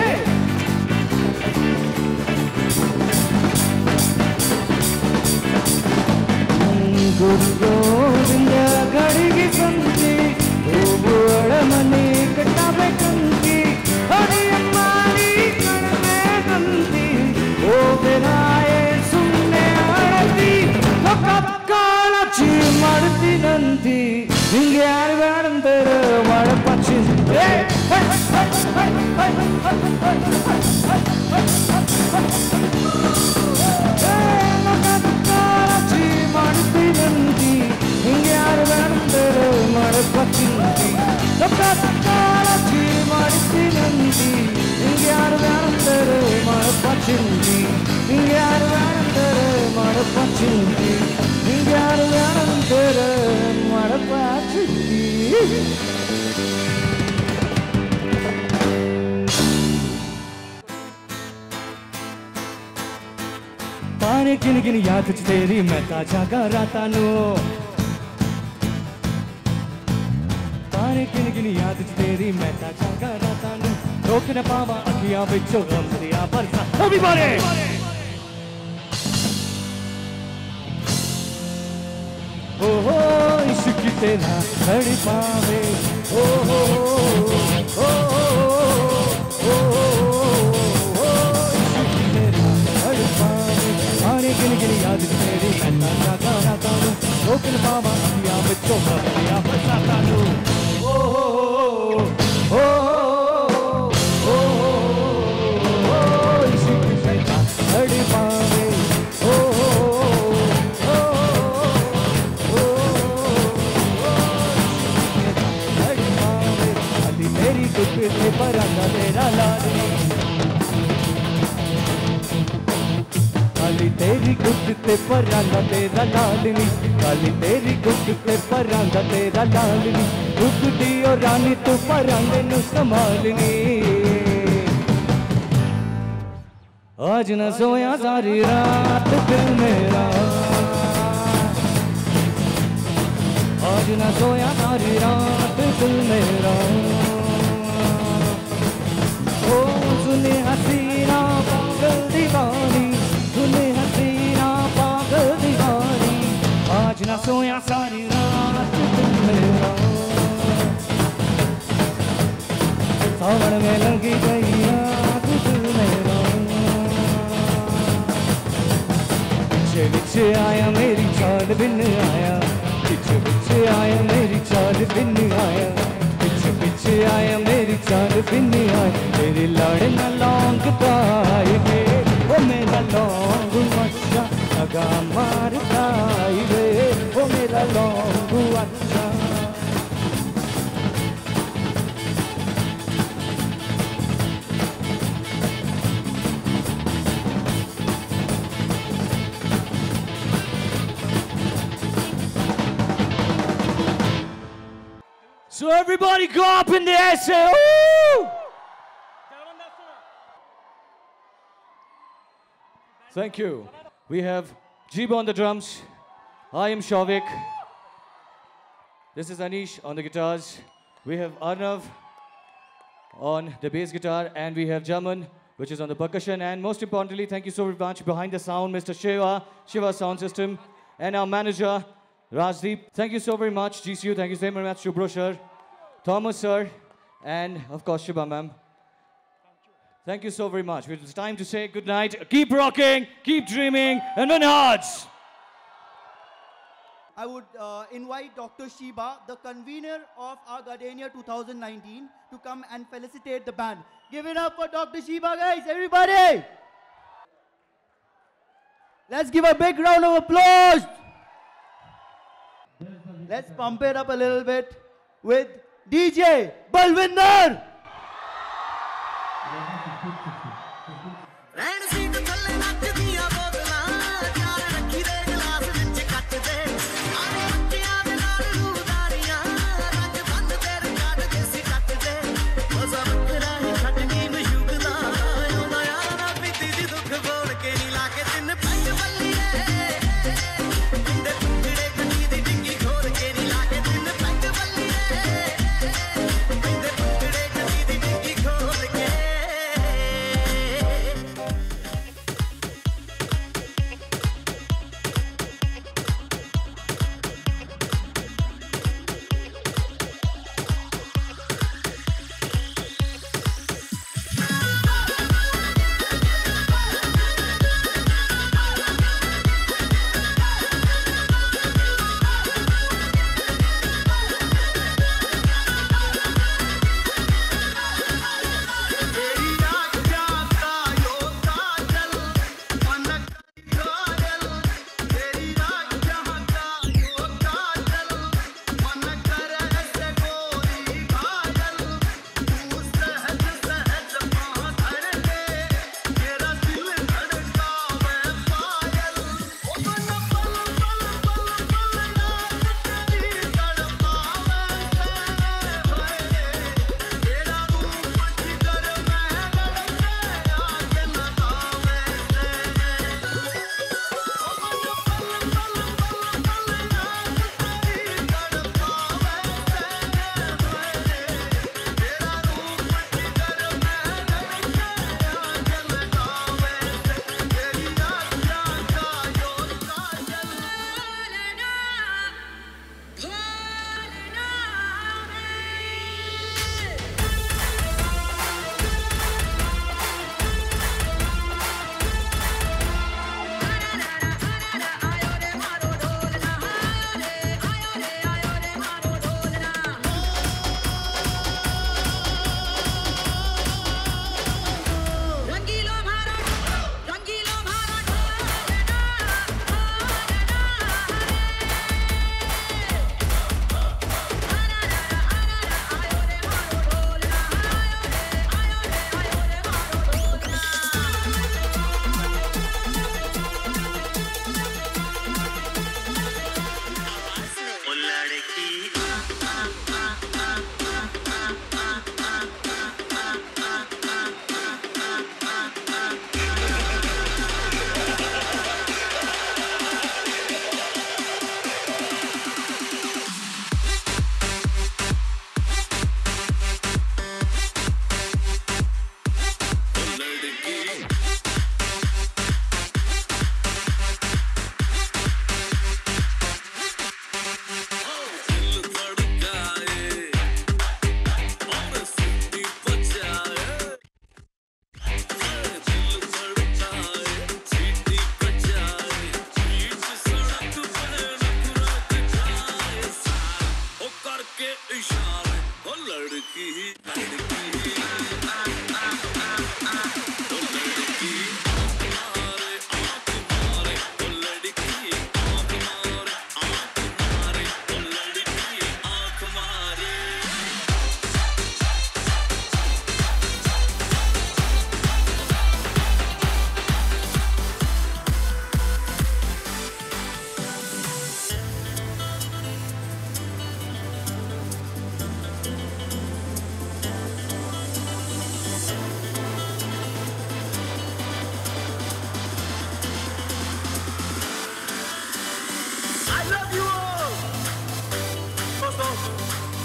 గురు గోవింద గడిగి సంతి ఓబుడమని కట్టబె కంతి హరియమ్మారి కణమే గంతి ఓ బెనాయే సున్నే అడతి కక్కలచి మడతి నంతి నింగే ఆర్వాడంతర మడ పంచిందే మడిపినంది ఇంగ్యారు వేడందరు మడపచ్చింది కాలచి మడిపినంది ఇంగ్యారు వేడందరు మడపచ్చింది ఇంగ్యారు వేడందరు మడపచ్చింది ఇంగ్యారు వేడందరు మడపచ్చింది पानी किन किन याद तेरी मैं ताजा कराता नो पानी किन किन याद तेरी मैं ताजा कराता नो रोक न पावा अखियां बिचो गम दिया बरसा everybody ओ हो इश्क तेरा लड़ पावे ओ हो ओ गिन गिन याद तेरी मैं ताजा कराता हूँ रोकन पावा अखियां बिचो गम दिया बरसाता नो ओ हो ओ इश्क तेरा लड़ पावे ओ लड़ पावे अली मेरी गुट पे परांदा तेरा लाडली काली तेरी गुट ते परांदा तेरा लाडली काली तेरी गुट ते परांदा तेरा लाडली रुकदी ओ रानी तू परांदे नु संभालनी आज न सोया सारी रात दिल मेरा आज न सोया सारी रात दिल मेरा ओ सुने हसीना पागल दीवानी सुने हसीना पागल दीवानी आज न सोया सारी रात दिल मेरा सावन में लगी गई रात दिल मेरा पीछे पीछे आया मेरी चाल बिन आया पीछे पीछे आया मेरी चाल बिन आया पीछे पीछे आया मेरी चाल बिन आया तेरी लड़ न लौंग पाई वे ओ मेरा लौंग अच्छा लगा मारता वे ओ मेरा लौंग अच्छा So everybody go up in the air, say, ooh! Thank you. We have Jeeb on the drums. I am Shavik. This is Anish on the guitars. We have Arnav on the bass guitar, and we have Jaman, which is on the percussion. And most importantly, thank you so much behind the sound, Mr. Shiva Sound System, and our manager, Rajdeep. Thank you so very much, GCU. Thank you so very much, Shubro sir, Thomas sir, and of course, Shiba ma'am. Thank you so very much. It's time to say good night. Keep rocking, keep dreaming, and win hearts. I would invite Dr. Shiba, the convener of our Gardenia 2019, to come and felicitate the band. Give it up for Dr. Shiba, guys, everybody! Let's give a big round of applause! Let's pump it up a little bit with DJ Balwinder! Yeah.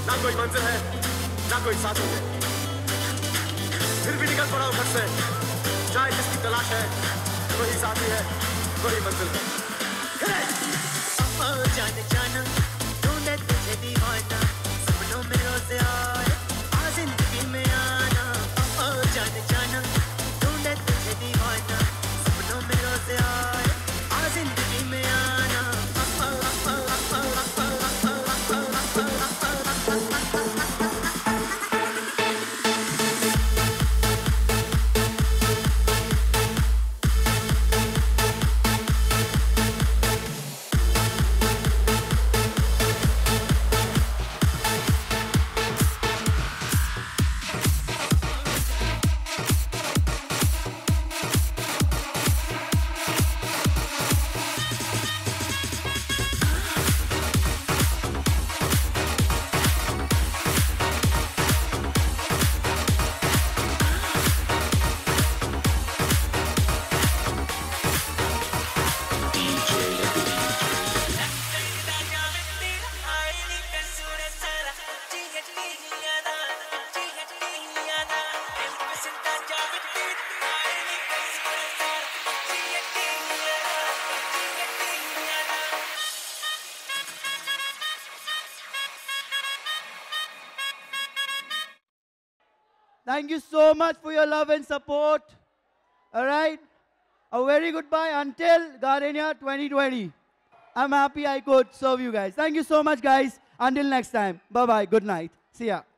ना कोई मंजिल है ना कोई साथी है, फिर भी निकल पड़ा हूं घर से, चाहे जिसकी तलाश है वही साथी है वही मंजिल है। जाने जाना ढूंढे तुझे दीवाना, सपनों में रोज आए आ जिंदगी में आना। जाने जाना ढूंढे तुझे दीवाना, सपनों में रोज आए आ जिंदगी में आना। Thank you so much for your love and support. All right. A very goodbye until Gardenia 2020. I'm happy I could serve you guys. Thank you so much, guys. Until next time. Bye-bye. Good night. See ya.